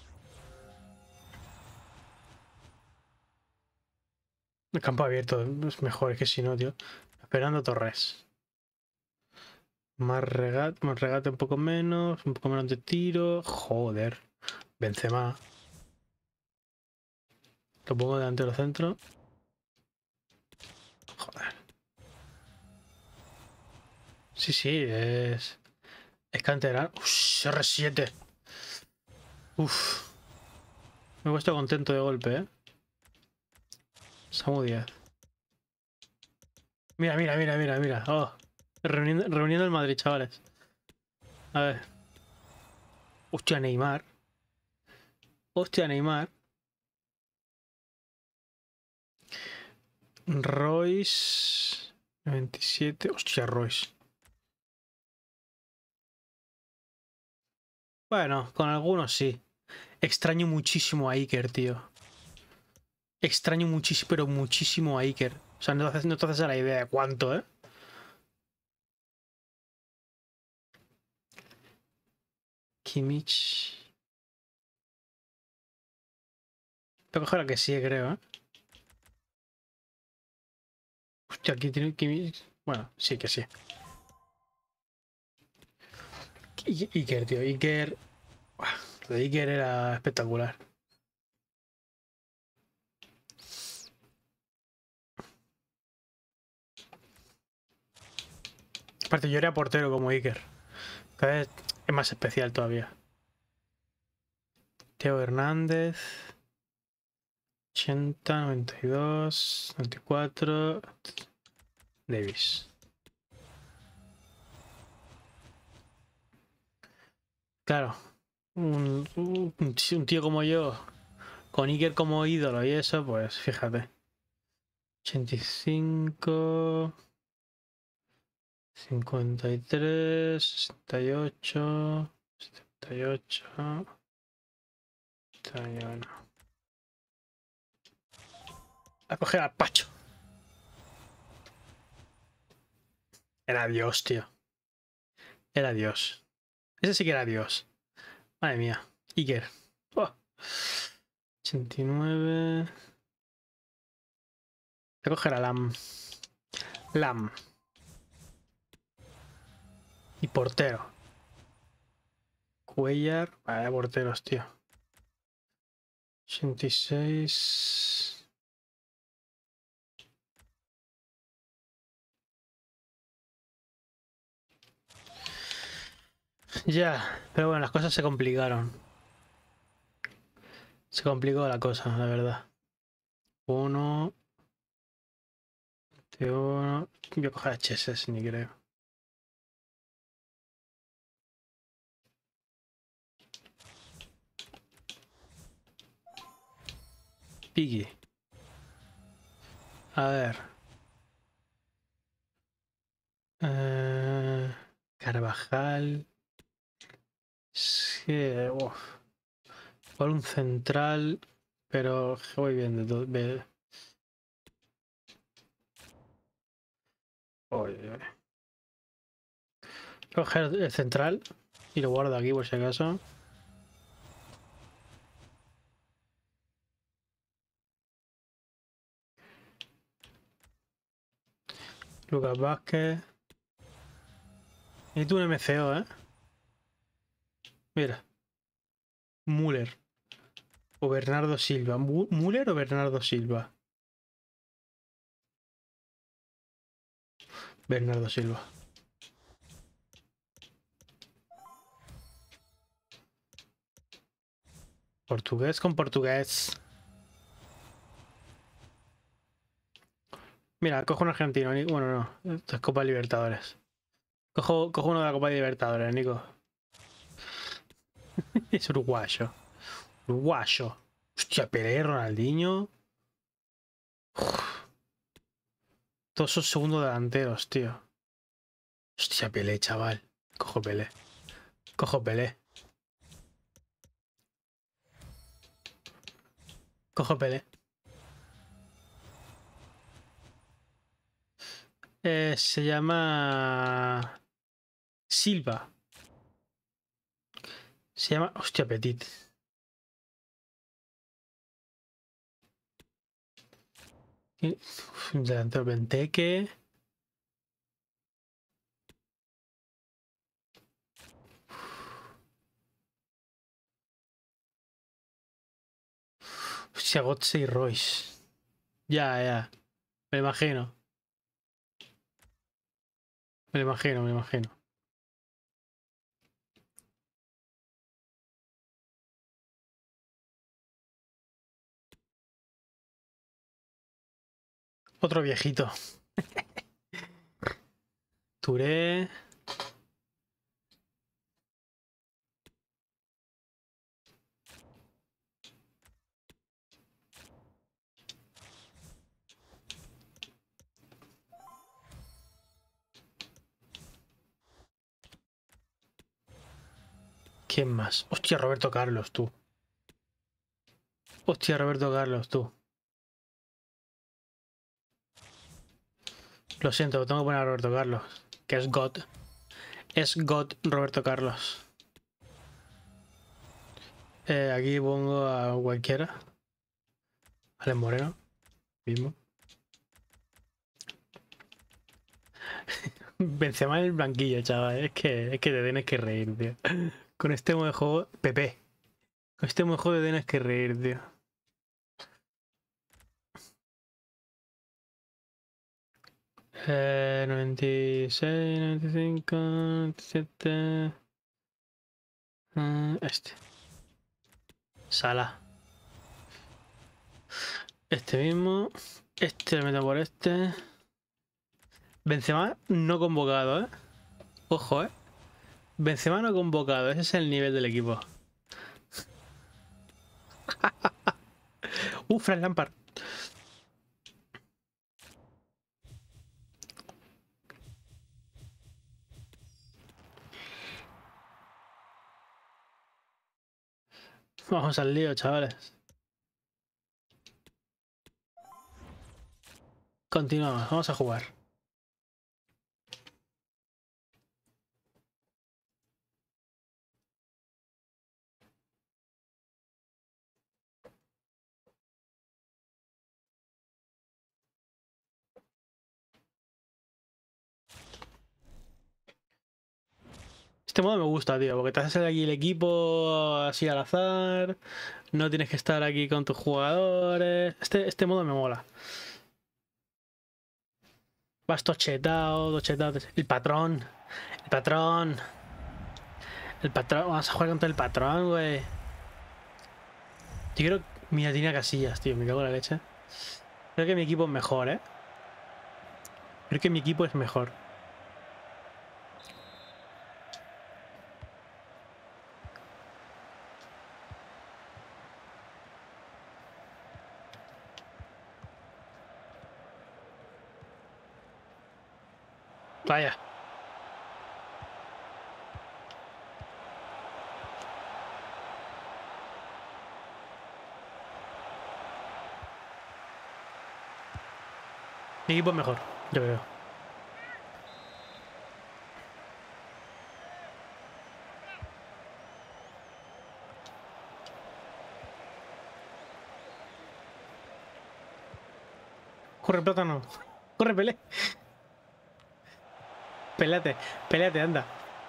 El campo abierto es mejor, es que si no, tío. Esperando Torres. Más regate, más regate un poco menos, un poco menos de tiro. Joder. Benzema. Lo pongo delante del centro. Joder. Sí, sí, es... Es canterano. Uff, R siete. Uff. Me he puesto contento de golpe, ¿eh? Samu diez. Mira, mira, mira, mira, mira. Oh. Reuniendo, reuniendo el Madrid, chavales. A ver. Hostia, Neymar. Hostia, Neymar. Royce. veintisiete. Hostia, Royce. Bueno, con algunos sí. Extraño muchísimo a Iker, tío. Extraño muchísimo, pero muchísimo a Iker. O sea, no te haces, no te haces a la idea de cuánto, ¿eh? Kimmich. Voy a coger a que sí, creo, ¿eh? Hostia, aquí tiene Kimmich. Bueno, sí que sí. I Iker, tío. Iker. Lo de Iker era espectacular. Aparte, yo era portero como Iker. Cada vez es más especial todavía. Teo Hernández. ochenta, noventa y dos, noventa y cuatro. Davis. Claro. Un, un, un tío como yo, con Iker como ídolo y eso, pues fíjate. ochenta y cinco. cincuenta y tres, sesenta y ocho, setenta y ocho, setenta y uno. A coger al Pacho. Era Dios, tío. Era Dios. Ese sí que era Dios. Madre mía. Iker. Oh. ochenta y nueve. Voy a coger a Lam. Lam. Y portero. Cuellar. Vaya porteros, tío. ochenta y seis. Ya, pero bueno, las cosas se complicaron. Se complicó la cosa, la verdad. Uno. Uno. Voy a coger a Cheses, ni creo. Piggy. A ver. Eh, Carvajal. Sí, uf. Por un central, pero voy bien de todo. Ve- Oye. Coger el central y lo guardo aquí por si acaso. Lucas Vázquez. Y tú un M C O, ¿eh? Mira. Müller. O Bernardo Silva. Mu- ¿Müller o Bernardo Silva? Bernardo Silva. Portugués con portugués. Mira, cojo un argentino. Ni- Bueno, no. Esto es Copa Libertadores. Cojo, cojo uno de la Copa Libertadores, Nico. Es uruguayo. Uruguayo. Hostia, Pelé, Ronaldinho. Uf. Todos esos segundos delanteros, tío. Hostia, Pelé, chaval. Cojo Pelé. Cojo Pelé. Cojo Pelé. Eh, se llama... Silva. Se llama... Hostia, Petit. Uf, un delantero Benteke. Hostia, Götze y Royce. Ya, ya. Me imagino. Me lo imagino, me lo imagino. Otro viejito. Touré. ¿Quién más? Hostia, Roberto Carlos, tú. Hostia, Roberto Carlos, tú. Lo siento, tengo que poner a Roberto Carlos. Que es God. Es God Roberto Carlos. Eh, aquí pongo a cualquiera. Alex Moreno. Mismo. Benzema en el banquillo, chaval. Es que, es que te tienes que reír, tío. Con este modo de juego... Pepe. Con este modo de juego te tienes que reír, tío. Eh, noventa y seis, noventa y cinco, noventa y siete... Uh, este. Sala. Este mismo. Este lo meto por este. Benzema no convocado, ¿eh? Ojo, ¿eh? Benzema no convocado. Ese es el nivel del equipo. uh, Frank Lampard. Vamos al lío, chavales. Continuamos, vamos a jugar. Este modo me gusta, tío, porque te haces aquí el equipo así al azar. No tienes que estar aquí con tus jugadores. Este, este modo me mola. Vas tochetado, tochetado. El patrón. El patrón. El patrón. Vamos a jugar contra el patrón, güey. Yo creo... Mira, tiene Casillas, tío. Me cago en la leche. Creo que mi equipo es mejor, ¿eh? Creo que mi equipo es mejor. Vaya. Mi equipo es mejor, yo creo. Corre, plátano. Corre, pelé. Péleate, péleate, anda.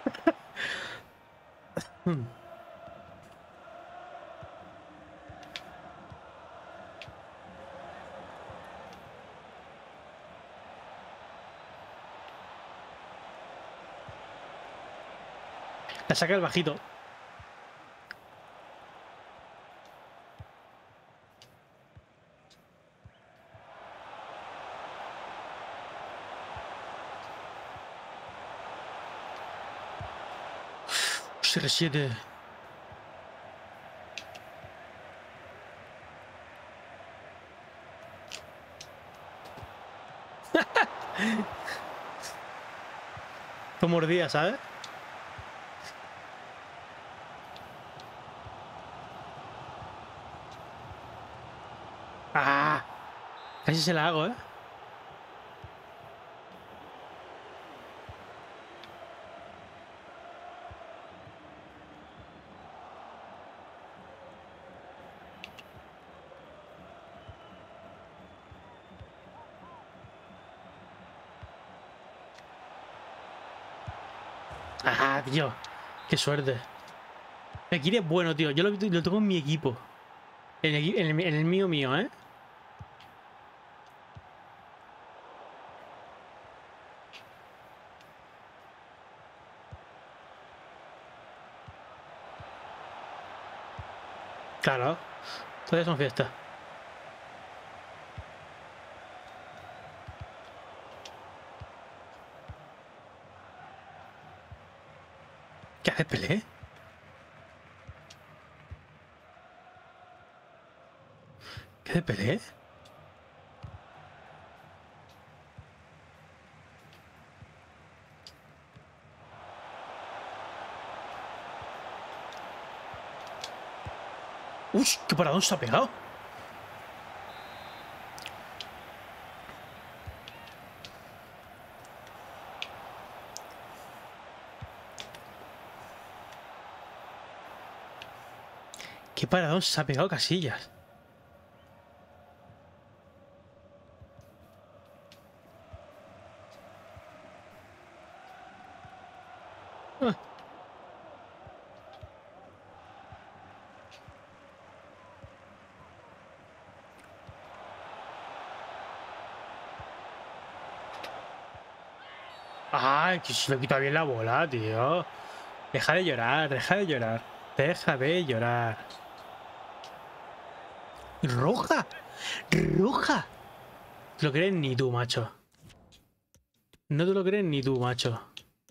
La saca el bajito. C R siete. Lo mordía, ¿sabes? Ah, casi se la hago, ¿eh? Ah, tío. Qué suerte. Fekir es bueno, tío. Yo lo, lo tengo en mi equipo. En el, en, el, en el mío mío, ¿eh? Claro. Todavía son fiestas. ¿Qué hace Pelé? ¿Qué hace Pelé? ¡Uy! ¡Qué paradón se ha pegado! ¡Qué paradón se ha pegado Casillas! Ah. Ay, que se le quita bien la bola, tío. Deja de llorar, deja de llorar. Deja de llorar. ¡Roja! ¡Roja! No te lo crees ni tú, macho. No te lo crees ni tú, macho.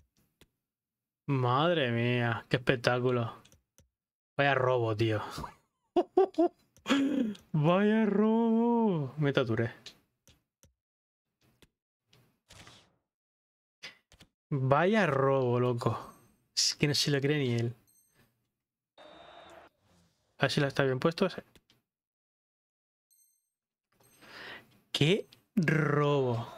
Madre mía, qué espectáculo. Vaya robo, tío. Vaya robo. Me taturé. Vaya robo, loco. Es que no se lo cree ni él. A ver si la está bien puesto. ¡Qué robo!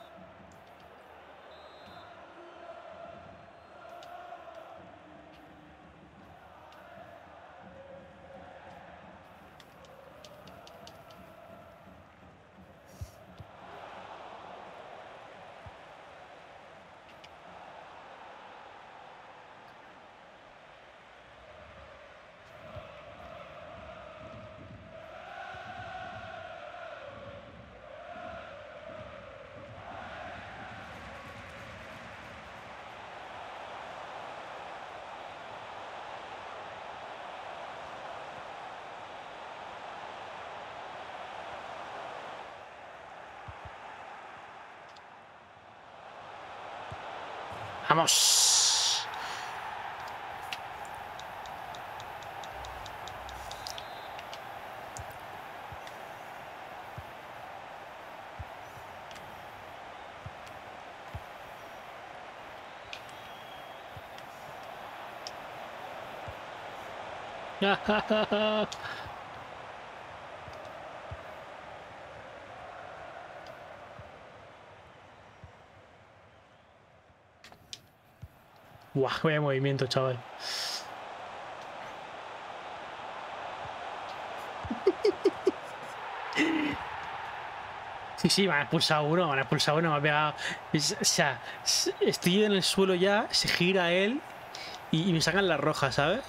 ¡Vamos! Guau, vaya movimiento, chaval. Sí, sí, me han expulsado uno, me han expulsado uno, me ha pegado. Es- o sea, s- estoy en el suelo ya, se gira él y, y me sacan la roja, ¿sabes?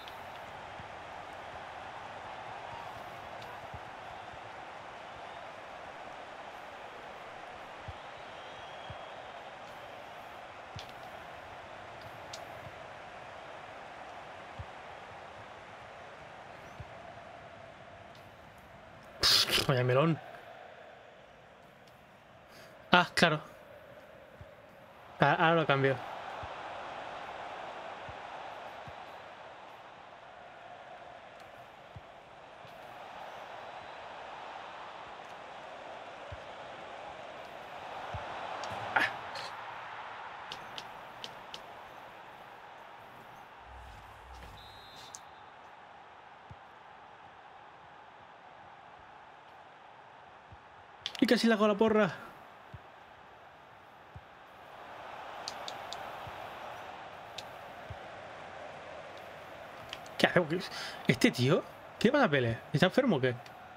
Vaya melón. Ah, claro. Ah, ahora lo cambio. Y casi le hago la porra. ¿Qué hace? ¿Este tío? ¿Qué le pasa a Pele? ¿Está enfermo o qué?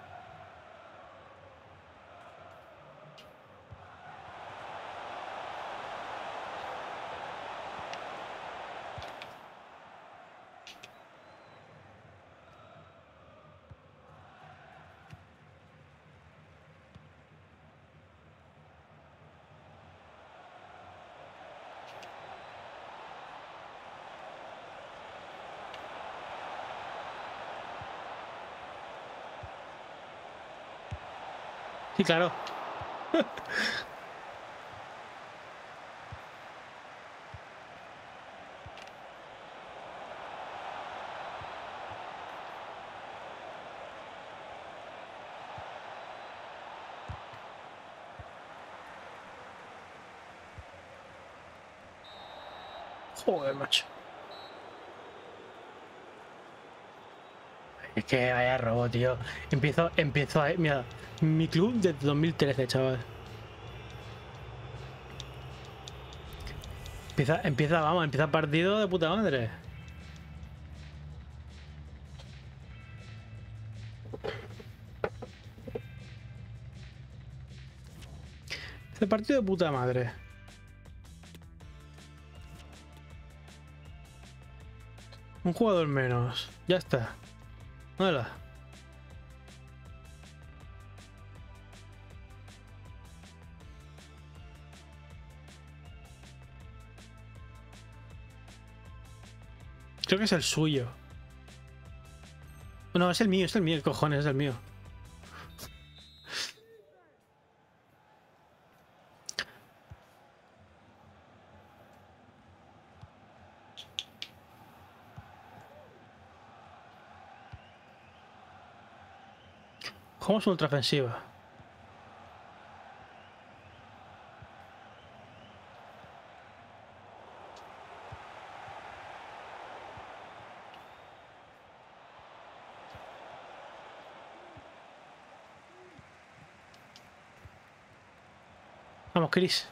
Sí, claro. Joder, macho. Es que vaya robo, tío. Empiezo, empiezo a... Mira, mi club desde dos mil trece, chaval. Empieza, empieza, vamos, empieza partido de puta madre. Este partido de puta madre. Un jugador menos. Ya está. Hola. Creo que es el suyo. No, es el mío, es el mío, cojones, es el mío. Jugamos ultra ofensiva. Vamos, Chris.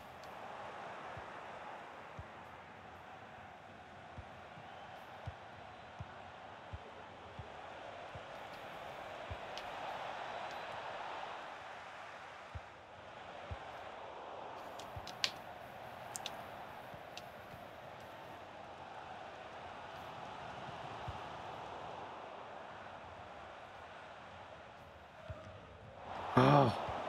Oh.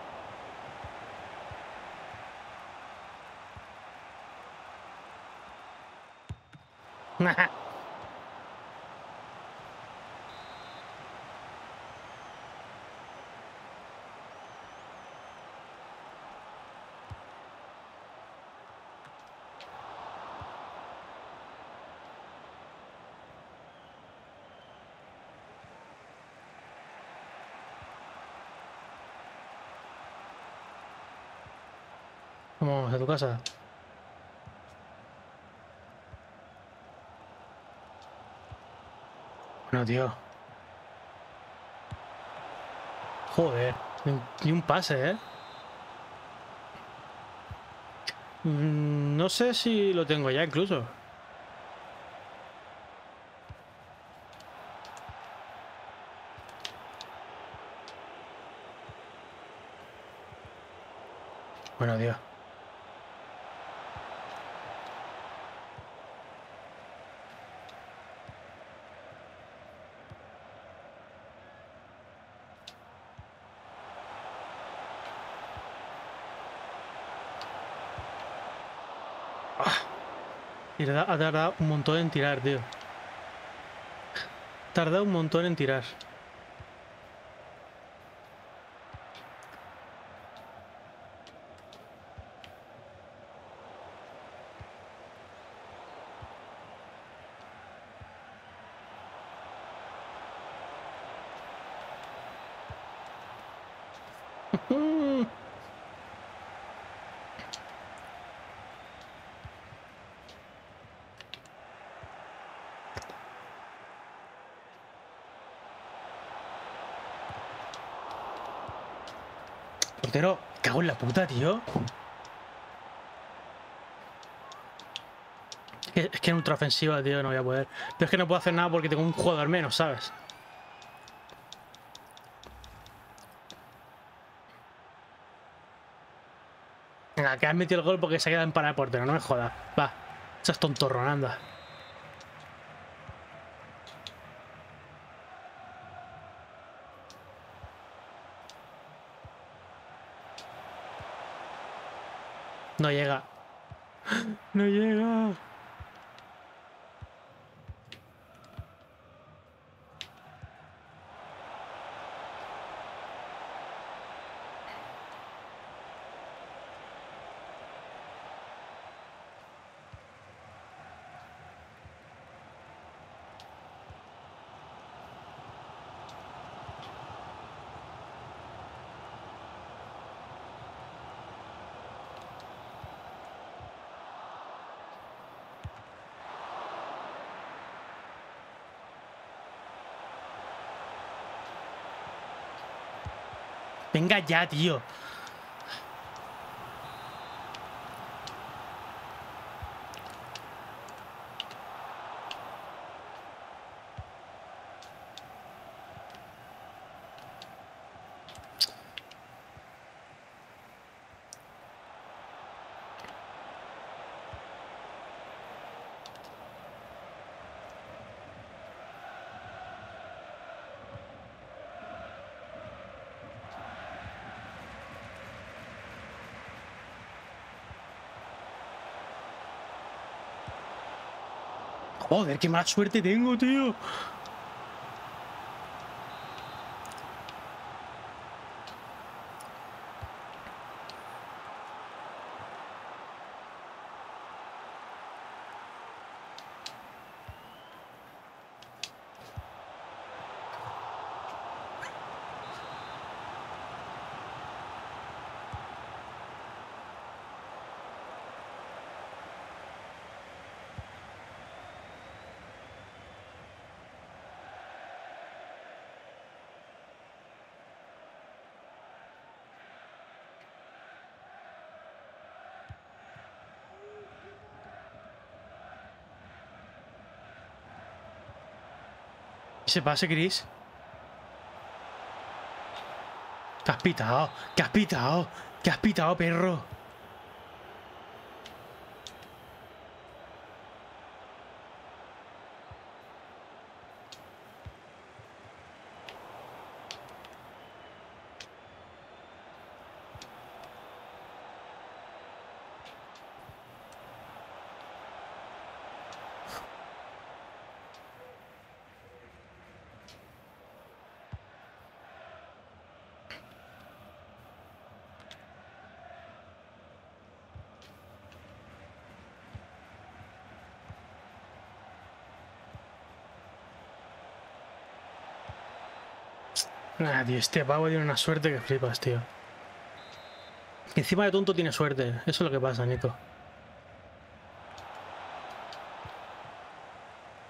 Vamos a tu casa. Bueno, tío. Joder, ni un pase, ¿eh? Mm, no sé si lo tengo ya incluso. Bueno, Dios. Y ha tardado un montón en tirar, tío. Tarda un montón en tirar. Portero, cago en la puta, tío. Es que, es que en ultraofensiva, tío, no voy a poder. Pero es que no puedo hacer nada porque tengo un jugador menos, ¿sabes? Venga, que has metido el gol porque se ha quedado empanado el portero, no me jodas. Va, esas tontorrón, anda. No llega. No llega. Venga ya, tío. Joder, qué mala suerte tengo, tío. Se pase, Chris. ¿Qué has pitado? ¿Qué has pitado? ¿Qué has pitado, perro? Ah, tío, este pavo tiene una suerte que flipas, tío. Que encima de tonto tiene suerte. Eso es lo que pasa, Nico.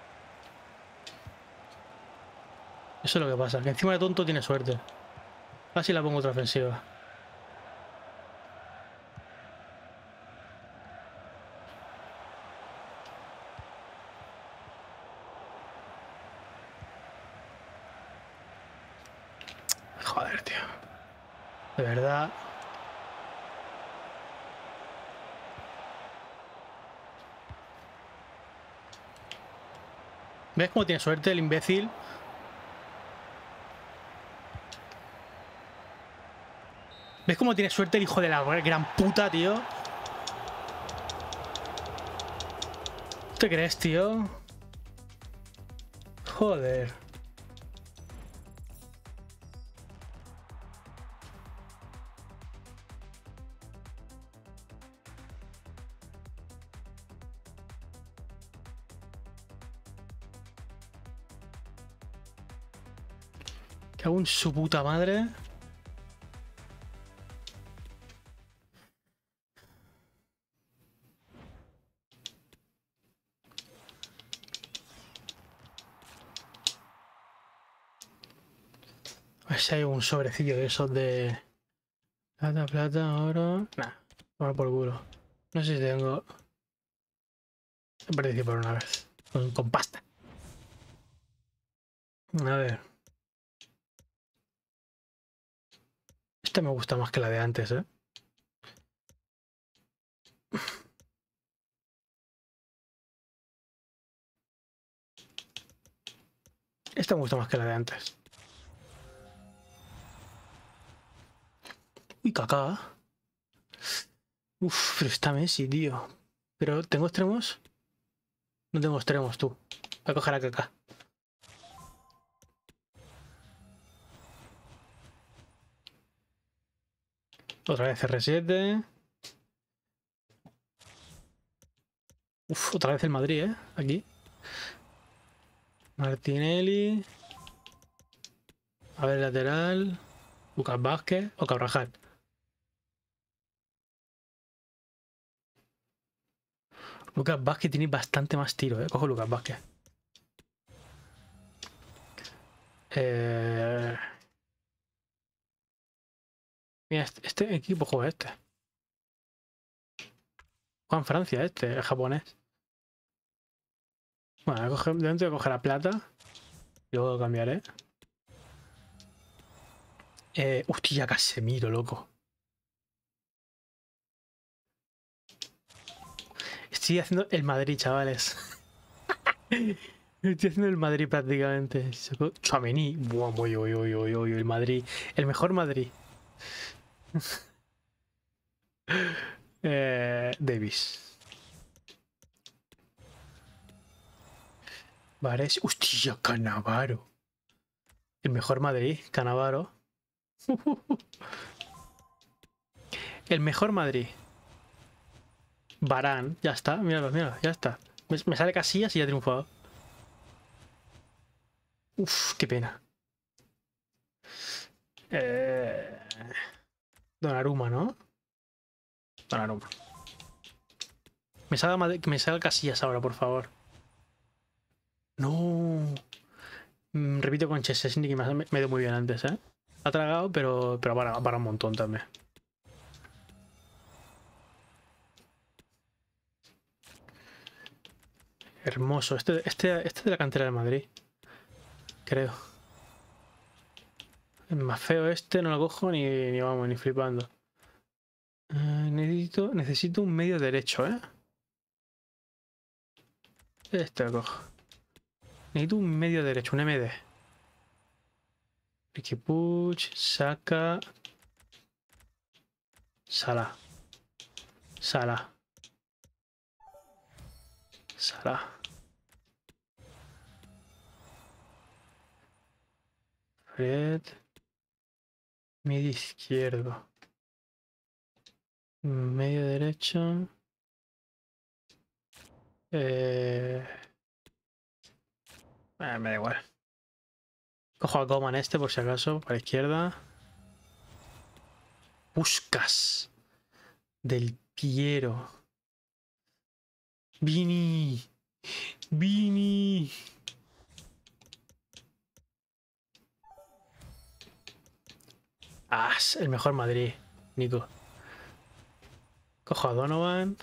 Eso es lo que pasa, que encima de tonto tiene suerte. Así la pongo otra ofensiva. Joder, tío. De verdad. ¿Ves cómo tiene suerte el imbécil? ¿Ves cómo tiene suerte el hijo de la gran puta, tío? ¿Te crees, tío? Joder. Que hago en su puta madre. A ver si hay un sobrecillo de esos de plata, plata, oro. Nah, toma por culo. No sé si tengo. He perdido por una vez. Con, con pasta. A ver. Esta me gusta más que la de antes, ¿eh? Esta me gusta más que la de antes. Uy, caca. Uf, pero está Messi, tío. ¿Pero tengo extremos? No tengo extremos, tú. Voy a coger a caca. Otra vez R siete. Uf, otra vez el Madrid, ¿eh? Aquí. Martinelli. A ver, lateral. Lucas Vázquez o Carvajal. Lucas Vázquez tiene bastante más tiro, ¿eh? Cojo Lucas Vázquez. Eh... Mira, este, este equipo juega este. Juega en Francia este, el japonés. Bueno, voy a coger, de momento voy a coger la plata. Y luego lo cambiaré. Eh, hostia, Casemiro, loco. Estoy haciendo el Madrid, chavales. Estoy haciendo el Madrid prácticamente. Tchouaméni. Buah, uy, uy, uy, uy, uy, el Madrid. El mejor Madrid. eh, Davis. Vares. Hostia, Cannavaro. El mejor Madrid, Cannavaro. El mejor Madrid. Varane, ya está, míralo, míralo, ya está. Me, me sale Casillas y ya he triunfado. Uf, qué pena. Eh... Donnarumma, ¿no? Donnarumma. Me salga, que me salga Casillas ahora, por favor. No. Mm, repito con Chesney, que me, me, me dio muy bien antes, ¿eh? Ha tragado, pero, pero para, para un montón también. Hermoso. Este, este, este de la cantera de Madrid. Creo. El más feo este no lo cojo ni, ni vamos, ni flipando. Uh, necesito, necesito un medio derecho, ¿eh? Este lo cojo. Necesito un medio derecho, un M D. Ricky Puig, Saka. Salah. Salah. Salah. Fred. Medio izquierdo. Medio derecho. Eh... Eh, me da igual. Cojo a Coman este por si acaso, para la izquierda. Puskas. Del Piero. Vini. Vini. Ah, es el mejor Madrid, Nico. Cojo a Donovan.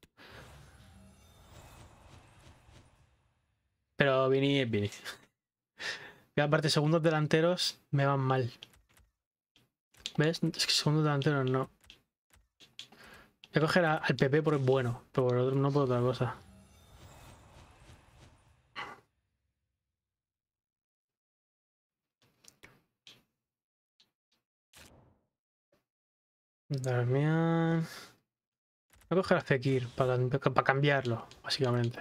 Pero Vini es Vini. Y aparte, segundos delanteros me van mal. ¿Ves? Es que segundos delanteros no. Voy a coger a- al P P porque es bueno, pero por otro, no por otra cosa. Damián. Voy a coger a Fekir para, para cambiarlo, básicamente.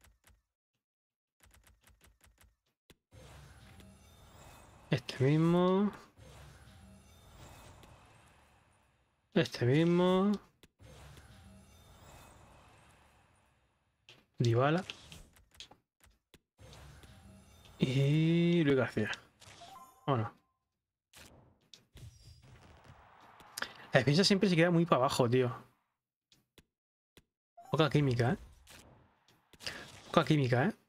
Este mismo. Este mismo. Dybala. Y Luis García. Bueno. La defensa siempre se queda muy para abajo, tío. Poca química, ¿eh? Poca química, ¿eh?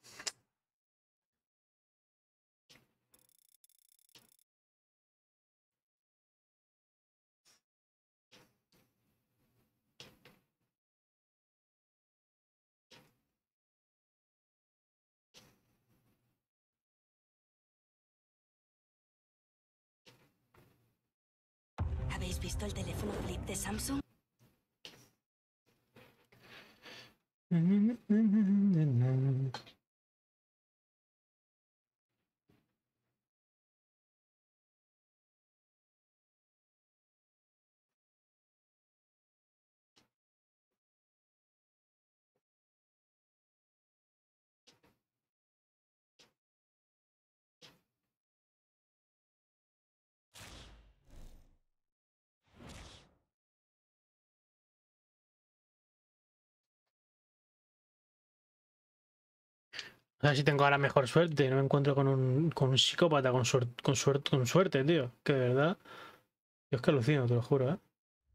¿Habéis visto el teléfono flip de Samsung? A ver si tengo ahora mejor suerte. No me encuentro con un, con un psicópata con, suer, con, suerte, con suerte, tío. Que de verdad. Yo es que alucino, te lo juro, ¿eh?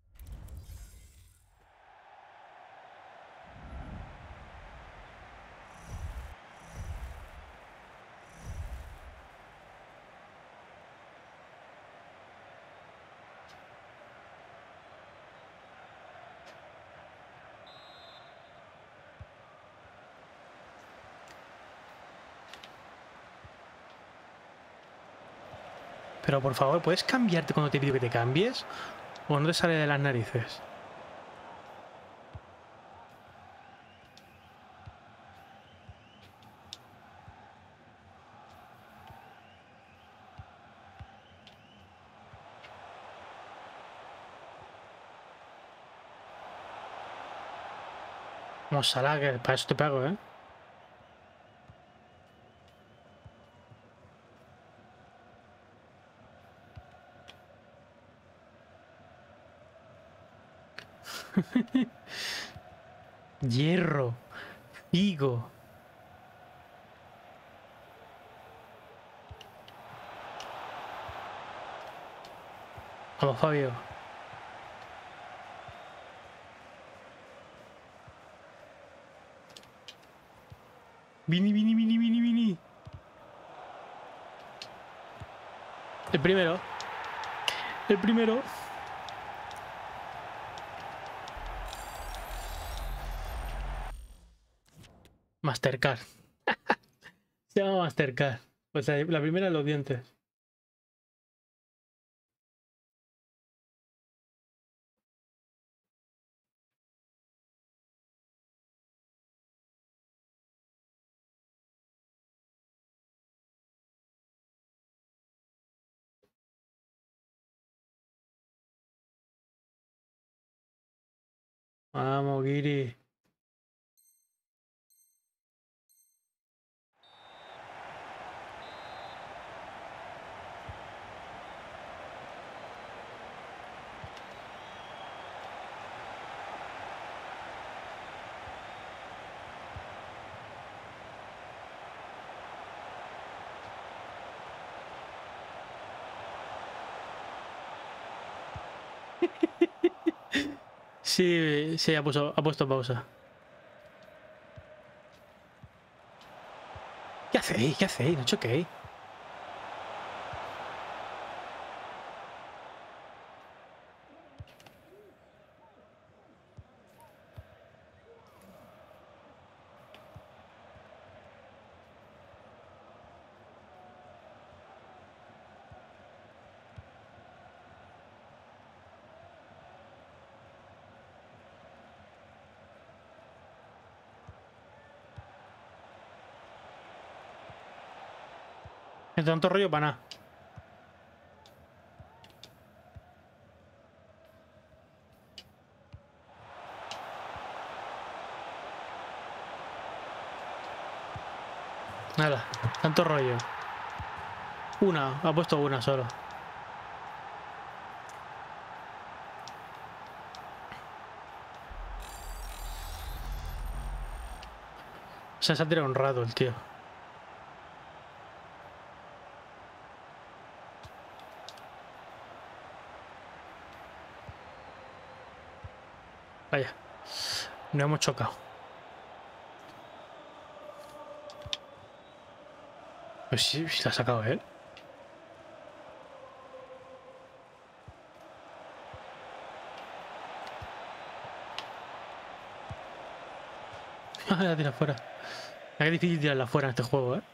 Pero por favor, ¿puedes cambiarte cuando te pido que te cambies? ¿O no te sale de las narices? Vamos, Salah, que para eso te pago, ¿eh? Hierro. Figo. Vamos, Fabio. Vini, vini, vini, vini, vini. El primero. El primero. Mastercard. Se llama Mastercard. Pues la, la primera en los dientes. Vamos, Guiri. Sí, sí, ha puesto, ha puesto pausa. ¿Qué hacéis? ¿Qué hacéis? No choquéis. De tanto rollo para nada. Nada, tanto rollo. Una, ha puesto una solo. O sea, se ha tirado un rato el tío. Vaya, no hemos chocado. Pues sí, sí la ha sacado él. La tira fuera. Es difícil tirarla fuera en este juego, ¿eh?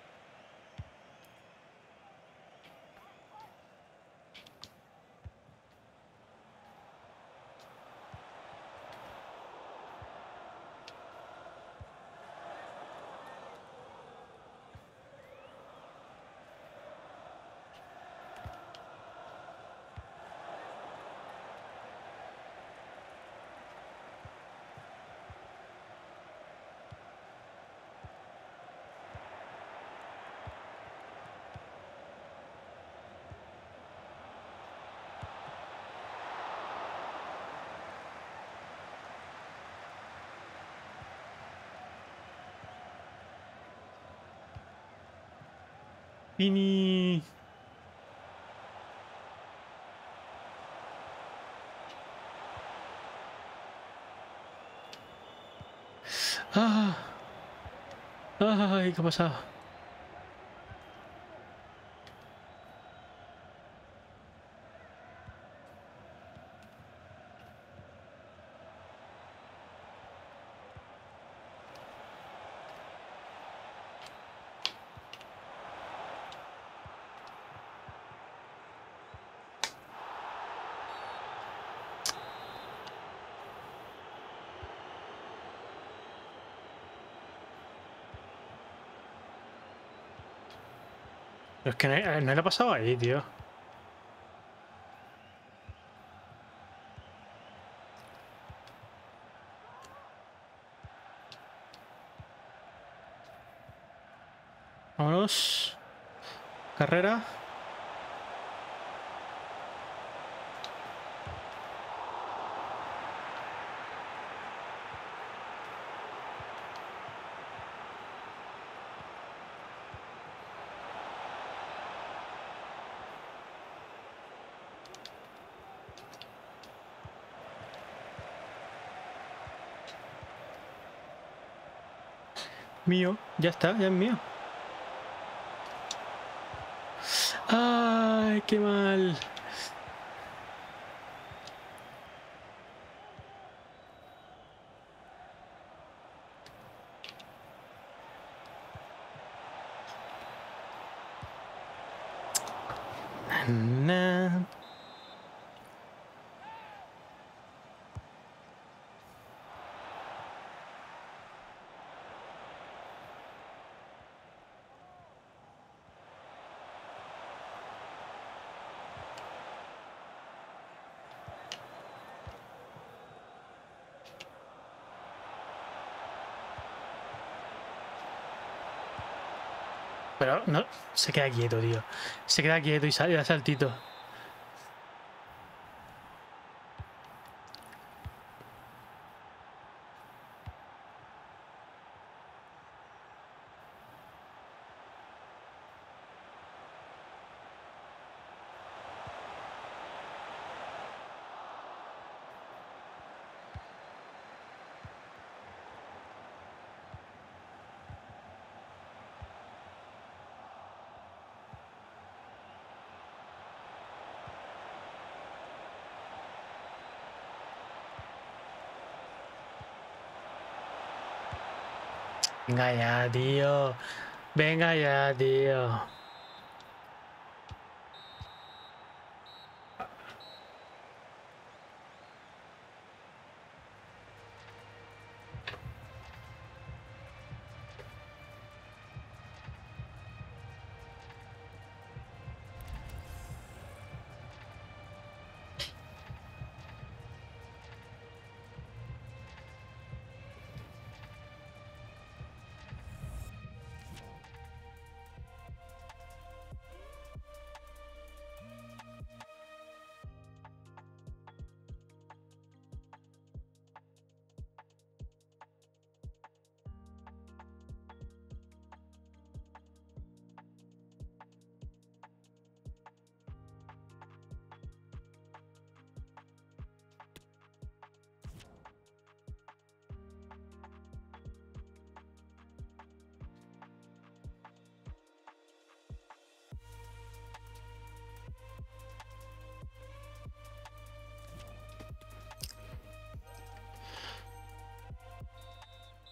Vini. Ah. Ay, ¿qué ha pasado? Pero es que no, no le ha pasado ahí, tío. Vámonos. Carrera. Mío, ya está, ya es mío. Ay, qué mal. Na. Pero no, se queda quieto, tío. Se queda quieto y sale da saltito. Venga ya, tío. Venga ya, tío.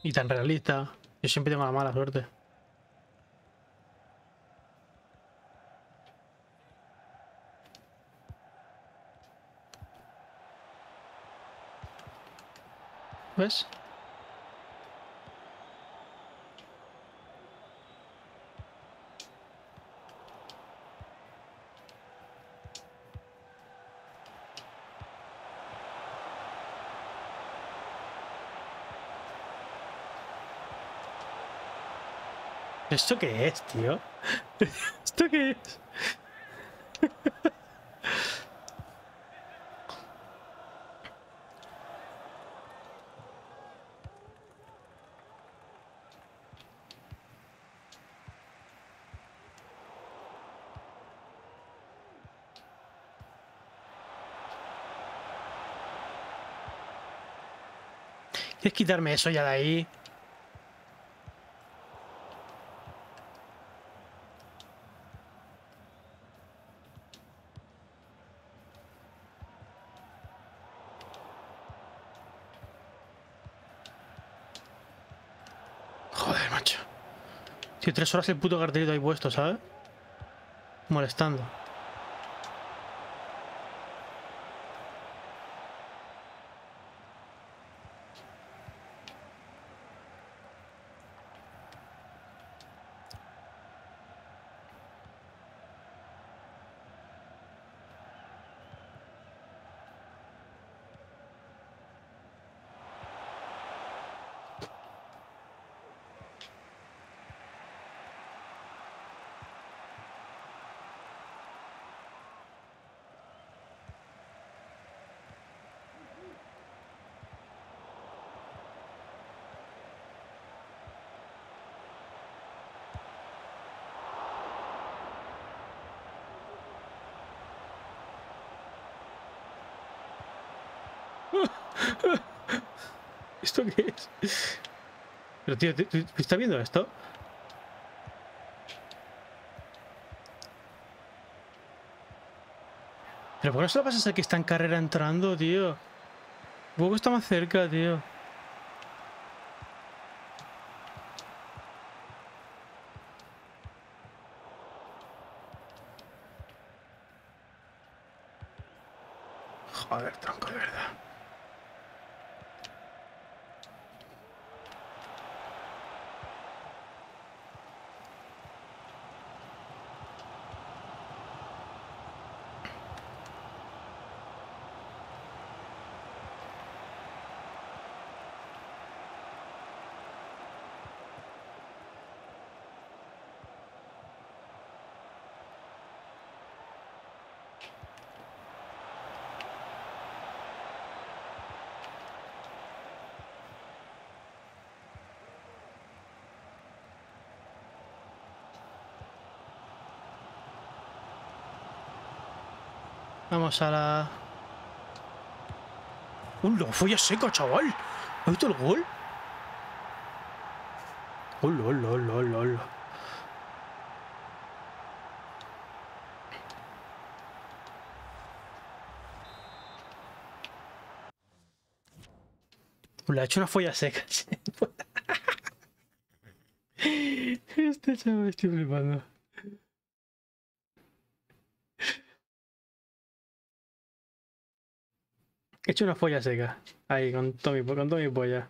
Y tan realista. Yo siempre tengo la mala suerte. ¿Ves? ¿Esto qué es, tío? ¿Esto qué es? ¿Quieres quitarme eso ya de ahí? Joder, macho. Tío, tres horas el puto cartelito ahí puesto, ¿sabes? Molestando. ¿Esto qué es? Pero tío, ¿tú, tú estás viendo esto? ¿Pero por qué no se lo pasas a que está en carrera entrando, tío? Un poco está más cerca, tío. Joder, tronco, de verdad. Vamos a la... ¡Uh, la folla seca, chaval! ¿Has visto el gol? ¡Hola, hola, hola, hola, hola! Le ha hecho una folla seca. Este chaval, estoy flipando. He hecho una folla seca. Ahí, con todo mi, con todo mi polla.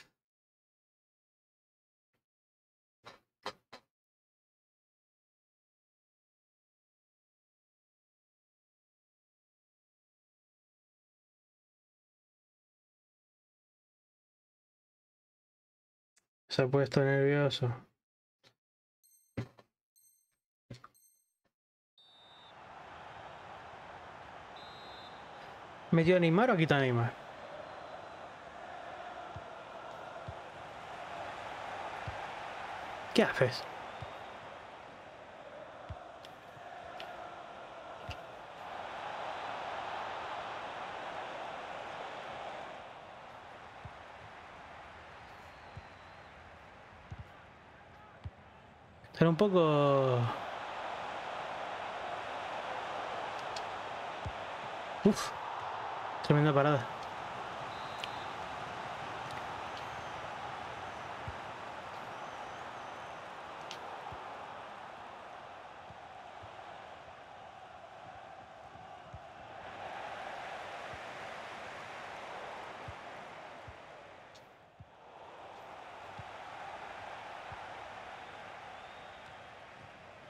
Se ha puesto nervioso. ¿Metió a Neymar o quita a Neymar? ¿Qué haces? Será un poco... Uf, tremenda parada.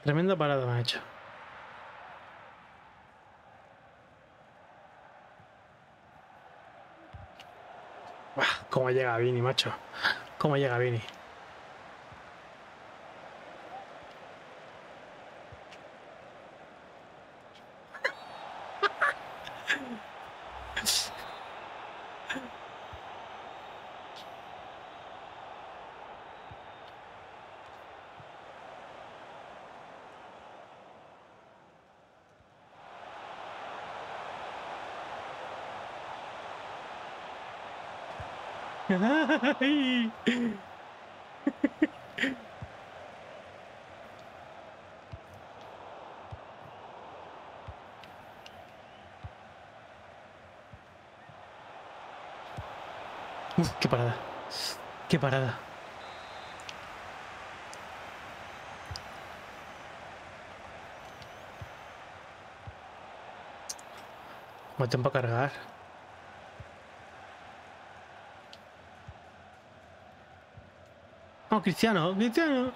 Tremenda parada me ha hecho. Buah, cómo llega Vini, macho. Cómo llega Vini. Ay. Uf, qué parada. Qué parada. No tengo para cargar. Oh, Cristiano, Cristiano.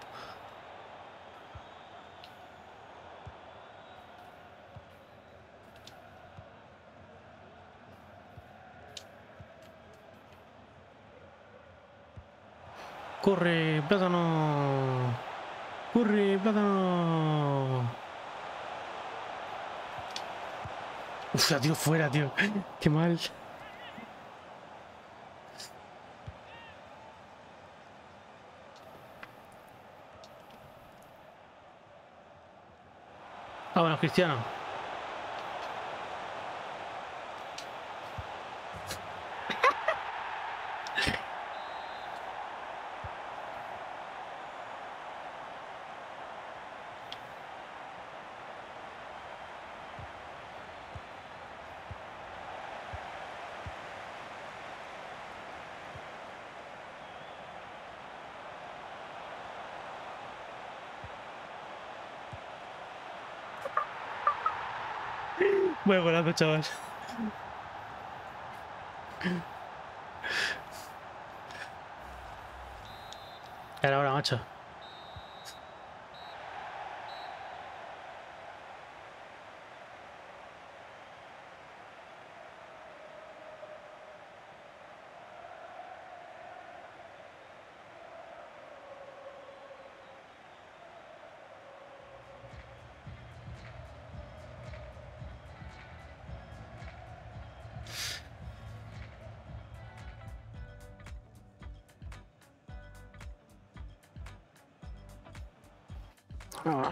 Corre, plátano. Corre, plátano. Uf, la tiro fuera, tío. Qué mal. Vámonos, Cristiano. Buen golazo, chaval. Era ahora, macho. Ah.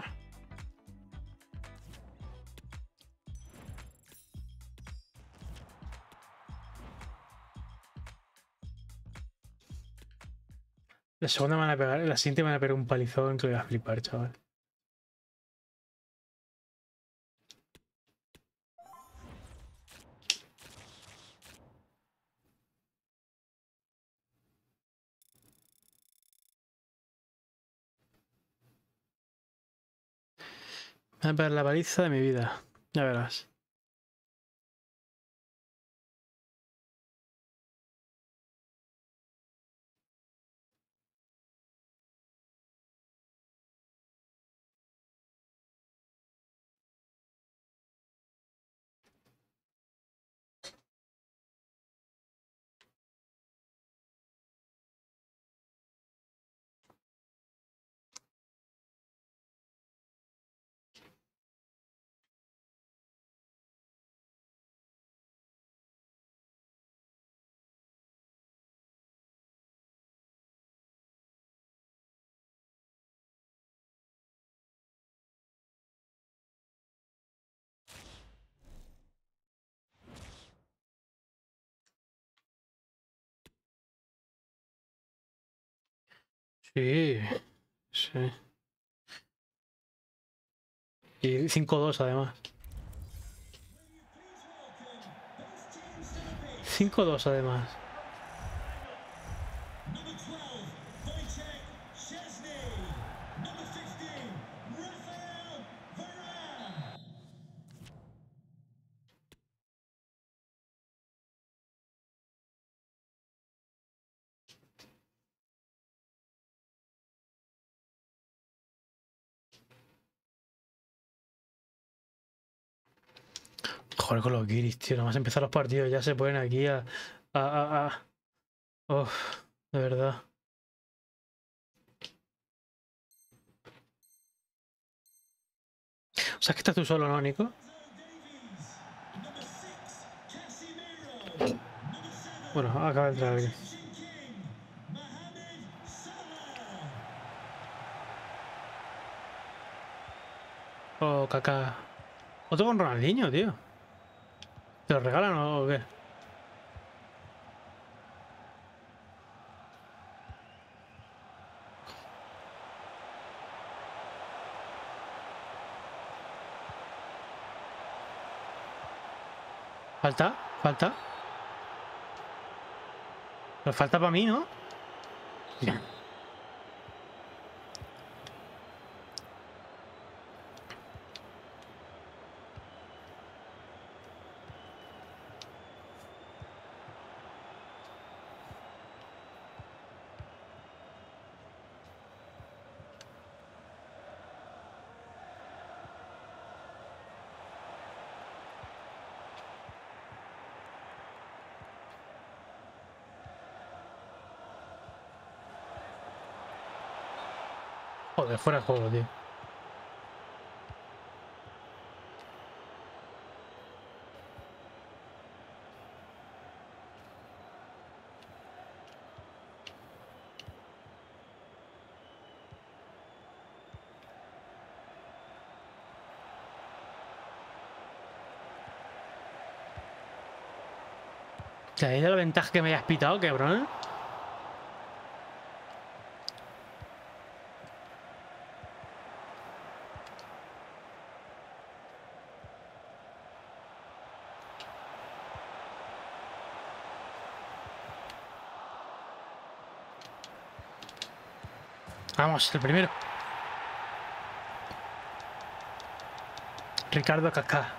La segunda me van a pegar, la siguiente me van a pegar un palizón que voy a flipar, chaval. Me van a pegar la paliza de mi vida. Ya verás. Sí, sí. Y cinco dos además. cinco dos además. Joder, con los guiris, tío. Nada más empezar los partidos ya se ponen aquí a... a, a, a... Uf, de verdad. O sea, es que estás tú solo, ¿no, Nico? Bueno, acaba de entrar alguien. Oh, caca. Otro con Ronaldinho, tío. ¿Te lo regalan o qué? Falta, falta. Pero falta para mí, ¿no? Ya. Joder, fuera de juego, tío. ¿Te has ido la ventaja que me hayas pitado, cabrón? Vamos, el primero. Ricardo Kaká.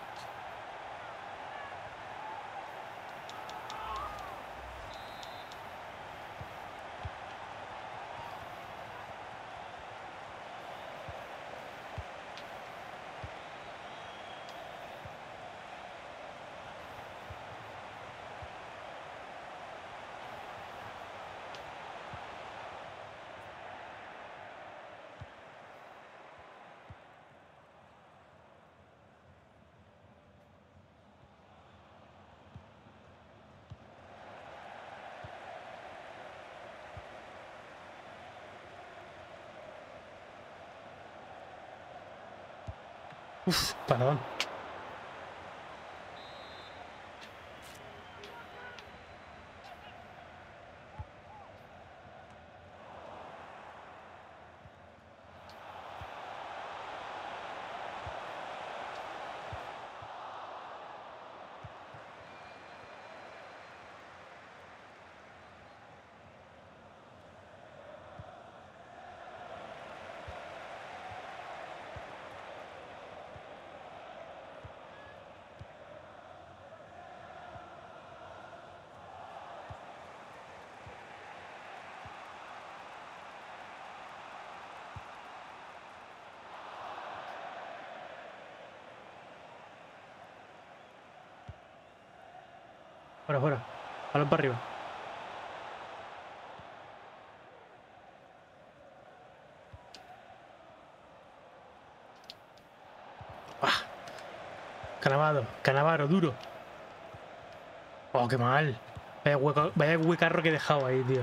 Uf, perdón. Fuera, fuera. Balón para arriba. ¡Ah! Canavaro, Canavaro, duro. Oh, qué mal. Vaya, hueco, vaya huecarro que he dejado ahí, tío.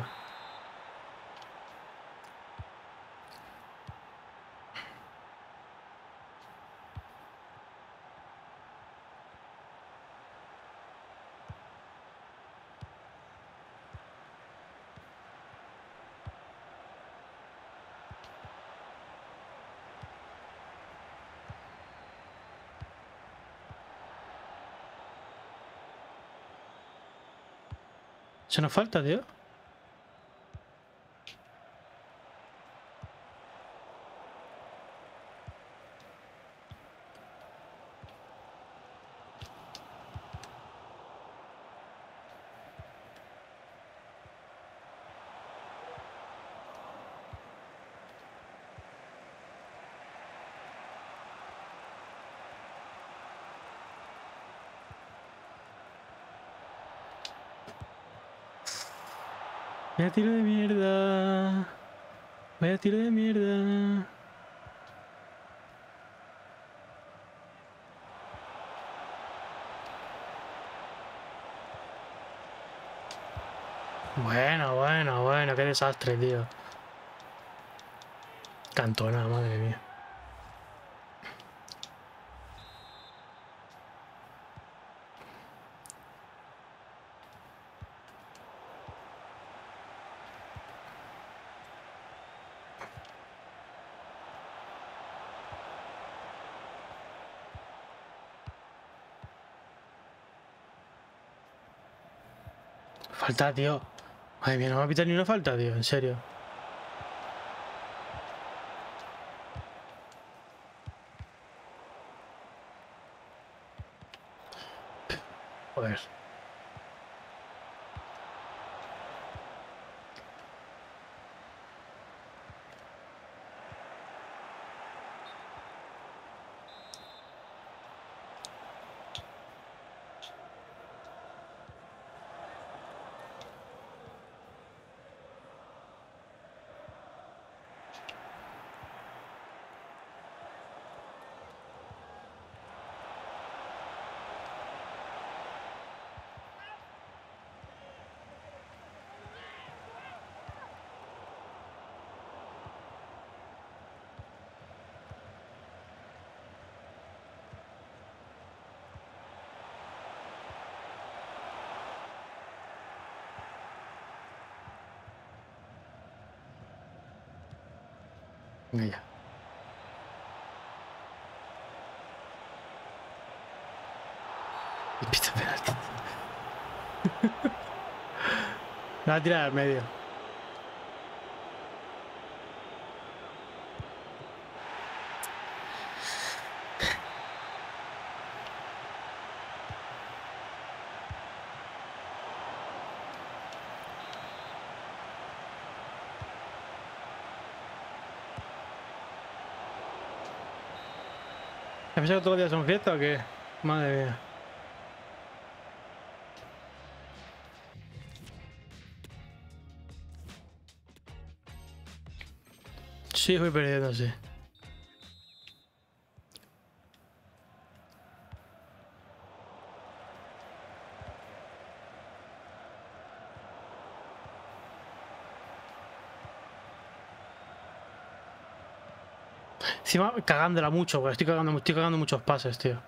Se nos falta, tío. Vaya tiro de mierda. Vaya tiro de mierda. Bueno, bueno, bueno, qué desastre, tío. Cantona, madre mía. Falta, tío. Madre mía, no me va a pitar ni una falta, tío, en serio. Joder. Venga ya. Y pista penalti. La va a tirar al medio. ¿Has pensado que todos los días son fiesta o qué? Madre mía. Sí, voy perdiendo, sí. Encima cagándola mucho, porque estoy cagando, estoy cagando muchos pases, tío.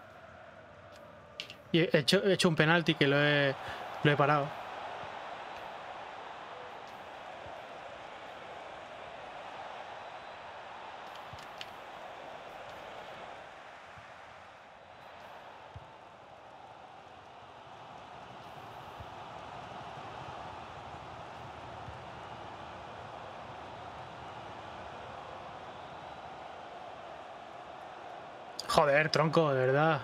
Y he hecho, he hecho un penalti que lo he, lo he parado. Joder, tronco, de verdad.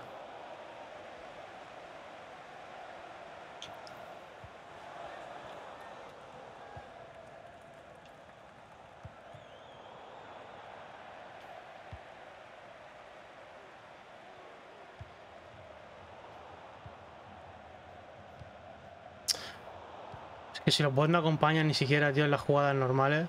Es que si los bots no acompañan ni siquiera, tío, en las jugadas normales.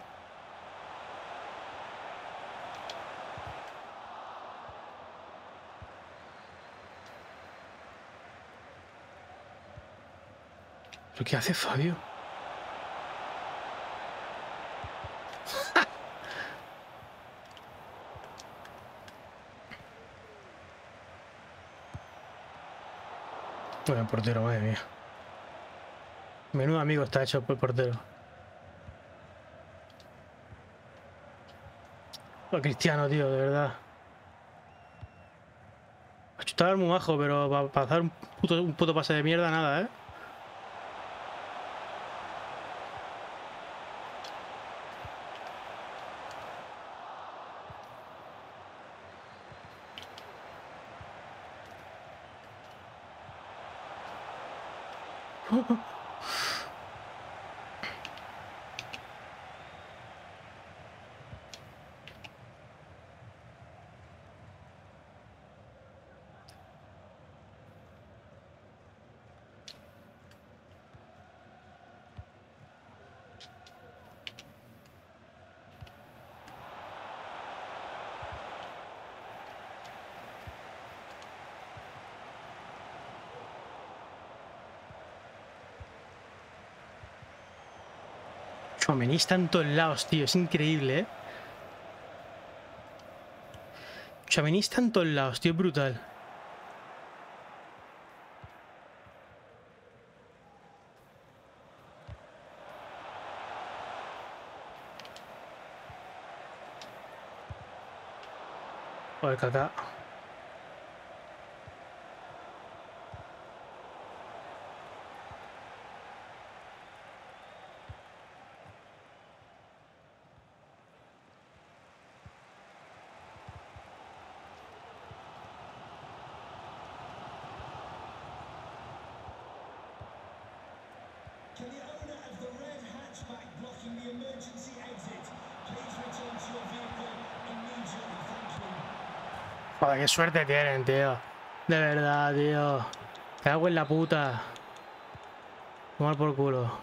¿Pero qué hace Fabio? Bueno, el portero, madre mía. Menudo amigo está hecho por el portero. Oh, Cristiano, tío, de verdad. Ha chutado muy bajo, pero para pa hacer un puto, un puto pase de mierda, nada, ¿eh? Tchouaméni está en todos lados, tío. Es increíble, ¿eh? Tchouaméni está en todos lados, tío. Brutal. Joder, Kaká. Joder, qué suerte tienen, tío. De verdad, tío. Cago en la puta. Tomar por culo.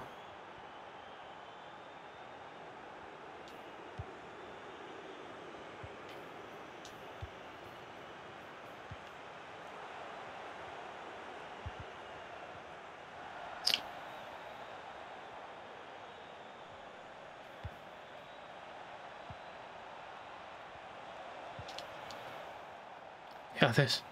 ¿Qué haces?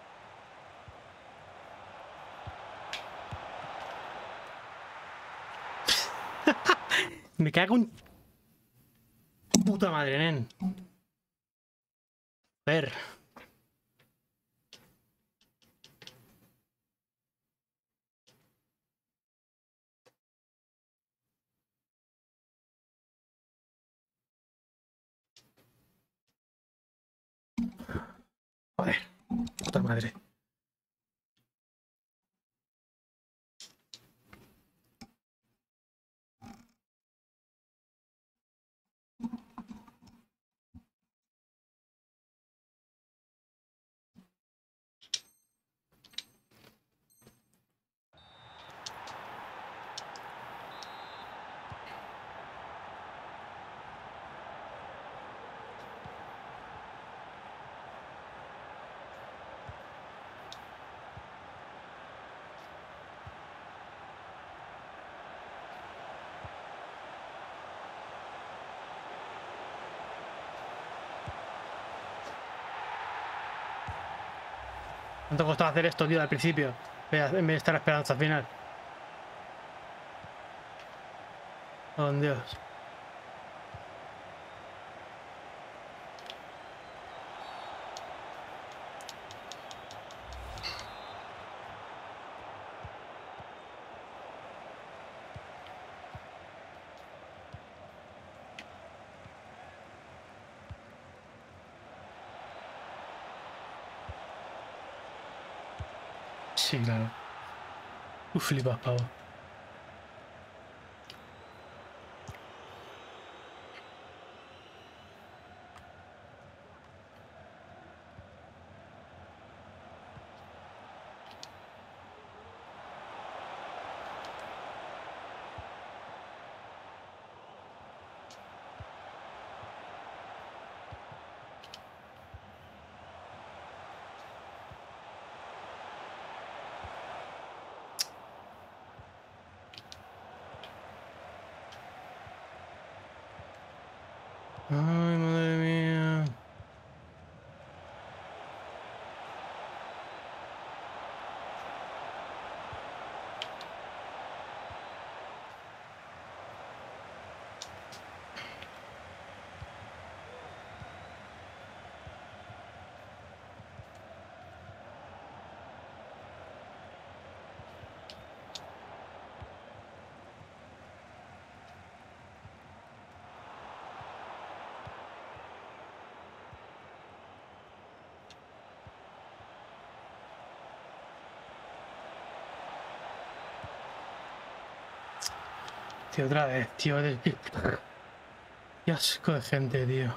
Me cago en puta madre, nen. Ver. Joder, puta madre. ¿Cuánto costaba hacer esto, tío, al principio? En vez de estar esperando hasta el final. Oh, Dios. Sí, claro. Tú flipas, pavo. Ay, madre mía. Tío, otra vez, tío. De... Qué asco de gente, tío.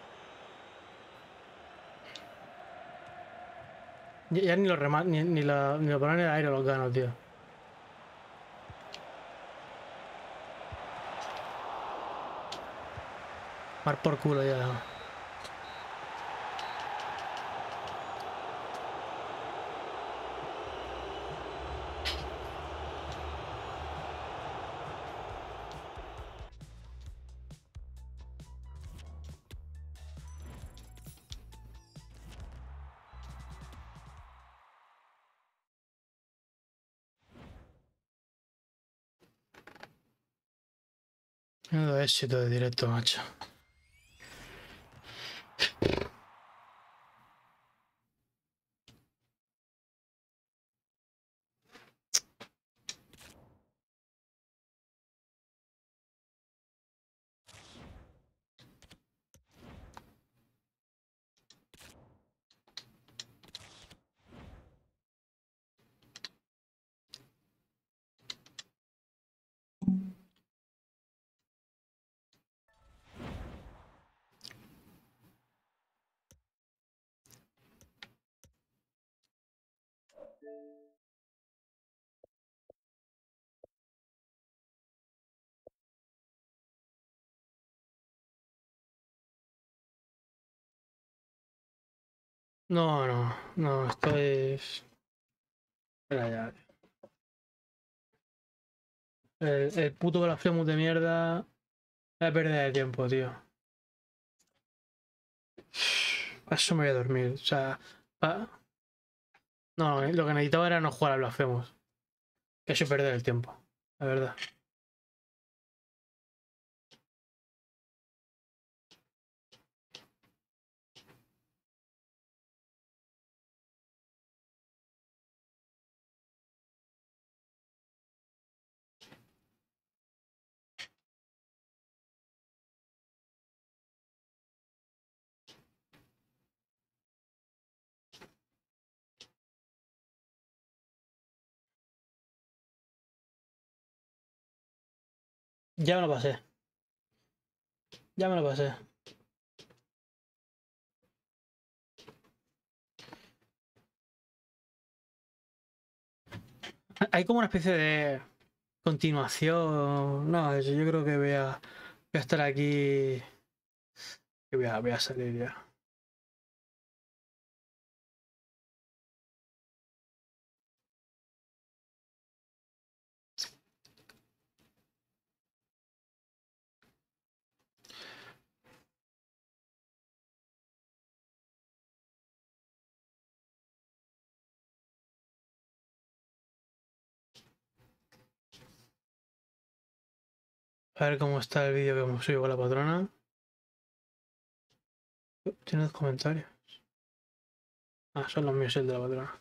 Ya, ya ni los remas, ni, ni, la, ni lo ponen en el aire los ganos, tío. Mar por culo ya. Menudo éxito de directo, macho. No, no, no, estoy... Espera ya. El, el puto Blasphemous de mierda... Es pérdida de tiempo, tío. Para eso me voy a dormir. O sea... pa- No, lo que necesitaba era no jugar a Blasphemous. Que eso es perder el tiempo. La verdad. Ya me lo pasé. Ya me lo pasé. Hay como una especie de continuación. No, yo yo creo que voy a, voy a estar aquí. Y voy a, voy a salir ya. A ver cómo está el vídeo que hemos subido con la patrona. ¿Tienes comentarios? Ah, son los míos, el de la patrona.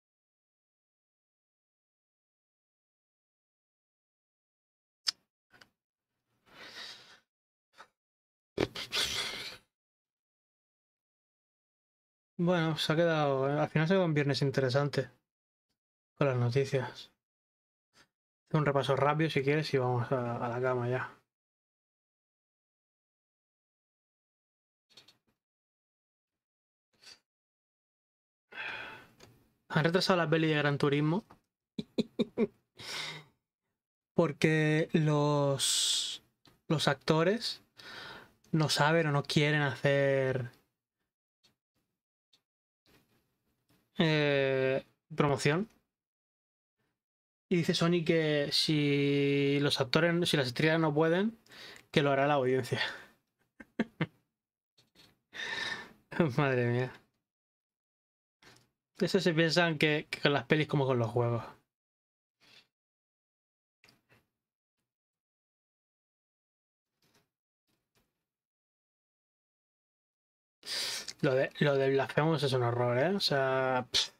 Bueno, se ha quedado. Al final se ha quedado un viernes interesante. Con las noticias. Haz un repaso rápido si quieres y vamos a, a la cama ya. Han retrasado la peli de Gran Turismo. Porque los, los actores no saben o no quieren hacer eh, promoción. Y dice Sony que si los actores, si las estrellas no pueden, que lo hará la audiencia. Madre mía. Eso se piensan que, que con las pelis como con los juegos. Lo de, lo de Blasphemous es un horror, ¿eh? O sea... pff.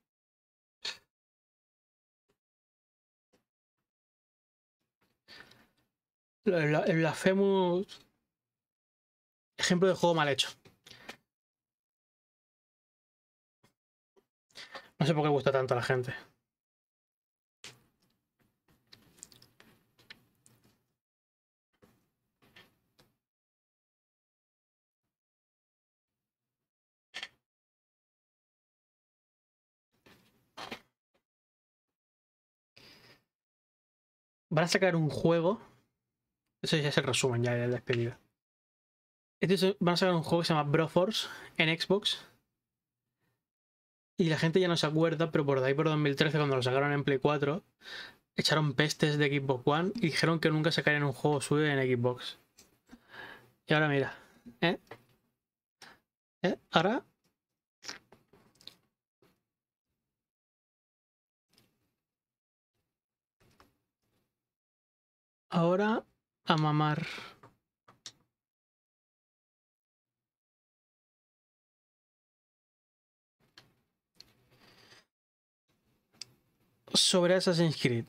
Lo de Bla- el Blasphemous... Ejemplo de juego mal hecho. No sé por qué gusta tanto a la gente. Van a sacar un juego. Eso ya es el resumen, ya de despedida. Este es- van a sacar un juego que se llama Broforce en Xbox. Y la gente ya no se acuerda, pero por ahí por dos mil trece, cuando lo sacaron en Play cuatro, echaron pestes de Xbox One y dijeron que nunca sacarían un juego suyo en Xbox. Y ahora mira, ¿eh? ¿Eh? Ahora... Ahora a mamar. Sobre Assassin's Creed.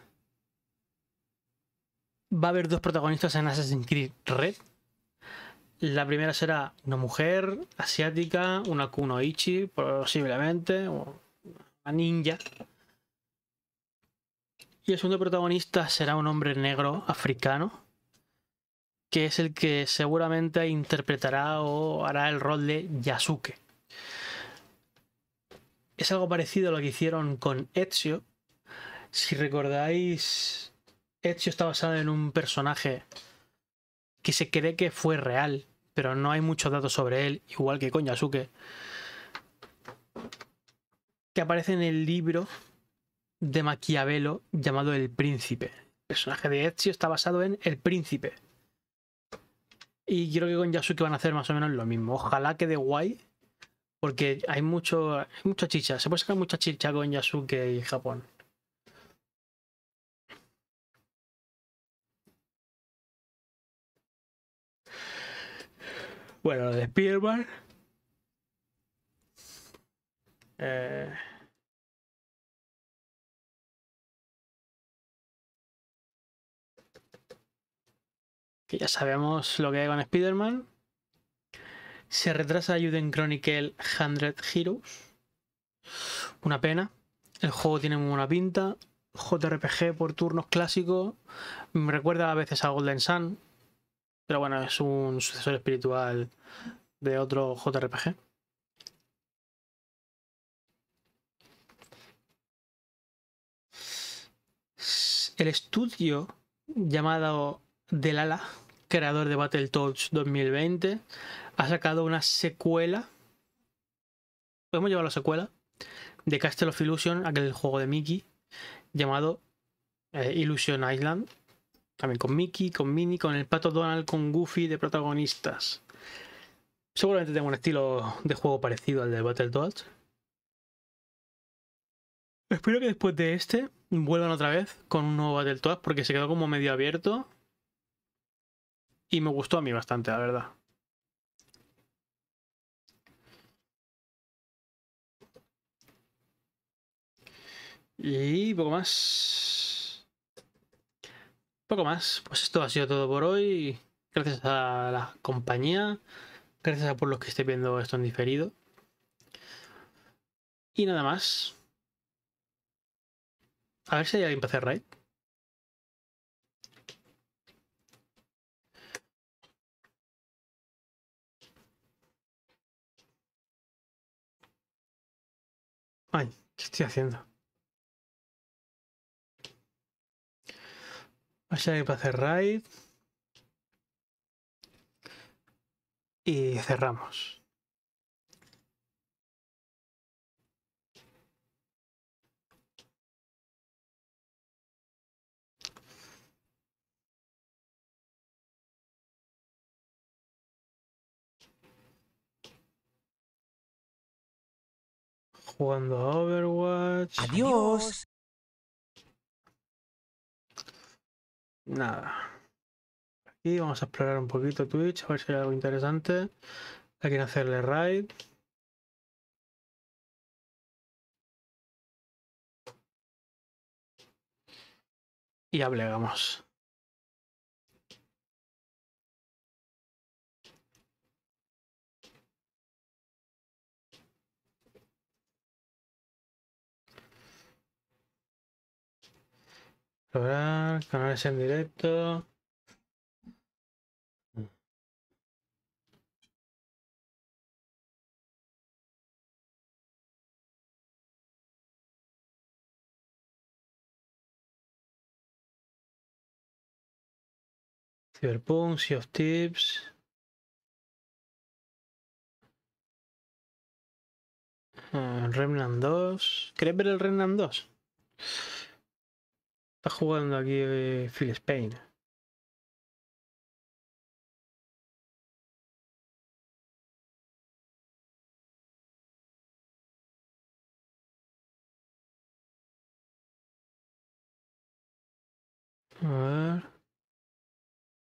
Va a haber dos protagonistas en Assassin's Creed Red. La primera será una mujer asiática, una kunoichi, posiblemente, o una ninja. Y el segundo protagonista será un hombre negro africano, que es el que seguramente interpretará o hará el rol de Yasuke. Es algo parecido a lo que hicieron con Ezio. Si recordáis, Ezio está basado en un personaje que se cree que fue real, pero no hay muchos datos sobre él, igual que con Yasuke, que aparece en el libro de Maquiavelo llamado El Príncipe. El personaje de Ezio está basado en El Príncipe. Y creo que con Yasuke van a hacer más o menos lo mismo. Ojalá quede guay, porque hay mucho, hay mucha chicha. Se puede sacar mucha chicha con Yasuke y Japón. Bueno, lo de Spider-Man. Eh... Que ya sabemos lo que hay con Spider-Man. Se retrasa Ayuden Chronicle cien Heroes. Una pena. El juego tiene muy buena pinta. J R P G por turnos clásico. Me recuerda a veces a Golden Sun. Pero bueno, es un sucesor espiritual de otro J R P G. El estudio llamado Delala, creador de Battletoads dos mil veinte, ha sacado una secuela. Podemos llevarlo a secuela de Castle of Illusion, aquel juego de Mickey, llamado eh, Illusion Island. También con Mickey, con Minnie, con el Pato Donald, con Goofy de protagonistas. Seguramente tengo un estilo de juego parecido al de Battletoads. Espero que después de este vuelvan otra vez con un nuevo Battletoads, porque se quedó como medio abierto. Y me gustó a mí bastante, la verdad. Y poco más. Poco más. Pues esto ha sido todo por hoy. Gracias a la compañía. Gracias a por los que estéis viendo esto en diferido. Y nada más. A ver si hay alguien para hacer raid. Ay, ¿qué estoy haciendo? A ver si hay alguien para hacer raid. Y cerramos. Jugando a Overwatch. Adiós. Nada. Aquí vamos a explorar un poquito Twitch, a ver si hay algo interesante. Hay que hacerle raid. Y ablegamos. Explorar, canales en directo. Cyberpunk, Sea of Tips. Uh, Remnant dos. ¿Querés ver el Remnant dos? Está jugando aquí eh, Phil Spain. A ver.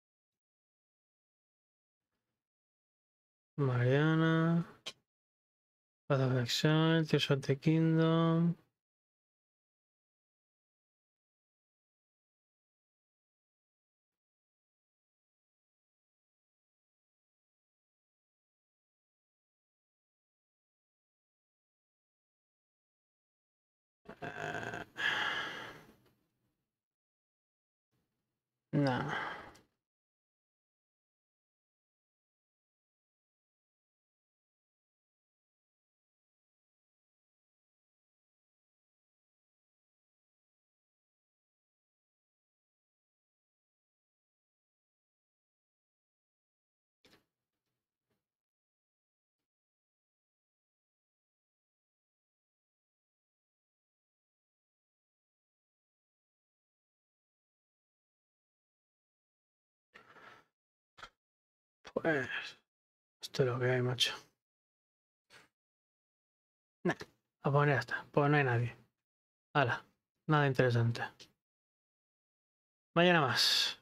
Mariana. Path of Exile, Tears of the Kingdom. Uh, no. Pues esto es lo que hay, macho. Nah, a poner hasta. Pues no hay nadie. Hala, nada interesante. Mañana más.